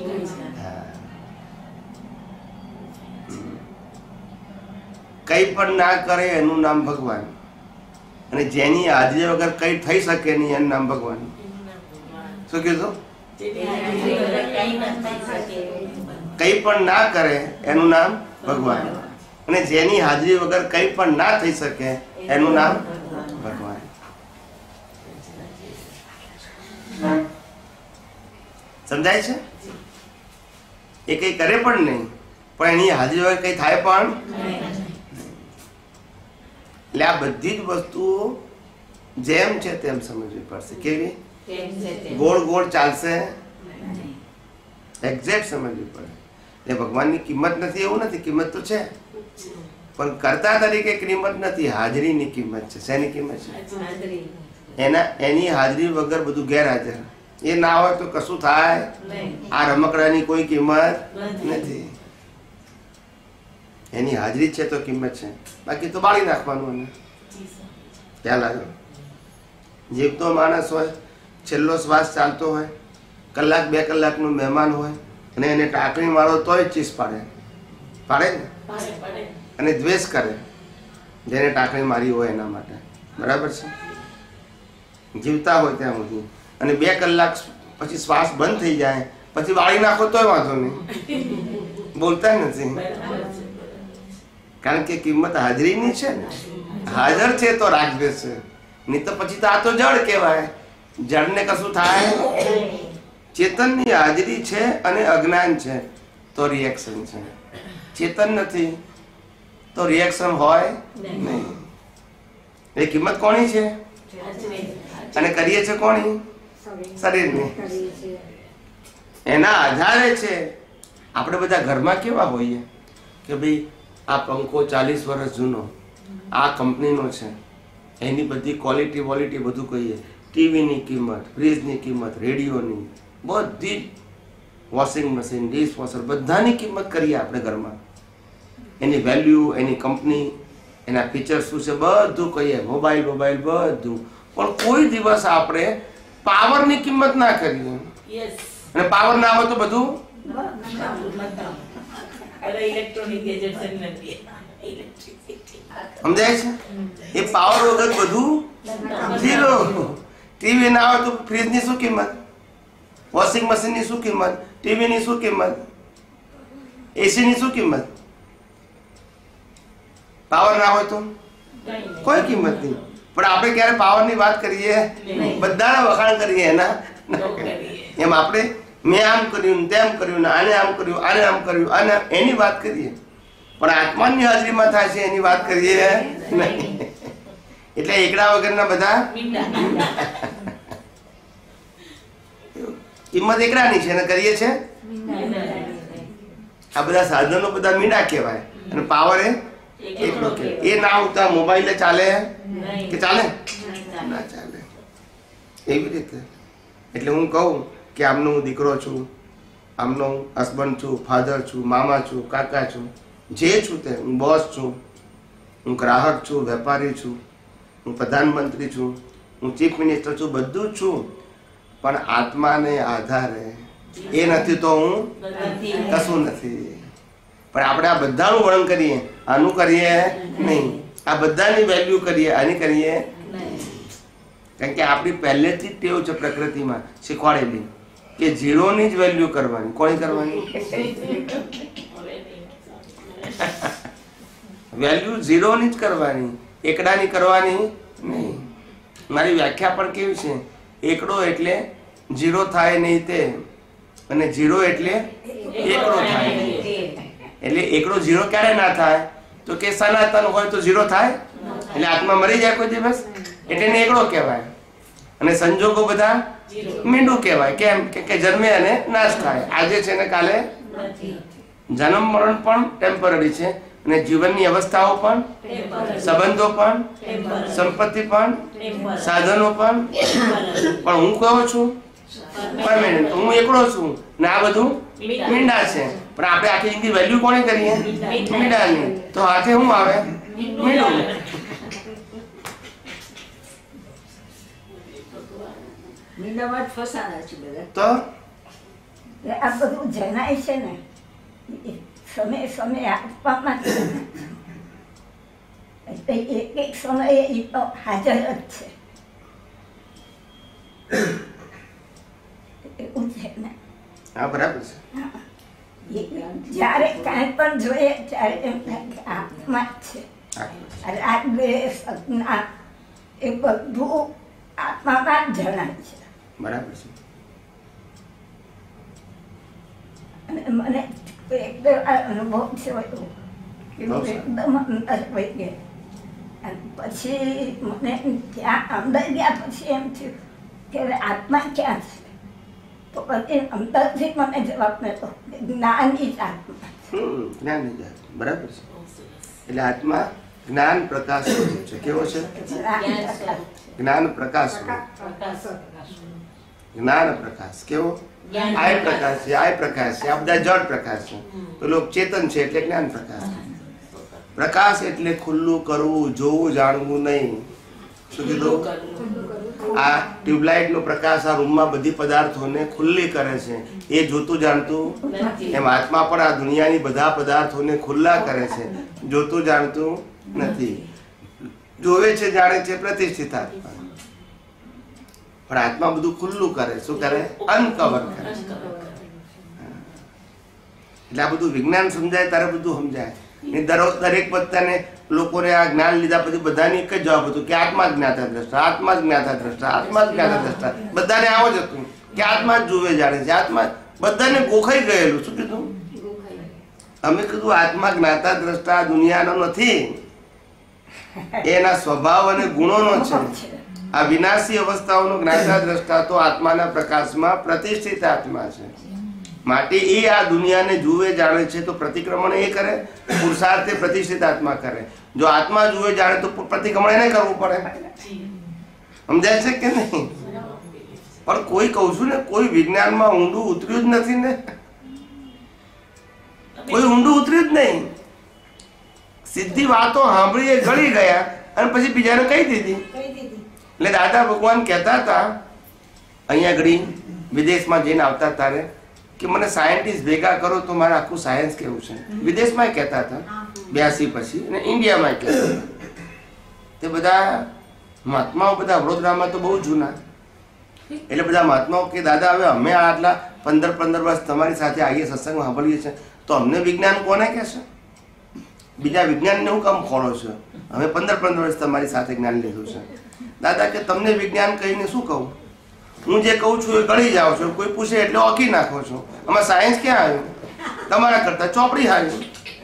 S1: કઈ પણ ના કરે એનું નામ ભગવાન, અને જેની હાજરી વગર કઈ થઈ શકે નહીં એનું નામ ભગવાન. શું કીધું? કઈ પણ ના કરે એનું નામ ભગવાન, અને જેની હાજરી વગર કઈ પણ ના થઈ શકે એનું નામ ભગવાન. સમજાય છે? એ કઈ કરે પણ નહીં, પણ એની હાજરી વગર કઈ થાય પણ. એટલે આ બધી જ વસ્તુઓ જેમ છે તેમ સમજવી પડશે. કેવી? ગોળ ગોળ ચાલશે, એક્ઝેક્ટ સમજવી પડે. એટલે ભગવાનની કિંમત નથી એવું નથી, કિંમત તો છે, પણ કરતા તરીકે કિંમત નથી. હાજરીની કિંમત છે. શેની કિંમત છે? એના એની હાજરી વગર બધું ગેરહાજર. એ ના હોય તો કશું થાય. આ રમકડાની કોઈ કિંમત નથી. એની હાજરી છે તો કિંમત છે, બાકી તો બાળી નાખવાનું. એને ખ્યાલ આવ્યો? જીવતો માણસ હોય, છેલ્લો શ્વાસ ચાલતો હોય, કલાક બે કલાકનું મહેમાન હોય, અને એને ટાંકણી મારો તોય ચીસ પાડે. પાડે ને? અને દ્વેષ કરે જેને ટાંકણી મારી હોય એના માટે. બરાબર છે? જીવતા હોય ત્યાં સુધી, અને બે કલાક પછી શ્વાસ બંધ થઈ જાય, પછી વાળી નાખો તોય વાંધો નહીં, બોલતા નથી. કારણ કે કિંમત હાજરીની છે ને. હાજર છે તો રાગદ્વેષ છે, નહીં તો પછી તો આ તો જળ કહેવાય. જળને કશું થાય? ચેતનની હાજરી છે અને અજ્ઞાન છે તો રિએક્શન છે. ચેતન નથી તો રિએક્શન હોય નહીં. એ કિંમત કોની છે? અને કરીએ છે કોની? શરીરની. એના આધારે છે. આપણે બધા ઘરમાં કેવા હોઈએ કે ભાઈ આ પંખો ચાલીસ વર્ષ જૂનો, આ કંપનીનો છે, એની બધી ક્વોલિટી વોલિટી બધું કહીએ. ટીવીની કિંમત, ફ્રીજની કિંમત, રેડિયોની, બધી વોશિંગ મશીન, ડીશ વોશર, બધાની કિંમત કરીએ આપણે ઘરમાં, એની વેલ્યુ, એની કંપની, એના ફીચર શું છે બધું કહીએ, મોબાઈલ મોબાઈલ બધું, પણ કોઈ દિવસ આપણે પાવરની કિંમત ના કરીએ. અને પાવર ના હોય તો બધું સમજાય છે? એ પાવર વગર બધું ઝીરો. ટીવી ના હોય તો ફ્રીજ ની શું કિંમત, વોશિંગ મશીન ની શું કિંમત, ટીવી ની શું કિંમત, એસી ની શું કિંમત? પાવર ના હોય તો કોઈ કિંમત નહીં. પણ આપણે ક્યારે પાવર ની વાત કરીએ, બધાના વખાણ કરીએ એના. એમ આપણે મેં આમ કર્યું, તેમ કર્યું, આને આમ કર્યું, આને આમ કર્યું, આને એની વાત કરીએ, પણ આત્માની હાજરીમાં થાય છે એની વાત કરીએ નહીં. એટલે એકડા વગરના બધા કિંમત એકડાની છે અને કરીએ છે આ બધા સાધનો બધા મીંડા કહેવાય અને પાવર એ એકડો કહેવાય. એ ના હોતા મોબાઈલ ચાલે કે ચાલે ના ચાલે. એવી રીતે એટલે હું કહું કે આમનો હું દીકરો છું, આમનો હું હસબન્ડ છું, ફાધર છું, મામા છું, કાકા છું, જે છું તે હું બોસ છું, હું ગ્રાહક છું, વેપારી છું, હું પ્રધાનમંત્રી છું, હું ચીફ મિનિસ્ટર છું, બધું જ છું. પણ આત્માને આધારે એ નથી તો હું કશું નથી. પણ આપણે આ બધાનું વર્ણન કરીએ, આનું કરીએ નહીં, આ બધાની વેલ્યુ કરીએ, આની કરીએ નહીં. કારણ કે આપણી પહેલેથી જ ટેવ છે પ્રકૃતિમાં શીખવાડેલી કે ઝીરોની જ વેલ્યુ કરવાની. કોની કરવાની? વેલ્યુ ઝીરોની જ કરવાની, એકડાની કરવાની નહીં. મારી વ્યાખ્યા પણ કેવી છે? એકડો એટલે ઝીરો થાય નહીં તે, અને ઝીરો એટલે એકડો થાય. એટલે એકડો ઝીરો ક્યારે ના થાય? તો કે સનાતન હોય તો ઝીરો થાય, એટલે આત્મા મરી જાય કોઈ દિવસ, એટલે એને એકડો કહેવાય. અને સંજોગો બધા મીંડું કહેવાય. કેમ કે જન્મે અને નાશ થાય, આજે છે ને કાલે. જન્મ મરણ પણ ટેમ્પરરી છે, અને જીવનની અવસ્થાઓ પણ, સંબંધો પણ, સંપત્તિ પણ, સાધનો પણ. પણ હું કહું છું પરમેનન્ટ, હું એકડો છું ને આ બધું મીંડા છે. પણ આપણે આખી જિંદગી વેલ્યુ કોની કરીએ? મીંડાની. તો હાથે શું આવે? મીંડું.
S3: મીંડામાં ફસાણા છે બધા.
S1: તો
S3: આ બધું જણાય છે ને સમય સમય આપવામાં એક એક સમયે એ તો હાજર જ છે. એવું છે ને?
S1: હા બરાબર છે.
S3: જ્યારે કાંઈ પણ જોઈએ ત્યારે એમ થાય કે આત્મા જ છે. રાગ દ્વેષ અજ્ઞાન એ બધું આત્મામાં જ જણાય છે.
S1: બરાબર છે.
S3: અને મને એકદમ અનુભવ થયો હતો કે હું એકદમ અંદર વહી ગઈ. અને પછી મને ત્યાં અંદર ગયા પછી એમ થયું કે આત્મા ક્યાં છે? તો પછી અંદરથી મને જવાબ નતો, જ્ઞાની જ આત્મા.
S1: હમ જ્ઞાની જ આત્મા. બરાબર છે. એટલે આત્મા જ્ઞાન પ્રકાશ છે. કેવો છે? જ્ઞાન પ્રકાશ. જ્ઞાન પ્રકાશ કેવો? આય પ્રકાશ છે, આય પ્રકાશ છે, આ બધા જળ પ્રકાશ છે. પેલો ચેતન છે એટલે જ્ઞાન પ્રકાશ. પ્રકાશ એટલે ખુલ્લું કરવું, જોવું, જાણવું નહીં. શું કીધું? આ ટ્યુબલાઇટ નો પ્રકાશ આ રૂમમાં બધી પદાર્થોને ખુલ્લી કરે છે, એ જોતું જાણતું. એમ આત્મા પણ આ દુનિયાની બધા પદાર્થોને ખુલ્લા કરે છે, જોતું જાણતું નથી. જોવે છે, જાણે છે, પ્રતિષ્ઠિત આત્મા. પણ આત્મા બધું ખુલ્લું કરે. શું કરે? અનકવર કરે. એટલે આ બધું વિજ્ઞાન સમજાય ત્યારે બધું સમજાય. દરેક બધાને લોકોને આ જ્ઞાન લીધા પછી બધાને એક જ જવાબ હતું કે આત્મા જ્ઞાતા દ્રષ્ટા, આત્મા જ્ઞાતા દ્રષ્ટા, આત્મા જ્ઞાતા દ્રષ્ટા. બધાને આવો જ હતું કે આત્મા જ જુએ જાણે છે. આત્મા બધાને ગોખાઈ ગયેલું. શું કીધું? અમે કીધું આત્મા જ્ઞાતા દ્રષ્ટા દુનિયાનો નથી, એના સ્વભાવ અને ગુણોનો છે. આ વિનાશી અવસ્થાઓનો જ્ઞાતા દ્રષ્ટા તો આત્માના પ્રકાશમાં પ્રતિષ્ઠિત આત્મા છે. માટે એ આ દુનિયાને જુએ જાણે છે તો પ્રતિક્રમણ એ કરે, પુરુષાર્થ પ્રતિષ્ઠિત આત્મા કરે. જો આત્મા જુએ જાણે તો પ્રતિક્રમણ એને કરવું પડે. સમજાય છે કે નહીં? પણ કોઈ કહું છું ને, કોઈ વિજ્ઞાનમાં ઊંડું ઉતર્યું જ નથી ને, કોઈ ઊંડું ઉતર્યું જ નહીં. સીધી વાતો સાંભળી ગળી ગયા અને પછી બીજાને કહી દીધી. એટલે દાદા ભગવાન કહેતા હતા અહીંયા ઘડી વિદેશમાં જઈને આવતા તારે કે મને સાયન્ટિસ્ટ ભેગા કરો તો મારે આખું સાયન્સ કેવું છે. વિદેશમાં કહેતા હતા બ્યાસી પછી, અને ઇન્ડિયામાં કહેતા હતા. તે બધા મહાત્માઓ બધા વડોદરામાં તો બહુ જૂના, એટલે બધા મહાત્માઓ કે દાદા હવે અમે આટલા પંદર પંદર વર્ષ તમારી સાથે આવીએ સત્સંગ સાંભળીએ છીએ તો અમને વિજ્ઞાન કોને કહેશે? બીજા વિજ્ઞાનને હું કામ ખોળો છો? અમે પંદર પંદર વર્ષ તમારી સાથે જ્ઞાન લીધું છે. દાદા કે તમને વિજ્ઞાન કહીને શું કહું? હું જે કહું છું એ ગળી જાઓ છો, કોઈ પૂછે એટલે ઓકી નાખો છો. આમાં સાયન્સ ક્યાં આવ્યું? તમારા કરતા ચોપડી આવ્યું.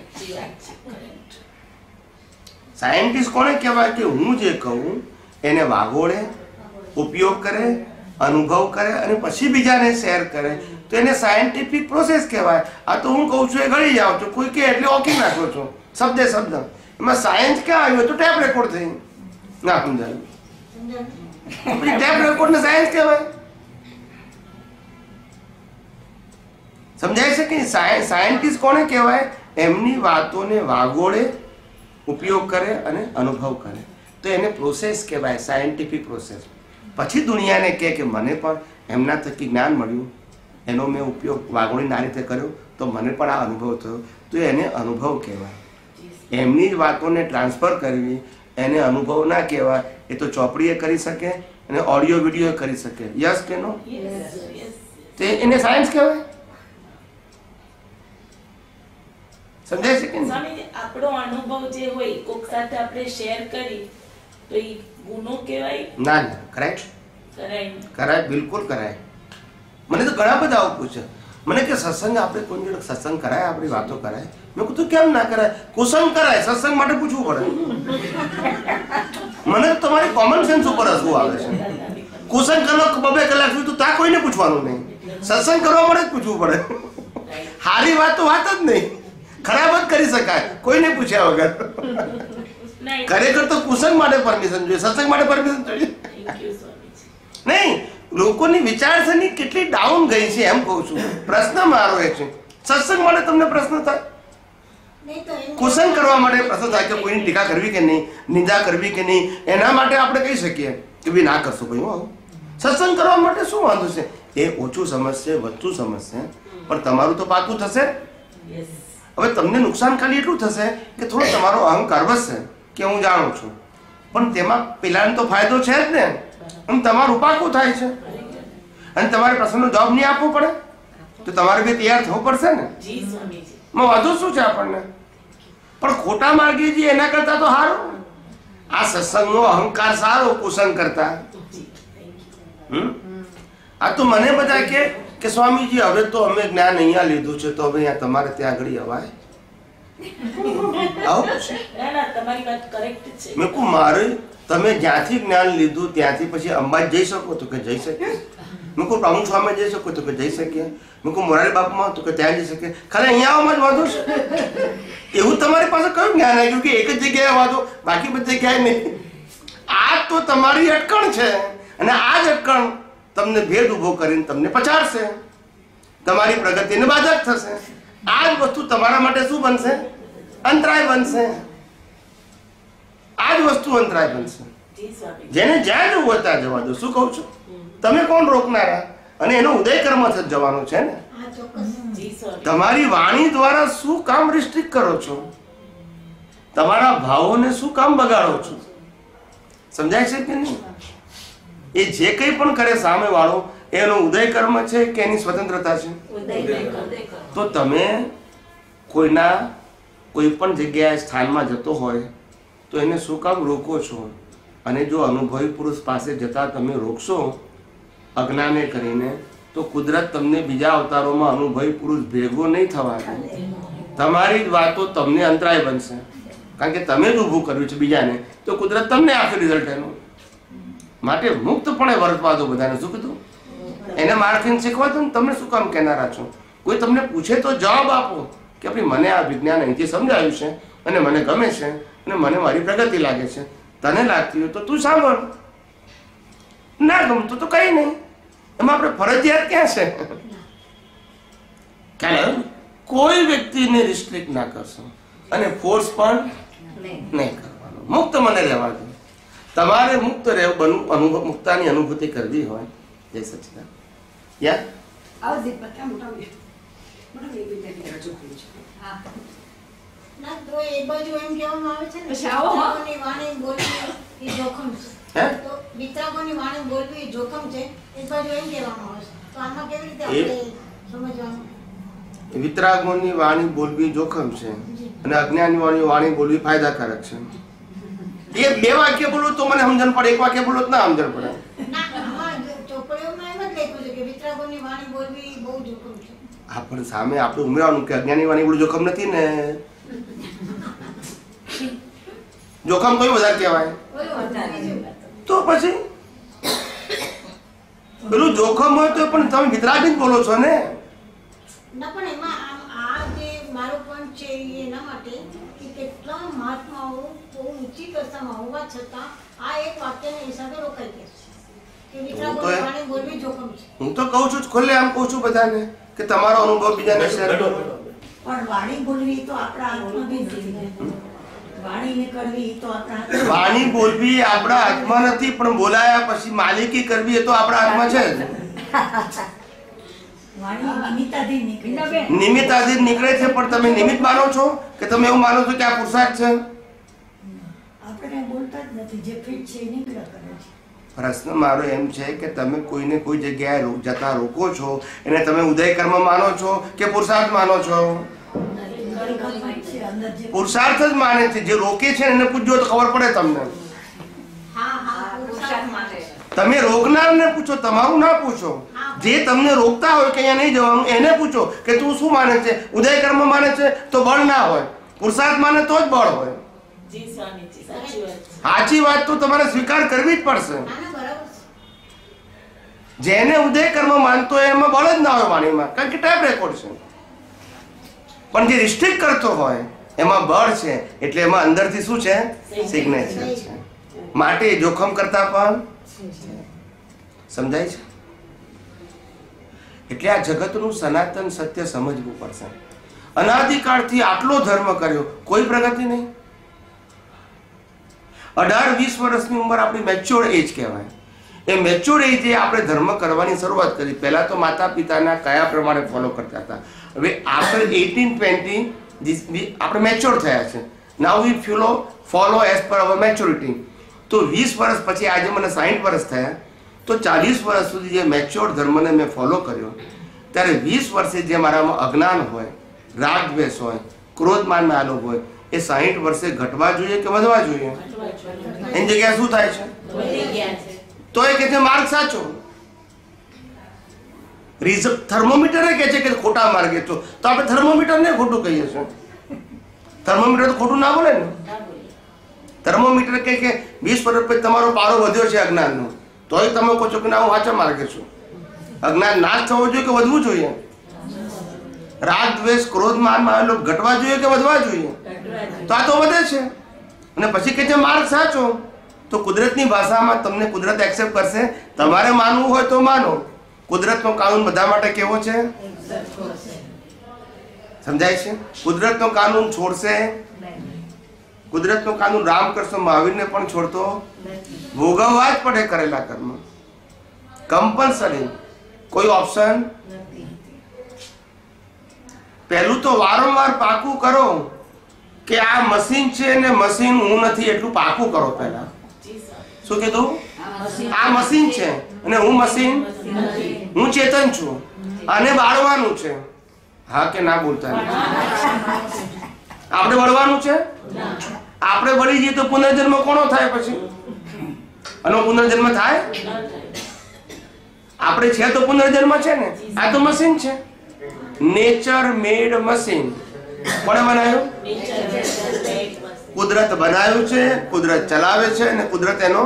S1: સાયન્ટિસ્ટ કોને કહેવાય? કે હું જે કહું એને વાગોળે, ઉપયોગ કરે, અનુભવ કરે અને પછી બીજાને શેર કરે તો એને સાયન્ટિફિક પ્રોસેસ કહેવાય. આ તો હું કહું છું એ ગળી જાઓ છો, કોઈ કે એટલે ઓકી નાખો છો શબ્દે શબ્દ. એમાં સાયન્સ ક્યાં આવ્યું? તો ટેપ રેકોર્ડ થઈ ના સમજાયું. ટેપ રેકોર્ડ ને સાયન્સ કહેવાય? સમજાય છે કે સાયન્ટિસ્ટ કોને કહેવાય? એમની વાતોને વાગોળે, ઉપયોગ કરે અને અનુભવ કરે તો એને પ્રોસેસ કહેવાય, સાયન્ટિફિક પ્રોસેસ. પછી દુનિયાને કહે કે મને પણ એમના થકી જ્ઞાન મળ્યું, એનો મેં ઉપયોગ વાગોળીને આ રીતે કર્યો તો મને પણ આ અનુભવ થયો, તો એને અનુભવ કહેવાય. એમની જ વાતોને ટ્રાન્સફર કરવી એને અનુભવ ના કહેવાય. એ તો ચોપડીએ કરી શકે અને ઓડિયો વિડીયો કરી શકે. યસ કે નો? તે એને સાયન્સ કહેવાય. સમજાય છે કે
S4: સ્વામીજી આપણો અનુભવ જે હોય કોક સાથે આપણે શેર કરી તો એ ગુનો કહેવાય?
S1: ના ના, કરાય
S4: કરાય
S1: કરાય, બિલકુલ કરાય. મને તો ઘણા બધા આવું પૂછે મને કે સત્સંગ આપણે કોઈ જોડે સત્સંગ કરાય, આપણી વાતો કરાય. મેં કીધું કેમ ના કરાય? કુસંગ કરાય, સત્સંગ માટે પૂછવું પડે. મને તમારી કોમન સેન્સ ઉપર હસવું આવે છે. કુસંગ કરો બબે કલાક સુધી તો ત્યાં કોઈને પૂછવાનું નહીં, સત્સંગ કરવા માટે જ પૂછવું પડે. સારી વાત તો વાત જ નહીં, ખરાબ જ કરી શકાય કોઈને પૂછ્યા વગર. ખરેખર તો કુસંગ માટે પરમિશન જોઈએ, સત્સંગ માટે પરમિશન જોઈએ નહીં. લોકોની વિચારસરણી કેટલી ડાઉન ગઈ છે એમ કહું છું. પ્રશ્ન મારો એ છે સત્સંગ માટે તમને પ્રશ્ન થાય, કુસંગ કરવા માટે પ્રશ્ન થાય કે કોઈની ટીકા કરવી કે નહીં, નિંદા કરવી કે નહીં, એના માટે આપણે કહી શકીએ કે ભાઈ ના કરશો ભાઈ. હું સત્સંગ કરવા માટે શું વાંધો છે? એ ઓછું સમજશે, વધતું સમજશે, પણ તમારું તો પાકું થશે. હવે તમને નુકસાન ખાલી એટલું થશે કે થોડો તમારો અહંકાર વધશે કે હું જાણું છું, પણ તેમાં પેલાને તો ફાયદો છે જ ને. અને તમારું પાકું થાય છે અને તમારે પ્રશ્નનો જવાબ નહીં આપવો પડે તો તમારે બી તૈયાર થવું પડશે ને. વાંધો શું છે આપણને? પણ ખોટા માર્ગે જઈએ એના કરતા તો સારું. આ સત્સંગનો અહંકાર સારો કુસંગ કરતા. હમ આ તો મને બધા કે કે સ્વામીજી હવે તો અમે જ્ઞાન અહીંયા લીધું છે તો હવે અહીંયા તમારે ત્યાં આગળ અવાય. મેં કહું મારે તમે જ્યાંથી જ્ઞાન લીધું ત્યાંથી પછી અંબાજી જઈ શકો તો કે જઈ શકીએ. મેં કહું પ્રમુખ સ્વામી જઈ શકો તો કે જઈ શકીએ. મેં કહું મોરારી બાપમાં તો કે ત્યાં જઈ શકીએ. ખાલી અહીંયા આવવામાં જ વાંધો છે. એવું તમારી પાસે કયું જ્ઞાન આવ્યું કે એક જ જગ્યાએ વાંધો બાકી બધી જગ્યાએ નહીં? આ તો તમારી અટકણ છે અને આ જ અટકણ તમને ભેદ ઉભો કરીને તમને પછાડશે, તમારી પ્રગતિને બાધક થશે. આ જ વસ્તુ તમારા માટે શું બનશે? અંતરાય બનશે. આ જ વસ્તુ અંતરાય બનશે. જેને જ્યાં જવું હોય ત્યાં જવા દો. શું કહું છું? તમે કોણ રોકનારા? અને એનો ઉદય કર્મ જ જવાનો છે ને. તમારી વાણી દ્વારા શું કામ રિસ્ટ્રિક્ટ કરો છો? તમારા ભાવોને શું કામ બગાડો છો? સમજાય છે કે નહીં? એ જે કંઈ પણ કરે સામે વાળો એનો ઉદય કર્મ છે કે એની સ્વતંત્રતા છે? તો તમે કોઈના કોઈ પણ જગ્યાએ સ્થાનમાં જતો હોય તો એને શું કામ રોકો છો? અને જો અનુભવી પુરુષ પાસે જતા તમે રોકશો અજ્ઞાને કરીને તો કુદરત તમને બીજા અવતારોમાં અનુભવી પુરુષ ભેગો નહીં થવા દે. તમારી જ વાતો તમને અંતરાય બનશે, કારણ કે તમે જ ઊભું કર્યું છે બીજાને તો કુદરત તમને આપે રિઝલ્ટ એનું. માટે મુક્તપણે વર્તવા દો બધાને. શું કીધું? એને માર્કિંગ શીખવા દો ને. તમે શું કામ કહેનારા છો? કોઈ તમને પૂછે તો જવાબ આપો કે ભાઈ મને આ વિજ્ઞાન અહીંથી સમજાયું છે અને મને ગમે છે અને મને મારી પ્રગતિ લાગે છે. તને લાગતી હોય તો તું સાંભળ, ના ગમતું તો કંઈ નહીં. એમાં આપણે ફરજિયાત ક્યાં છે? કારણ કોઈ વ્યક્તિને રિસ્ટ્રિક્ટ ના કરશો અને ફોર્સ પણ નહીં કરવાનો. મુક્ત મને રહેવા દો. તમારે મુક્ત રહેવું બનવું, અનુભવ મુક્તાની અનુભૂતિ કરવી હોય. જય સચિદાન. યા
S3: ના તો એ બાજુ એમ કહેવામાં આવે છે ને વિતરાગોની વાણી બોલવી એ જોખમ છે. તો વિતરાગોની વાણી બોલવી જોખમ છે એ બાજુ એમ કહેવામાં આવે છે. તો આમાં કેવી રીતે આપણે સમજવાનું?
S1: વિતરાગોની વાણી બોલવી જોખમ છે અને અજ્ઞાની વાણી બોલવી ફાયદાકારક છે. એ બે વાક્ય બોલું તો મને સમજણ પડે, એક વાક્ય બોલું તો ના સમજણ પડે.
S3: ના આમાં ચોપડીઓમાં એમ જ લખ્યું છે કે વિતરાગોની વાણી બોલવી બહુ જોખમ છે.
S1: હા, પણ સામે આપણે ઉમેરવાનું કે અજ્ઞાની વાણી બોલવું જોખમ નથી ને. જોખમ કયું વધારે કહેવાય? તો પછી પેલું જોખમ હોય તો પણ તમે વિતરાગી જ બોલો છો ને.
S3: ના પણ એમાં આ જે મારો પોઈન્ટ છે એના માટે કે કેટલા મહાત્માઓ બહુ ઊંચી કક્ષામાં હોવા છતાં આ એક વાક્યના હિસાબે રોકાઈ ગયા છે કે વિતરાગોની વાણી બોલવી જોખમ છે.
S1: હું તો કહું છું, ખુલ્લે આમ કહું છું બધાને કે તમારો અનુભવ બીજાને શેર કરો.
S7: પણ વાણી બોલવી તો આપણા હાથમાં બી નથી. વાણી નીકળવી તો આપણા
S1: વાણી બોલવી આપણા હાથમાં નથી, પણ બોલાયા પછી માલિકી કરવી એ તો આપણા હાથમાં છે.
S7: વાણી નિમિત્તાધીન નીકળે.
S1: નિમિત્તાધીન નીકળે છે, પણ તમે નિમિત્ત માનો છો કે તમે એવું માનો છો કે આ પુરુષાર્થ છે?
S7: આપણે કઈ બોલતા જ નથી, જે ફિટ છે એ નીકળ્યા કરે છે.
S1: પ્રશ્ન મારો એમ છે કે તમે કોઈને કોઈ જગ્યાએ જતા રોકો છો એને તમે ઉદય કર્મ માનો છો કે પુરુષાર્થ માનો છો? પુરુષાર્થ જ માને છે. જે રોકે છે એને પૂછજો તો ખબર પડે તમને. તમે રોકનારને પૂછો, તમારું ના પૂછો. જે તમને રોકતા હોય કે અહીંયા નહીં જવાનું એને પૂછો કે તું શું માને છે? ઉદય કર્મ માને છે તો બળ ના હોય, પુરુષાર્થ માને તો જ બળ હોય. સાચી વાત તો તમારે સ્વીકાર કરવી જ પડશે. જેને ઉદય કર્મ માનતો હોય એમાં બળ જ ના હોય વાણીમાં, કારણ કે ટેપ રેકોર્ડ છે. પણ જે રિસ્ટ્રિક્ટ કરતો હોય એમાં બળ છે, એટલે એમાં અંદરથી શું છે? સિગ્નેચર છે. માટે જોખમ કરતા પણ સમજાય છે. એટલે આ જગતનું સનાતન સત્ય સમજવું પડશે. અનાદિકાળથી આટલો ધર્મ કર્યો, કોઈ પ્રગતિ નહીં. અઢાર વીસ વર્ષની ઉંમર આપણી મેચ્યોર એજ કહેવાય. એ મેચ્યોર એજે આપણે ધર્મ કરવાની શરૂઆત કરી. પહેલા તો માતા પિતાના કયા પ્રમાણે ફોલો કરતા હતા. હવે આફ્ટર એટીન ટ્વેન્ટી આપણે મેચ્યોર થયા છે. Now we follow follow as per our maturity. તો વીસ વર્ષ પછી આજે મને સાહીઠ વર્ષ થયા, તો ચાલીસ વર્ષ સુધી જે મેચ્યોર ધર્મને મેં ફોલો કર્યો, ત્યારે વીસ વર્ષે જે મારામાં અજ્ઞાન હોય, રાગ દ્વેષ હોય, ક્રોધ માન આલોપ હોય, એ સાહીઠ વર્ષે ઘટવા જોઈએ કે વધવા જોઈએ? એની જગ્યાએ શું થાય છે? તો એ કે છે માર્ગ સાચો. થર્મોમીટર કહે છે કે ખોટા માર્ગે છો, તો આપણે થર્મોમીટર ને ખોટું કહીએ છીએ. થર્મોમીટર તો ખોટું ના બોલે ને. થર્મોમીટર કહે કે વીસ વર્ષ પછી તમારો પારો વધ્યો છે અજ્ઞાનનો, તોય તમે કહો છો કે ના હું સાચા માર્ગે છું. અજ્ઞાન નાશ થવો જોઈએ કે વધવું જોઈએ? રાગ દ્વેષ ક્રોધ માન આવેલો ઘટવા જોઈએ કે વધવા જોઈએ? તો આ તો વધે છે. અને પછી કે છે માર્ગ સાચો. તો કુદરતની ભાષામાં તમને કુદરત એક્સેપ્ટ કરશે. તમારે માનવું હોય તો માનો. કુદરતનો કાનૂન બધા માટે કેવો છે? સમજાય છે? કુદરતનો કાનૂન છોડશે. કુદરતનો કાનૂન રામકૃષ્ણ મહાવીરને પણ છોડતો ભોગવવા જ પડે કરેલા કર્મ. કમ્પલસરી, કોઈ ઓપ્શન. પહેલું તો વારંવાર પાકું કરો કે આ મશીન છે ને મશીન હું નથી, એટલું પાકું કરો. પહેલા શું કીધું? આ મશીન છે અને હું મશીન, હું ચેતન છું. આને બાળવાનું છે. હા કે ના બોલતા? આપણે બળવાનું છે. આપણે બળી જઈએ તો પુનર્જન્મ કોનો થાય પછી? આનો પુનર્જન્મ થાય? આપણે છે તો પુનર્જન્મ છે ને. આ તો મશીન છે. Nature made machine. કોણે બનાવ્યું? કુદરત બનાવ્યું છે, કુદરત ચલાવે છે અને કુદરત એનો.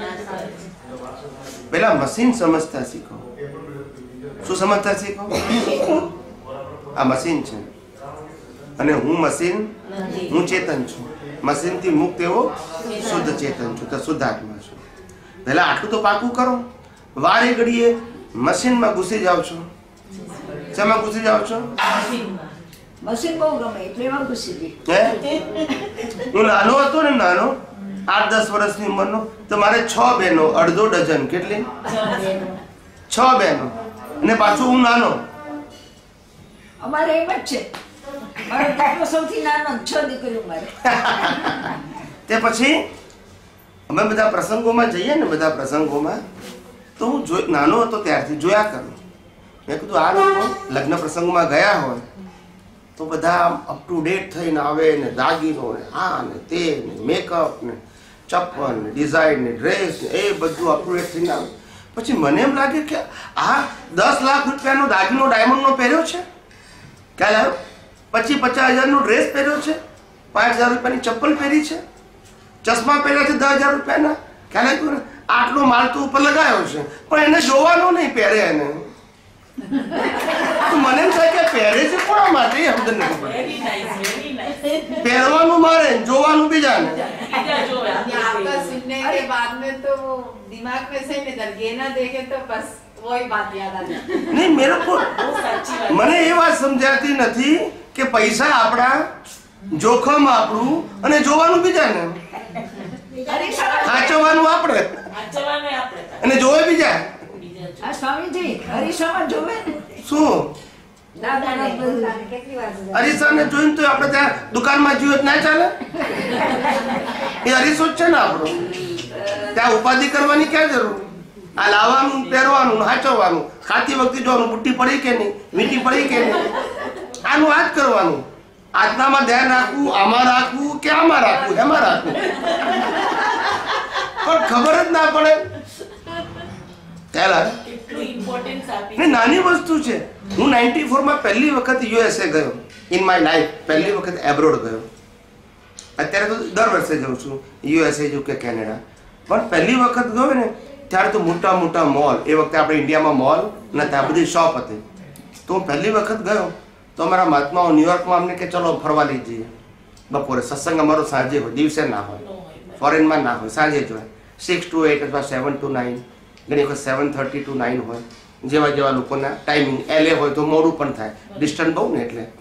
S1: પેલા મશીન સમજતા શીખો. શું સમજતા શીખો? આ મશીન છે અને હું મશીન, હું ચેતન છું. મશીનથી મુક્ત એવો શુદ્ધ ચેતન છું, તો શુદ્ધાત્મા છું. પહેલા આટલું તો પાકું કરો. વારે ઘડીએ મશીનમાં ઘૂસી જાવ છો? શેમાં ઘૂસી જાવ છો?
S7: મશીન બહુ ગમે એટલે એમાં ઘૂસી ગઈ.
S1: હે? હું નાનો હતો ને, નાનો આઠ દસ વર્ષની ઉંમરનો, તો મારે છ બહેનો, અડધો ડઝન. કેટલી? છ બહેનો, અને પાછું હું નાનો.
S7: અમારે એમ જ છે. મારો દીકરો સૌથી નાનો, છ દીકરીઓ મારે.
S1: તે પછી અમે બધા પ્રસંગોમાં જઈએ ને, બધા પ્રસંગોમાં તો હું જો નાનો હતો ત્યારથી જોયા કરું. મેં કીધું આ લોકો લગ્ન પ્રસંગમાં ગયા હોય તો બધા અપ ટુ ડેટ થઈને આવે ને, દાગીનો ને, આ ને તે ને, મેકઅપ ને, ચપ્પલ ને, ડિઝાઇન ને, ડ્રેસ ને, એ બધું અપ ટુ ડેટ થઈને આવે. પછી મને એમ લાગે કે આ દસ લાખ રૂપિયાનો દાગીનો ડાયમંડનો પહેર્યો છે, ખ્યાલ આવ્યો? પછી પચાસ હજારનો ડ્રેસ પહેર્યો છે, પાંચ હજાર રૂપિયાની ચપ્પલ પહેરી છે, ચશ્મા પહેર્યા છે દસ હજાર રૂપિયાના, ખ્યાલ આવ્યો ને? આટલો માલ તો ઉપર લગાવ્યો છે, પણ એને જોવાનો નહીં, પહેરે એને. મને એમ થાય કે પહેરે છે કોના માટે, એ સમજ નથી પડતી. પહેરવાનું મારે, જોવાનું બીજાને.
S2: आपका सुनने के बाद में तो दिमाग में से निकल गए ना, देखे तो बस वही बात याद आ जाती.
S1: નહીં, મેરે કો મને એ વાત સમજાતી નથી કે પૈસા આપણા, જોખમ આપણું, અને જોવાનું બીજાને. સાચવવાનું આપણે અને જોવે બીજા.
S7: આ સ્વામીજી હરીશામાં જોવે ને
S1: શું?
S7: દાદાને
S1: હરીસાને જોઈને તો આપણે ત્યાં દુકાનમાં જોઈએ તો ના ચાલે? એ હરીસો જ છે ને આપણો. ત્યાં ઉપાધિ કરવાની ક્યાં જરૂર? આ લાવવાનું, પહેરવાનું, સાચવવાનું, ખાતી વખતે જોવાનું બુટ્ટી પડી કે નહીં, મીઠી પડી કે નહીં, આનું આ જ કરવાનું. આત્મામાં ધ્યાન રાખવું, આમાં રાખવું કે આમાં રાખવું, એમાં રાખવું, પણ ખબર જ ના પડે. નાની વસ્તુ છે. હું નાઇન્ટી ફોર માં પહેલી વખત યુએસએ ગયો ઇન માય લાઈફ. પહેલી વખત એબ્રોડ ગયો. અત્યારે તો દર વર્ષે જાઉં છું યુએસએ, યુકે, કેનેડા. પણ પહેલી વખત ગયો ને ત્યારે તો મોટા મોટા મોલ, એ વખતે આપણે ઇન્ડિયામાં મોલ નતા, બધી શોપ હતી. તો હું પહેલી વખત ગયો તો અમારા મહાત્માઓ ન્યુયોર્કમાં અમને કે ચલો ફરવા લઈ જઈએ. બપોરે સત્સંગ અમારો સાંજે હોય, દિવસે ના હોય, ફોરેનમાં ના હોય, સાંજે જ હોય. સિક્સ ટુ એટ અથવા સેવન ટુ નાઇન, ઘણી વખત સેવન થર્ટી ટુ નાઇન હોય, જેવા જેવા લોકોના ટાઈમિંગ. એલએ હોય તો મોડું પણ થાય, ડિસ્ટન્સ બહુ ને એટલે.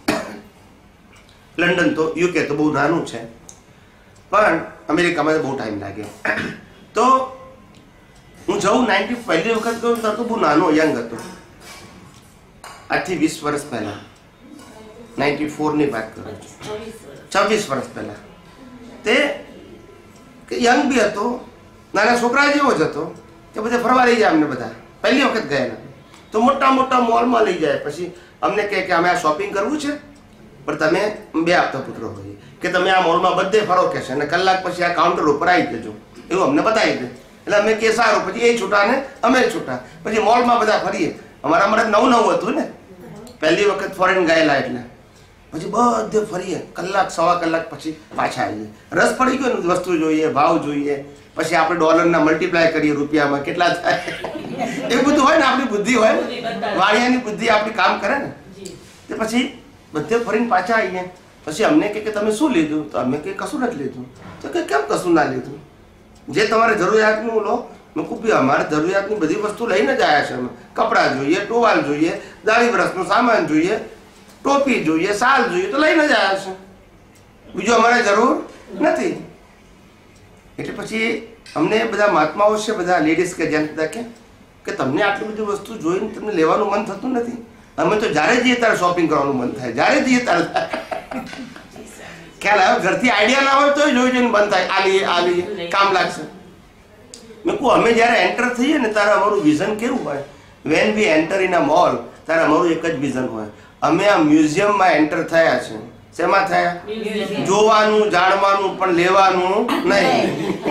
S1: લંડન તો, યુકે તો બહુ નાનું છે, પણ અમેરિકામાં બહુ ટાઈમ લાગે. તો હું જાઉં નાઇન્ટી પહેલી વખત ગયો તો બહુ નાનો, યંગ હતો. આજથી વીસ વર્ષ પહેલા, નાઇન્ટી ફોરની વાત કરું છું, છવ્વીસ વર્ષ પહેલા. તે યંગ બી હતો, નાના છોકરા જેવો જ હતો. કે બધે ફરવા લઈ જાય અમને બધા. પહેલી વખત ગયેલા તો મોટા મોટા મોલમાં લઈ જાય. પછી અમને કહે કે અમે આ શોપિંગ કરવું છે, પણ તમે બે આપતા પુત્રો હોઈએ કે તમે આ મોલમાં બધે ફરો કે છે, અને કલાક પછી આ કાઉન્ટર ઉપર આવી જજો, એવું અમને બતાવી દે. એટલે અમે કે સારું. પછી એ છૂટા ને અમે છૂટા. પછી મોલમાં બધા ફરીએ. અમારા મારે નવું નવું હતું ને, પહેલી વખત ફોરેન ગયેલા એટલે. પછી બધે ફરીએ, કલાક સવા કલાક પછી પાછા આવીએ. રસ પડી ગયો ને, વસ્તુ જોઈએ, ભાવ જોઈએ, પછી આપણે ડોલરના મલ્ટીપ્લાય કરીએ રૂપિયામાં કેટલા થાય, એ બધું હોય ને. આપણી બુદ્ધિ હોય ને, વાણિયાની બુદ્ધિ આપણી કામ કરે ને. તે પછી બધે ફરીને પાછા આવીએ. પછી અમને કે તમે શું લીધું? તો અમે કે કશું નથી લીધું. તો કે કેમ કશું ના લીધું? જે તમારે જરૂરિયાતનું લો. મેં કહું અમારે જરૂરિયાતની બધી વસ્તુ લઈને જ આવ્યા છે. અમે કપડાં જોઈએ, ટોવાલ જોઈએ, દાઢી બ્રશનો સામાન જોઈએ, ટોપી જોઈએ, શાલ જોઈએ, તો લઈને જ આવ્યા છે. બીજું અમારે જરૂર નથી. એટલે પછી અમને બધા મહાત્માઓ છે, બધા લેડીઝ કે જેમ બધા કે તમને આટલી બધી વસ્તુ જોઈને તમને લેવાનું મન થતું નથી? અમે તો જ્યારે જઈએ ત્યારે શોપિંગ કરવાનું મન થાય, જ્યારે જઈએ ત્યારે. ખ્યાલ આવ્યો? ઘરથી આઈડિયા ના હોય તો જોઈ જોઈને મન થાય, આ લઈએ, આ લઈએ, કામ લાગશે. મેં કહું અમે જ્યારે એન્ટર થઈએ ને ત્યારે અમારું વિઝન કેવું હોય? When we enter in a mall, ત્યારે અમારું એક જ વિઝન હોય, અમે આ મ્યુઝિયમમાં એન્ટર થયા છે. શેમાં થયા? જોવાનું, જાણવાનું, પણ લેવાનું નહીં.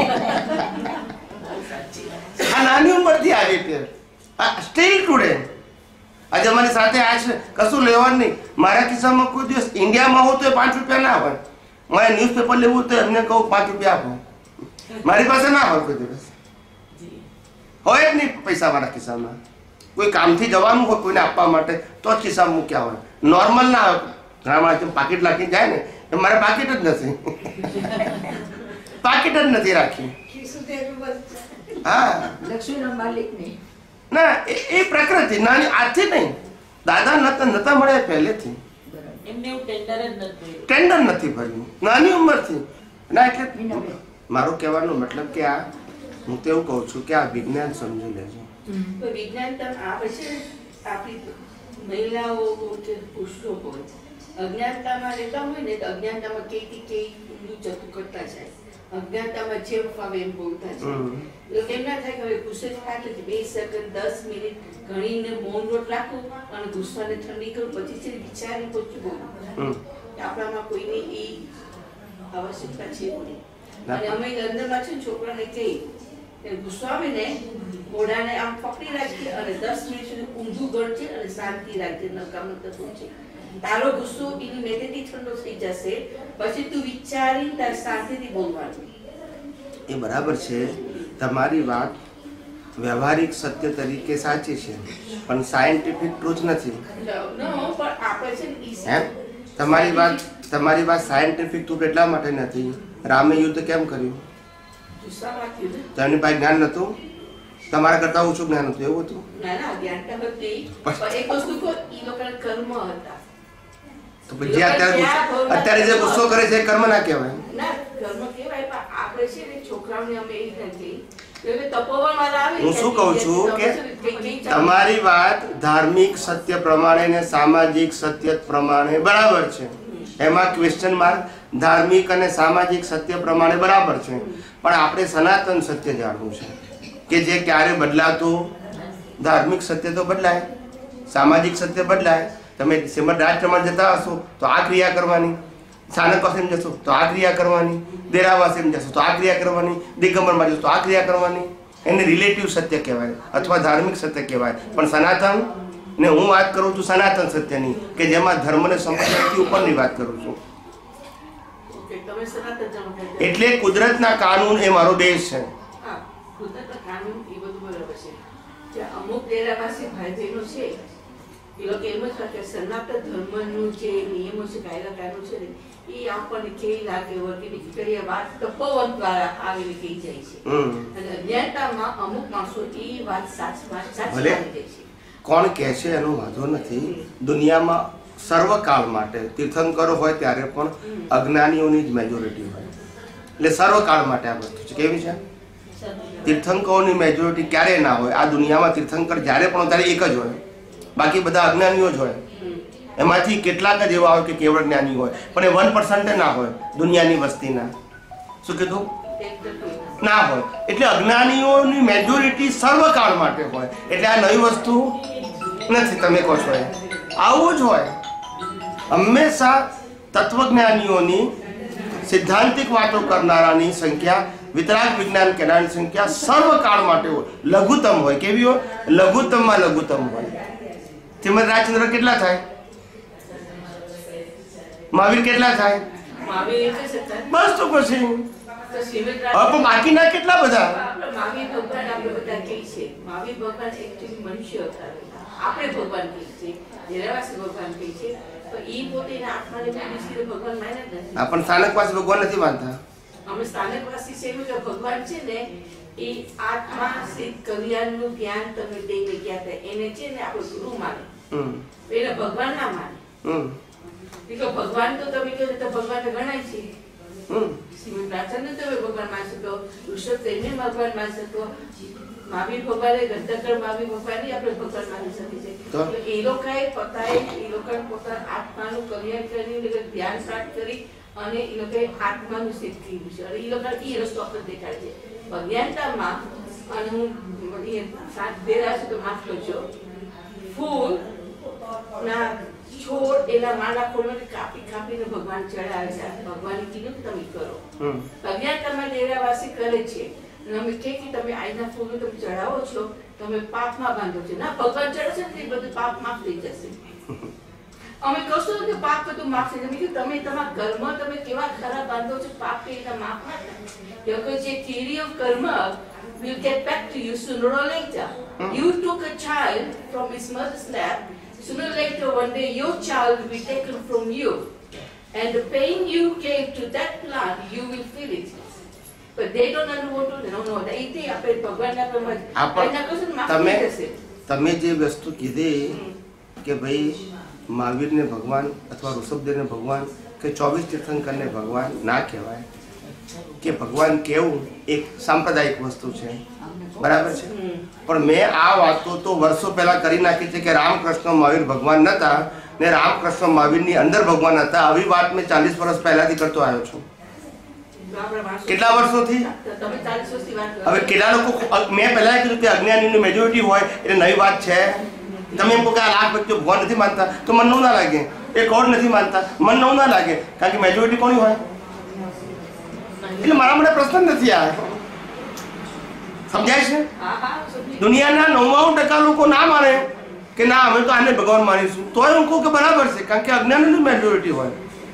S1: આ નાની ઉંમરથી આવી છે, સ્ટીલ ટુડે. આજે અમારી સાથે આ છે, કશું લેવાનું નહીં. મારા કિસ્સામાં કોઈ દિવસ ઇન્ડિયામાં હોવ તો પાંચ રૂપિયા ના હોય. મારે ન્યૂઝપેપર લેવું તો એમને કહું પાંચ રૂપિયા આપો. મારી પાસે ના હોય કોઈ દિવસ, હોય જ નહીં પૈસા મારા ખિસ્સામાં. કોઈ કામથી જવાનું હોય કોઈને આપવા માટે તો જ ખિસ્સામાં મૂક્યા હોય. નોર્મલ ના હોય. ઘણા માણસ પાકીટ રાખી જાય ને, એ મારે પાકીટ જ નથી. પાકીટ જ નથી રાખી. હા,
S7: લક્ષ્મીના માલિક નહીં.
S1: ના એ પ્રકૃતિ નાની આજથી નહીં, દાદા નતા નતા મળ્યા પહેલેથી,
S4: એમને એવું ટેન્ડર જ નથી
S1: ટેન્ડર નથી ભર્યું નાની ઉંમરથી. ના એટલે મારો કહેવાનો મતલબ કે આ હું તો એવું કહું છું કે આ વિજ્ઞાન સમજી લેજો.
S10: વિજ્ઞાન તમે આવે છે આપણી મહિલાઓ પુરુષો હોય અજ્ઞાનતામાં રહેતા હોય ને તો અજ્ઞાનતામાં કઈ કઈ ઊંધું જતું કરતા જાય, અજ્ઞાનતામાં જે ફાવે એમ બોલતા જાય. એમ ના થાય કે હવે ગુસ્સે કાઢે બે સેકન્ડ દસ મિનિટ ઘણીને મૌન રોટ રાખું અને ગુસ્સાને ઠંડી કરું પછી છે વિચારી પછી બોલું. આપણામાં કોઈની એ આવશ્યકતા છે નહીં. અને અમે અંદરમાં છે છોકરાને કહીએ ગુસ્સો આવે ને મોઢાને આમ પકડી રાખીએ અને દસ મિનિટ સુધી ઊંધું ગળજે અને શાંતિ રાખજે. નકામનું તત્વ છે તારો ગુસ્સો એની મેટેથી ઠંડો થઈ જશે પછી તું વિચારી તાર શાંતિથી બોલવાનું.
S1: એ બરાબર છે, તમારી વાત વ્યવહારિક સત્ય તરીકે સાચી છે પણ સાયન્ટિફિક ટ્રુથ નથી. તમારી વાત તમારી વાત સાયન્ટિફિક ટ્રુથ એટલા માટે નથી. રામે યુદ્ધ કેમ કર્યું? તેમની પાસે જ્ઞાન નતું, તમારા કરતા ઓછું જ્ઞાન હતું એવું હતું? તો પછી અત્યારે અત્યારે જે ગુસ્સો કરે છે કર્મ ના કહેવાય? હું શું કહું છું કે તમારી વાત ધાર્મિક સત્ય પ્રમાણે ને સામાજિક સત્ય પ્રમાણે બરાબર છે, એમાં ક્વેશ્ચન માર્ક. ધાર્મિક અને સામાજિક સત્ય પ્રમાણે બરાબર છે પણ આપણે સનાતન સત્ય જાણવું છે કે જે ક્યારે બદલાતું. ધાર્મિક સત્ય તો બદલાય, સામાજિક સત્ય બદલાય. તમે શ્રીમદ રાજચમણ જતા હશો તો આ ક્રિયા કરવાની, સ્થાનકવાસીમ જશો તો આ ક્રિયા કરવાની, દેરાવાસીમ જશો તો આ ક્રિયા કરવાની, દિગંબરમાં જશો તો આ ક્રિયા કરવાની. એને રિલેટિવ સત્ય કહેવાય અથવા ધાર્મિક સત્ય કહેવાય. પણ સનાતન ને હું વાત કરું છું સનાતન સત્યની કે જેમાં ધર્મ ને સંપ્રદાયથી ઉપરની વાત કરું છું. એટલે કુદરતના કાનૂન એ મારો દેશ છે.
S10: અમુક ડેરાવાસી ભાઈ બહેનો છે એ લોકો એમ જ કે સનાતન ધર્મનું જે નિયમો છે કાયદા કાનૂન છે ને એ આપણને કેવી લાગે વર્ગીની કરી વાત તપોવન દ્વારા આવીને કહી જાય છે અને અજ્ઞાનતામાં અમુક માણસો એ વાત સાચી વાત સાચી માની જાય છે.
S1: કોણ કહે છે એનો વાંધો નથી. દુનિયામાં સર્વકાળ માટે તીર્થંકરો હોય ત્યારે પણ અજ્ઞાનીઓની જ મેજોરિટી હોય. એટલે સર્વકાળ માટે આ વસ્તુ છે. કેવી છે? તીર્થંકરોની મેજોરિટી ક્યારેય ના હોય. આ દુનિયામાં તીર્થંકર જ્યારે પણ ત્યારે એક જ હોય, બાકી બધા અજ્ઞાનીઓ જ હોય. એમાંથી કેટલાક જ એવા હોય કે કેવળ જ્ઞાની હોય પણ એ વન પર્સન્ટ ના હોય દુનિયાની વસ્તીના. શું કીધું? ના હોય. એટલે અજ્ઞાનીઓની મેજોરિટી સર્વકાળ માટે હોય. એટલે આ નવી વસ્તુ નથી. તમે કહો છો આવું જ હોય. હંમેશા તત્વજ્ઞાનીઓની સિદ્ધાંતિક વાતો કરનારાની સંખ્યા, વિતરાગ વિજ્ઞાન કહેનારની સંખ્યા સર્વકાળ માટે હોય, લઘુત્તમ હોય. કેવી હોય? લઘુત્તમમાં લઘુત્તમ હોય. શ્રીમદ રાજચંદ્ર કેટલા થાય? મહાવીર કેટલા થાય? બસ તો પછી બાકીના કેટલા બધા?
S10: મહાવીર ભગવાન આપણે બધા કહે છે. મહાવીર ભગવાન એકચ્યુઅલી મનુષ્ય હતા. આપણે ભગવાન કહે છે, દેરાવાસી ભગવાન કહે છે તો ઈ પોતે આત્માને ભગવાન માને જ નથી.
S1: આપણ સ્થાનકવાસી ભગવાન નથી માનતા.
S10: અમે સ્થાનકવાસી છે કે ભગવાન છે ને એ આત્મા સિદ્ધ કલ્યાણનું જ્ઞાન તમે દઈને ગયા હતા એને છે ને આપણે ગુરુ માને. એને ભગવાન ના માને. ભગવાન તો તમે કહો તો ભગવાન ગણાય છે. શ્રીમદ રાજચંદ્ર તમે ભગવાન માની શકો, ઋષભ દેવને ભગવાન માની શકો, મહાવીર ભગવાન ગંધકર મહાવીર ભગવાન આપણે ભગવાન માની શકીએ છીએ. એ લોકોએ પોતાએ એ લોકોએ પોતાના આત્માનું કલ્યાણ કરી ધ્યાન પ્રાપ્ત કરી અને એ લોકોએ આત્માનું સિદ્ધ કર્યું છે અને એ લોકો એ રસ્તો આપણે દેખાડે છે. અજ્ઞાનતામાં અને હું સાત દેરાશું તો માફ કરજો, ફૂલ ના છોડ એના માલા ખોલવા કાપી કાપીને ભગવાન ચડાવે છે. ભગવાન કીધું કે તમે કરો. અજ્ઞાનતામાં ડેરાવાસી કરે છે. અમે કે તમે આઈના ફૂલ તમે ચડાવો છો તમે પાપમાં બાંધો છો. ના, ભગવાન ચડશે ને એ બધું પાપ માફ થઈ જશે. અમે કશું કે પાપ બધું માફ થઈ જશે. તમે તમારા કર્મ તમે કેવા ખરાબ બાંધો છો પાપ કે એના માફ ના થાય. because the theory of karma will get back to you sooner or later. You took a child from his mother's lap. Sooner or later one day your child will be taken from you and the pain you gave to that plant you will feel it. But they don't know what to do. No, no. They think આપણે ભગવાનના પ્રમાણે એના કશું માફ
S1: તમે
S10: થઈ જશે.
S1: તમે જે વસ્તુ કીધી કે ભાઈ મહાવીરને ભગવાન અથવા ઋષભદેવને ભગવાન કે ચોવીસ તીર્થંકરને ભગવાન ના કહેવાય કે ભગવાન કેવું એક સાંપ્રદાયિક વસ્તુ છે, બરાબર છે, પણ મેં આ વાતો તો વર્ષો પહેલા કરી નાખી છે કે રામકૃષ્ણ મહાવીર ભગવાન નતા ને રામકૃષ્ણ મહાવીરની અંદર ભગવાન હતા. આવી વાત મેં ચાલીસ વર્ષ પહેલાથી કરતો આવ્યો છું. કેટલા વર્ષોથી?
S10: તમે ચાલીસ વર્ષથી વાત કરો.
S1: હવે કેટલા લોકો મેં પહેલા કીધું કે અજ્ઞાનીની મેજોરિટી હોય એટલે નવી વાત છે. તમે એમ કહો કે આ લાખ વ્યક્તિઓ ભગવાન નથી માનતા તો મન નવું ના લાગે, એ કરોડ નથી માનતા મન નવું ના લાગે, કારણ કે મેજોરિટી કોની હોય. એટલે મારા માટે પ્રશ્ન નથી આ, સમજાય છે? દુનિયાના નવ્વાણું ટકા લોકો ના માને કે ના અમે તો આને ભગવાન માનીશું, તોય હું કહું કે બરાબર છે, કારણ કે અજ્ઞાનીની મેજોરિટી હોય.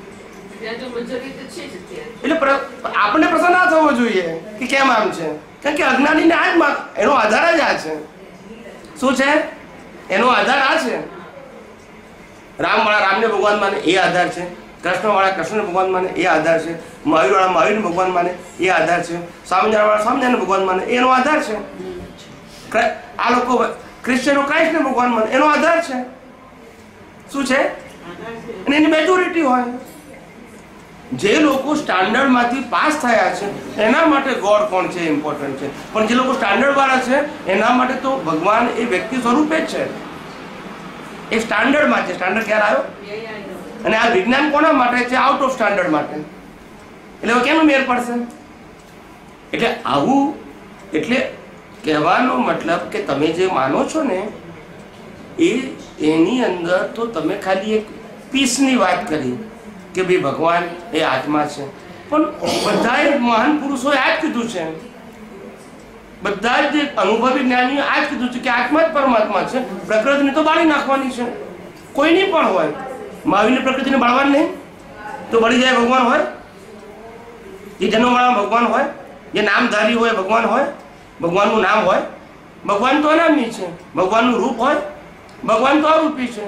S1: એટલે આપણને પ્રશ્ન ના થવો જોઈએ કે કેમ આમ છે, કારણ કે અજ્ઞાનીને આ જ એનો આધાર જ આ છે. શું છે એનો આધાર? આ છે. રામ વાળા રામને ભગવાન માને એ આધાર છે, કૃષ્ણ વાળા કૃષ્ણને ભગવાન માને એ આધાર છે, મહાવીર વાળા મહાવીરને ભગવાન માને એ આધાર છે, સ્વામિનારાયણ વાળા સ્વામિનારાયણ ભગવાન માને એનો આધાર છે, આ લોકો ક્રિશ્ચિયનો ક્રાઇસ્ટને ભગવાન માને એનો આધાર છે. શું છે? અને એની મેજોરિટી હોય. જે લોકો સ્ટાન્ડર્ડ માંથી પાસ થયા છે એના માટે ગોડ કોણ છે ઇમ્પોર્ટન્ટ છે, પણ જે લોકો સ્ટાન્ડર્ડ વાળા છે એના માટે તો ભગવાન એ વ્યક્તિ સ્વરૂપે જ છે, એ સ્ટાન્ડર્ડ માં છે. સ્ટાન્ડર્ડ ક્યારે આવ્યો? અને આ વિજ્ઞાન કોના માટે છે? આઉટ ઓફ સ્ટાન્ડર્ડ માટે. એટલે કેનું મેર પડશે? એટલે આવું, એટલે કહેવાનો મતલબ કે તમે જે માનો છો ને એ એની અંદર તો તમે ખાલી એક પીસની વાત કરી કે ભાઈ ભગવાન એ આત્મા છે, પણ બધા મહાન પુરુષોએ આ જ કીધું છે, બધા જ અનુભવી જ્ઞાનીઓ આ જ કીધું છે કે આત્મા જ પરમાત્મા છે, પ્રકૃતિને તો બાળી નાખવાની છે. કોઈની પણ હોય, મહાવીરને પ્રકૃતિને બાળવાની નહીં તો બળી જાય ભગવાન હોય, જે જન્મવાળા ભગવાન હોય, જે નામધારી હોય ભગવાન હોય, ભગવાનનું નામ હોય. ભગવાન તો અનામી છે, ભગવાનનું રૂપ હોય, ભગવાન તો અરૂપી છે.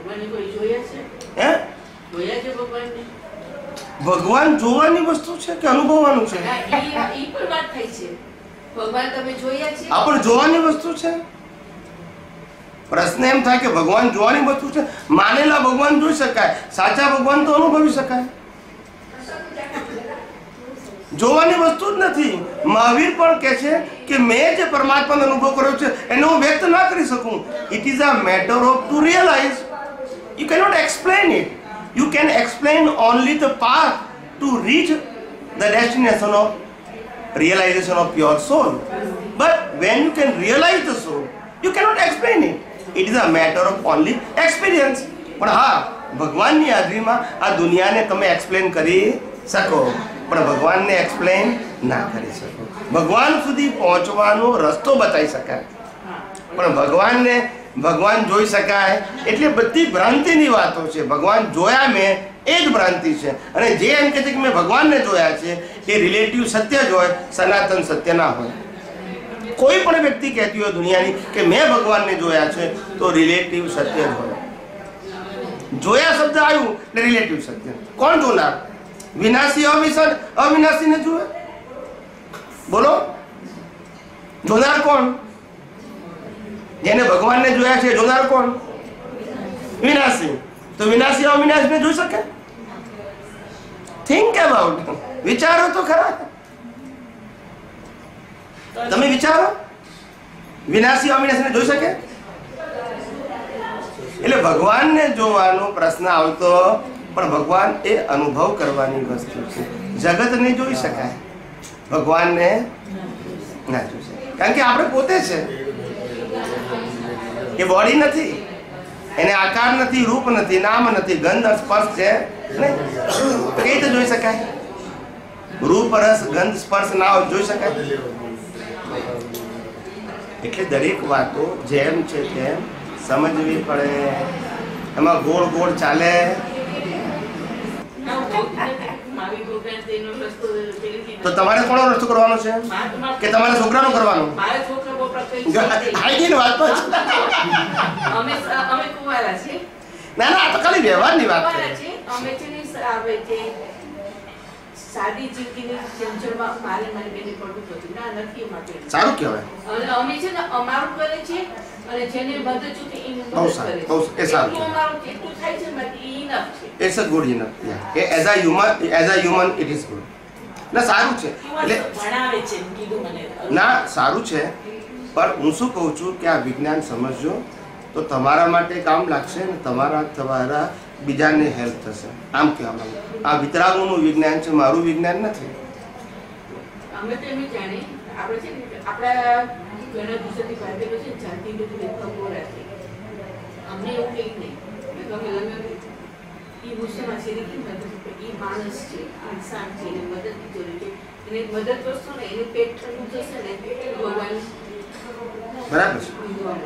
S1: હે ભગવાન જોવાની વસ્તુ છે કે અનુભવવાનું છે? આ પણ જોવાની વસ્તુ છે. પ્રશ્ન એમ થાય કે ભગવાન જોવાની વસ્તુ છે, માનેલા ભગવાન જોઈ શકાય, સાચા ભગવાન તો અનુભવી શકાય, જોવાની વસ્તુ જ નથી. મહાવીર પણ કહે છે કે મેં જે પરમાત્માનો અનુભવ કર્યો છે એને હું વ્યક્ત ના કરી શકું. It is a matter of to realize. You cannot explain it. You can explain only the path to reach the destination of realization of pure soul. But when you can realize the soul, you cannot explain it. It is a matter of only experience. પણ હા, ભગવાનની હાજરીમાં આ દુનિયાને તમે એક્સપ્લેન કરી શકો, પણ ભગવાનને એક્સપ્લેન ના કરી શકો. ભગવાન સુધી પહોંચવાનો રસ્તો બતાવી શકાય, પણ ભગવાનને ભગવાન જોઈ શકાય એટલે બધી ભ્રાંતિની વાતો છે. ભગવાન જોયા મેં એ જ ભ્રાંતિ છે. અને જે એમ કહે છે કે મેં ભગવાનને જોયા છે એ રિલેટિવ સત્ય જ હોય, સનાતન સત્ય ના હોય. કોઈ પણ વ્યક્તિ કહેતી હોય દુનિયાની કે મેં ભગવાનને જોયા છે તો રિલેટિવ સત્ય જ હોય. જોયા શબ્દ આવ્યું એટલે રિલેટિવ સત્ય. કોણ જોનાર? વિનાશી અવિનાશી અવિનાશીને જુએ? બોલો, જોનાર કોણ? જેને ભગવાનને જોયા છે જોનાર કોણ? વિનાશી. તો વિનાશી અવિનાશીને જોઈ શકે? Think about. વિચારો તો ખરા. તમે વિચારો, વિનાશી અવિનાશીને જોઈ શકે? એટલે ભગવાનને જોવાનો પ્રશ્ન આવતો, પણ ભગવાન એ અનુભવ કરવાની વસ્તુ છે. જગતને જોઈ શકાય, ભગવાનને ના જોઈ શકાય, કારણ કે આપણે પોતે છે. એ બોડી નથી, એને આકાર નથી, રૂપ નથી, નામ નથી, ગંધ સ્પર્શ છે નહીં, કઈ રીતે જોઈ શકાય? રૂપ રસ ગંધ સ્પર્શ ના જોઈ શકાય? એટલે દરેક વાતો જેમ છે તેમ સમજવી પડે. એમાં ગોળ ગોળ ચાલે. તો તમારે કોનો રસ્તો કરવાનો છે કે તમારે છોકરાનો કરવાનો? ના ના, આ તો ખાલી વ્યવહારની વાત છે.
S10: સાદી જિંદગીની ચંચળમાં મારે મારી બેને પડવું પડતું ના નથી માટે
S1: સારું કહેવાય.
S10: અને અમે છે ને અમારું કરે છે અને જેને મદદ ચૂકે એને
S1: બહુ
S10: મદદ
S1: સારું,
S10: કરે
S1: બહુ
S10: છે.
S1: એ સારું
S10: એટલું
S1: છે.
S10: અમારું જેટલું થાય છે ને બાકી enough છે.
S1: It's a good enough. કે as a human as a human it is good. ના સારું છે એટલે
S4: ભણાવે છે એમ કીધું મને.
S1: ના સારું છે, પણ હું શું કહું છું કે આ વિજ્ઞાન સમજજો તો તમારા માટે કામ લાગશે ને તમારા તમારા બીજાને હેલ્પ થશે. આમ કહેવામાં આ વિતરાગોનું વિજ્ઞાન છે, મારું વિજ્ઞાન નથી.
S10: અમે તો એમ જાણે આપણે છે ને આપણા ઘણા દિવસોથી ભાઈબંધો છે જાતિ બધી ભેદભાવ રાખે. અમને એવું કંઈ નહીં ગમે ગમે એ ગુસ્સામાં છે કે એ માણસ છે, ઇન્સાન છે, એને મદદની જરૂર છે. એને મદદ કરશો ને એને પેટ ઠંડુ થશે ને ભગવાન
S1: બરાબર છે.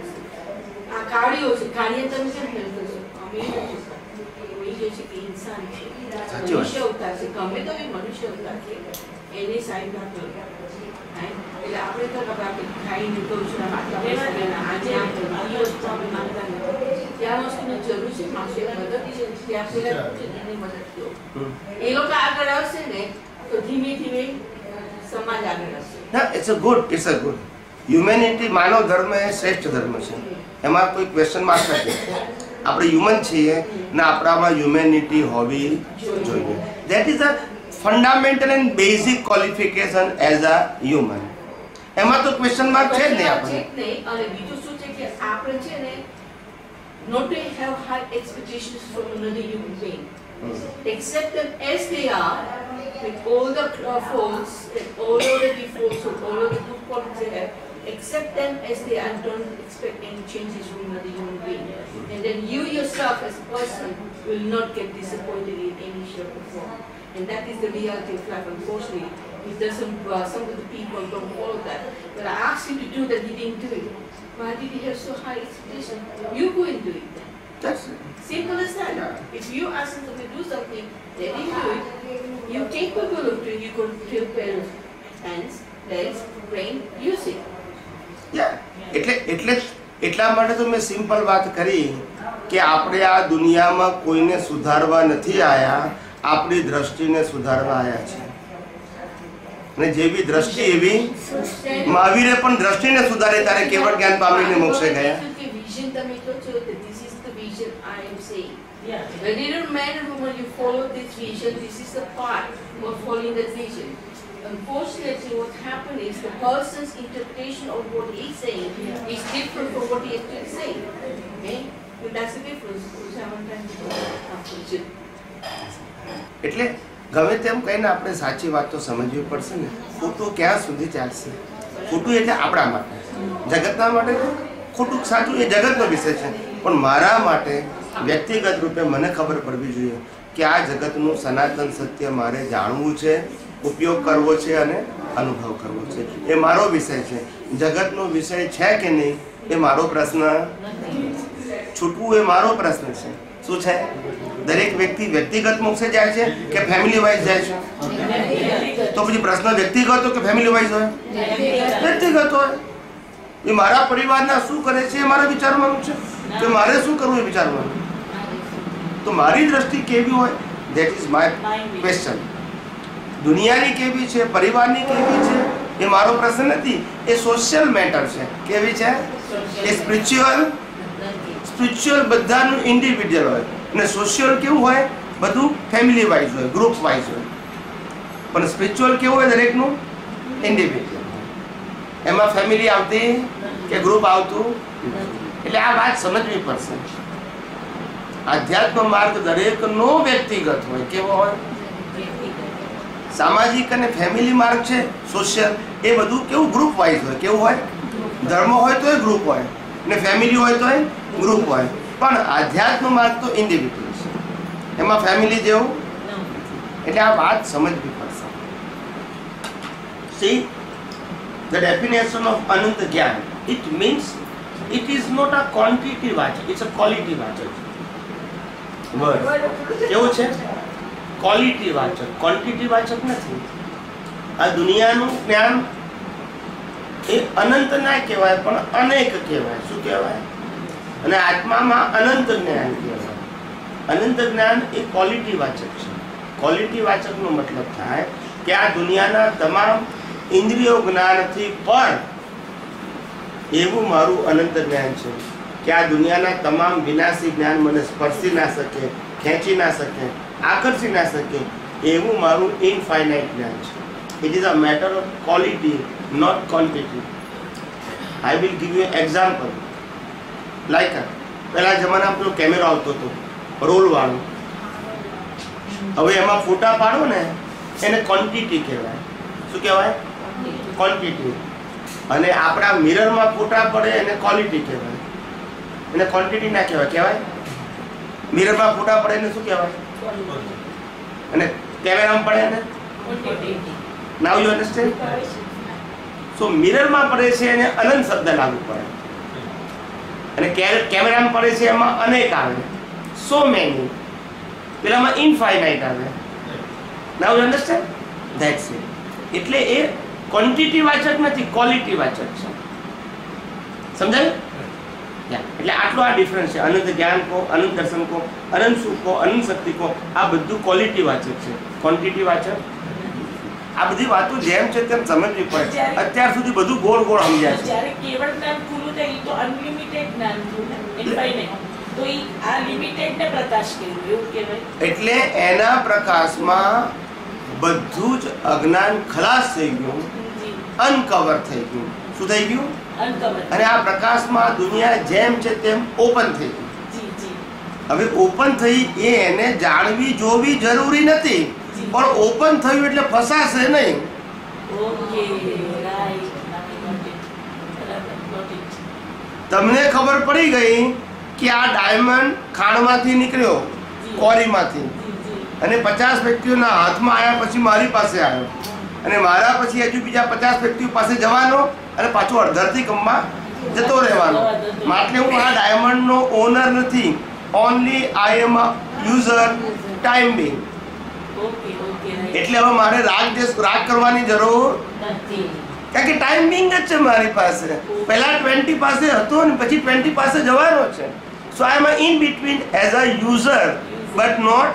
S10: આ કાળીઓ છે, કાળીએ તમે કેમ હેલ્પ કરશો? અમે એ નથી એ જે છે કે ઇન્સાન છે, મનુષ્ય અવતાર છે, ગમે તો એ મનુષ્ય અવતાર છે, એની સાઈડ ના કરો. એટલે આપણે તો આપણે ખાઈને ગૌચરા માટે આજે આમ એ વસ્તુ આપણે માનતા નથી. ત્યાં વસ્તુની જરૂર છે, માણસો મદદ છે, ત્યાં પેલા એની મદદ કરો. એ લોકો આગળ આવશે ને તો ધીમે ધીમે સમાજ આગળ આવશે.
S1: ના it's a good it's a good. Humanity માનવ ધર્મ એ શ્રેષ્ઠ ધર્મ છે, એમાં કોઈ ક્વેશ્ચન માર્ક નથી. આપણે હ્યુમન છીએ ને આપણામાં હ્યુમેનિટી હોવી જોઈએ. That is a fundamental and basic qualification as a human. એમાં તો ક્વેશ્ચન માર્ક છે જ નહીં આપણે.
S10: અને બીજું શું છે કે આપણે છે ને not to have high expectations from another human being. Accept them as they are, with all the uh, faults, and all of the defaults, and all of the good qualities they have. Accept them as they are. Don't expect any changes from another human being. And then you yourself as a person will not get disappointed in any shape or form. And that is the reality of life. Unfortunately, it doesn't. Uh, some of the people don't follow that. But I asked him to do that. He didn't do it. Why did he have so high expectation? You go and do it then.
S1: That's it.
S10: Simple as that. If you ask them to do something, they didn't do it. You take the will of doing. You go to your parents' hands, legs, brain. Use it.
S1: Yeah. એટલે એટલે એટલા માટે તો મેં સિમ્પલ વાત કરી કે આપણે આ દુનિયામાં કોઈને સુધારવા નથી આયા, આપણી દ્રષ્ટિને સુધારવા આયા છે. અને જેવી દ્રષ્ટિ એવી મહાવીરે પણ દ્રષ્ટિને સુધારી ત્યારે કેવળ જ્ઞાન પામીને મોક્ષે ગયા.
S10: Vision તમે કહો છો that this is the vision I am saying. Whether you're man or woman, you follow this vision. This is the part of following that vision. Unfortunately, what happened is the person's interpretation of what he's saying is different from what he is actually saying. Okay? So that's the difference.
S1: એટલે ગમે તેમ કહીને આપણે સાચી વાત તો સમજવી પડશે ને. ખોટું ક્યાં સુધી ચાલશે? ખોટું એટલે આપણા માટે, જગતના માટે ખોટું સાચું એ જગતનો વિષય છે, પણ મારા માટે વ્યક્તિગત રૂપે મને ખબર પડવી જોઈએ કે આ જગતનું સનાતન સત્ય મારે જાણવું છે, ઉપયોગ કરવો છે અને અનુભવ કરવો છે. એ મારો વિષય છે. જગતનો વિષય છે કે નહીં એ મારો પ્રશ્ન, છૂટવું એ મારો પ્રશ્ન છે. શું છે? દરેક વ્યક્તિ વ્યક્તિગત મોક્ષે જાય છે કે ફેમિલી વાઇઝ જાય છે? તો પછી પ્રશ્ન વ્યક્તિગત હોય કે ફેમિલી વાઇઝ હોય? વ્યક્તિગત હોય. એ મારા પરિવારના શું કરે છે એ મારે વિચારવાનું છે, કે મારે શું કરવું એ વિચારવાનું. તો મારી દ્રષ્ટિ કેવી હોય, ધેટ ઇઝ માય ક્વેશ્ચન. દુનિયાની કેવી છે, પરિવારની કેવી છે એ મારો પ્રશ્ન નથી. એ સોશિયલ મેટર છે. કેવી છે? એ સ્પિરિચ્યુઅલ સ્પિરિચ્યુઅલ બધાનું ઇન્ડિવિડ્યુઅલ હોય અને સોશિયલ કેવું હોય, બધું ફેમિલી વાઇઝ હોય, ગ્રુપ વાઇઝ હોય. પણ સ્પિરિચ્યુઅલ કેવું હોય, દરેકનું ઇન્ડિવિડ્યુઅલ. એમાં ફેમિલી આવતી કે ગ્રુપ આવતું. એટલે આ વાત સમજવી પડશે. આધ્યાત્મ માર્ગ દરેકનો વ્યક્તિગત હોય. કેવો હોય? સામાજિક અને ફેમિલી માર્ગ છે સોશિયલ, એ બધું કેવું ગ્રુપ વાઇઝ હોય. કેવું હોય? ધર્મ હોય તો એ ગ્રુપ હોય ને ફેમિલી હોય તો એ ગ્રુપ હોય. પણ આધ્યાત્મ માર્ગ તો ઇન્ડિવિડ્યુઅલ છે, એમાં ફેમિલી જેવું. એટલે આ વાત સમજવી પડશે. સી the definition of અનંત જ્ઞાન, it means it is not a quantity વાચક, it's a quality વાચક word. કેવું છે? ક્વોલિટી વાચક, ક્વોન્ટિટી વાચક નથી. આ દુનિયાનું જ્ઞાન એ અનંત ના કહેવાય પણ અનેક કહેવાય. શું કહેવાય? અને આત્મામાં અનંત જ્ઞાન કહેવાય. અનંત જ્ઞાન એ ક્વોલિટી વાચક છે. ક્વોલિટી વાચકનો મતલબ થાય કે આ દુનિયાના તમામ ઇન્દ્રિયો જ્ઞાનથી પણ એવું મારું અનંત જ્ઞાન છે કે આ દુનિયાના તમામ વિનાશી જ્ઞાન મને સ્પર્શી ના શકે, ખેંચી ના શકે, આકર્ષી ના શકે એવું મારું ઇનફાઇનાઇટ જ્ઞાન છે. It is a matter of quality, not quantity. I will give you example. Like પહેલા જમાનામાં પેલો કેમેરો આવતો હતો રોલ વાળો. હવે એમાં ફોટા પાડો ને એને ક્વોન્ટિટી કહેવાય. શું કહેવાય? ક્વોન્ટિટી. અને આપણા મિરરમાં ફોટા પડે એને ક્વોલિટી કહેવાય. એને ક્વોન્ટિટી ના કહેવાય. કહેવાય મિરરમાં ફોટા પડે એને શું કહેવાય? અને કેમેરામાં પડે એને નાવ યુ અન્ડરસ્ટેન્ડ. સો મિરરમાં પડે છે એને અનંત શબ્દ લાગુ પડે અને કેમેરામાં પડે છે એમાં અનેક આવે, સો મેની. પેલામાં ઇનફાઇનાઇટ આવે. Now you understand. That's it. એટલે એ ક્વોન્ટિટી વાચક નથી, ક્વોલિટી વાચક છે. સમજાયું? એટલે આટલો આ ડિફરન્સ છે. અનંત જ્ઞાન કો, અનંત દર્શન કો, અનંત સુખ કો, અનંત શક્તિ કો, આ બધું ક્વોલિટી વાચક છે, ક્વોન્ટિટી વાચક. આ બધી વાતો જેમ છે તેમ સમજવી પડે. અત્યાર સુધી બધું ગોળ ગોળ સમજ્યા છે.
S4: જ્યારે કેવળ જ્ઞાન ખુલ્લું થાય તો અનલિમિટેડ જ્ઞાન થયું ને, ઇનફાઇનાઇટ. તો ઈ આ લિમિટેડ ને પ્રકાશ કર્યું એવું કહેવાય.
S1: એટલે એના પ્રકાશમાં બધું જ અજ્ઞાન ખલાસ થઈ ગયું, અનકવર થઈ ગયું. શું થઈ ગયું?
S4: અનકવર.
S1: અને આ પ્રકાશમાં દુનિયા જેમ છે તેમ ઓપન થઈ ગઈ.
S4: જી જી.
S1: હવે ઓપન થઈ એ એને જાણવી જોવી જરૂરી નથી, પણ ઓપન થયું એટલે ફસાશે નહીં.
S4: Okay right.
S1: તમને ખબર પડી ગઈ કે આ ડાયમંડ ખાણમાંથી નીકળ્યો, કોરીમાંથી, અને પચાસ વ્યક્તિઓના હાથમાં આવ્યા પછી મારી પાસે આવ્યો, અને મારા પછી હજુ બીજા પચાસ વ્યક્તિઓ પાસે જવાનો અને પાછો અડધરથી કમમાં જતો રહેવાનો. માટે હું આ ડાયમંડનો ઓનર નથી. Only I am a user, time being. એટલે હવે મારે રાગ દેશ રાગ કરવાની જરૂર
S4: નથી,
S1: કારણ કે ટાઈમ બિંગ જ છે મારી પાસે. પહેલા ટ્વેન્ટી પાસે હતો ને પછી ટ્વેન્ટી પાસે જવાનો છે. So I am in between as a user but not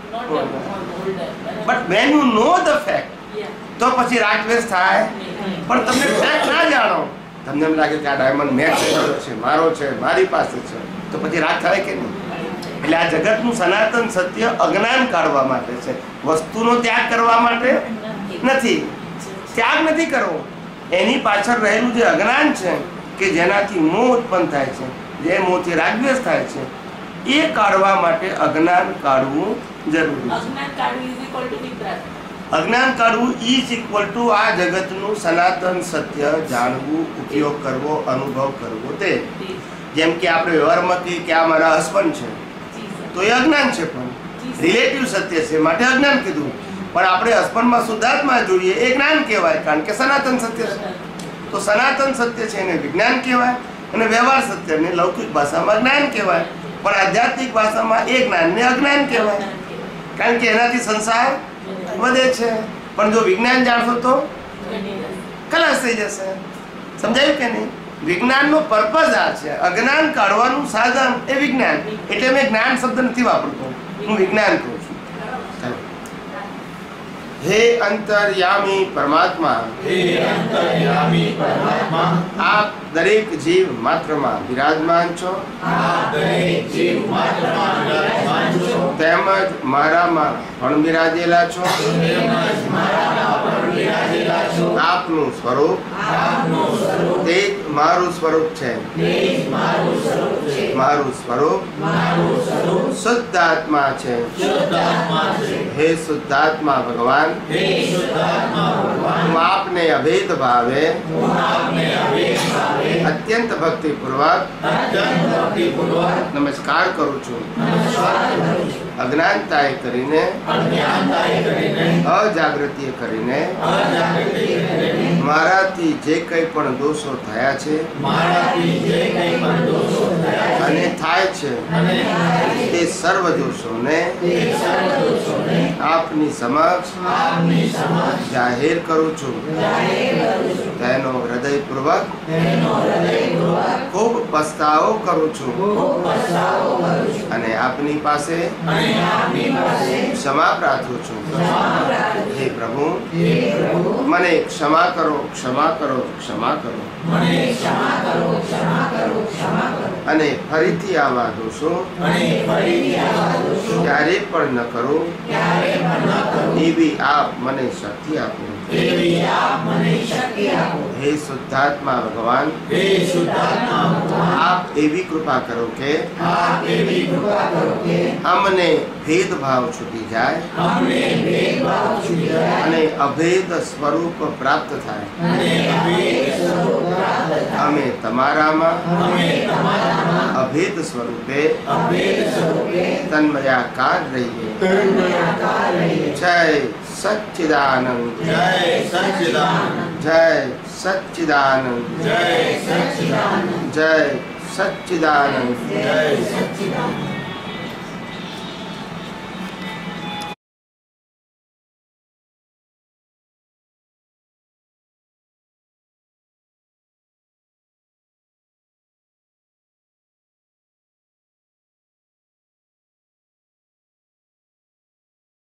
S1: but when you know the fact તો પછી રાગ દ્વેષ થાય. પણ તમને ફેક્ટ ના જાણો, તમને એમ લાગે કે આ ડાયમંડ મેં ખરીદ્યો છે, મારો છે, મારી પાસે છે, તો પછી રાગ થાય કે નહીં? એટલે આ જગતનું સનાતન સત્ય અજ્ઞાન કાઢવા માટે છે, વસ્તુનો ત્યાગ કરવા માટે નથી. ત્યાગ નથી કરવો, એની પાછળ રહેલું જે અજ્ઞાન છે કે જેનાથી મોહ ઉત્પન્ન થાય છે, જે મોહથી રાગદ્વેષ થાય છે, એ કાઢવા માટે અજ્ઞાન કાઢવું જરૂરી છે.
S4: અજ્ઞાન કાઢવું ઇઝ ઇક્વલ ટુ વિતરાગ.
S1: અજ્ઞાન કાઢવું ઇઝ ઇક્વલ ટુ આ જગતનું સનાતન સત્ય જાણવું, ઉપયોગ કરવો, અનુભવ કરવો. તે જેમ કે આપણે વ્યવહારમાં કહીએ કે આ મારા હસબન્ડ છે તો એ અજ્ઞાન છે, પણ રિલેટિવ સત્ય છે માટે અજ્ઞાન કીધું. પણ આપણે હસબન્ડમાં શુદ્ધાત્મા જોઈએ એ જ્ઞાન કહેવાય, કારણ કે સનાતન સત્ય છે. તો સનાતન સત્ય છે એને વિજ્ઞાન કહેવાય, અને વ્યવહાર સત્યને લૌકિક ભાષામાં જ્ઞાન કહેવાય, પણ આધ્યાત્મિક ભાષામાં એ જ્ઞાનને અજ્ઞાન કહેવાય, કારણ કે એનાથી સંસાર વધે છે. પણ જો વિજ્ઞાન જાણશો તો ખલાસ થઈ જશે. સમજાયું કે નહીં? વિજ્ઞાનનો પર્પઝ આ છે, અજ્ઞાન કાઢવાનું સાધન એ વિજ્ઞાન. એટલે મેં જ્ઞાન શબ્દ નથી વાપરતો, હું વિજ્ઞાન કહું છું. હે અંતર્યામી પરમાત્મા,
S5: હે અંતર્યામી પરમાત્મા,
S1: આપ દરેક જીવ માત્રમાં બિરાજમાન છો,
S5: આપ દરેક જીવ માત્રમાં બિરાજમાન છો,
S1: તેમજ મારામાં પણ બિરાજેલા છો,
S5: તેમજ મારામાં પણ બિરાજેલા છો.
S1: આપનું સ્વરૂપ,
S5: આપનું સ્વરૂપ
S1: તે જ મારું સ્વરૂપ છે.
S5: તે જ મારું સ્વરૂપ છે.
S1: મારું સ્વરૂપ
S5: મારું સ્વરૂપ
S1: શુદ્ધ આત્મા છે.
S5: શુદ્ધ આત્મા છે.
S1: હે શુદ્ધાત્મા ભગવાન,
S5: હે શુદ્ધાત્મા ભગવાન,
S1: હું આપને અભેદ ભાવે
S5: હું આપને અભેદ ભાવે
S1: અત્યંત ભક્તિ પૂર્વક
S5: અત્યંત ભક્તિપૂર્વક
S1: નમસ્કાર કરું છું.
S5: નમસ્કાર કરું છું.
S1: અજ્ઞાનતાએ કરીને,
S5: અજ્ઞાનતાએ કરીને,
S1: અજાગૃતિએ કરીને
S5: અજાગૃતિએ કરીને
S1: મારાથી જે કંઈ પણ દોષો થયા છે
S5: મારાથી જે કંઈ પણ દોષો થયા
S1: અને થાય છે તે સર્વ દોષોને આપની સમક્ષ જાહેર કરું છું. તેનો હૃદયપૂર્વક ખૂબ પસ્તાવો કરું છું અને આપની પાસે ક્ષમા પ્રાર્થું છું. હે પ્રભુ, મને ક્ષમા કરો, ક્ષમા કરો, ક્ષમા કરો અને ફરીથી આવા દોષો ક્યારે પણ ન કરો એવી આપ મને શક્તિ આપો. હે શુદ્ધાત્મા ભગવાન, આપ એવી કૃપા કરો કે અમને ભેદભાવ છૂટી જાય અને અભેદ સ્વરૂપ પ્રાપ્ત થાય. અમે તમારામાં અભેદ સ્વરૂપે તન્મયાકાર રહીએ. જય સચ્ચિદાનંદ, જય સચ્ચિદાનંદ, જય સચ્ચિદાનંદ, જય સચ્ચિદાનંદ, જય સચ્ચિદાનંદ, જય સચ્ચિદાનંદ.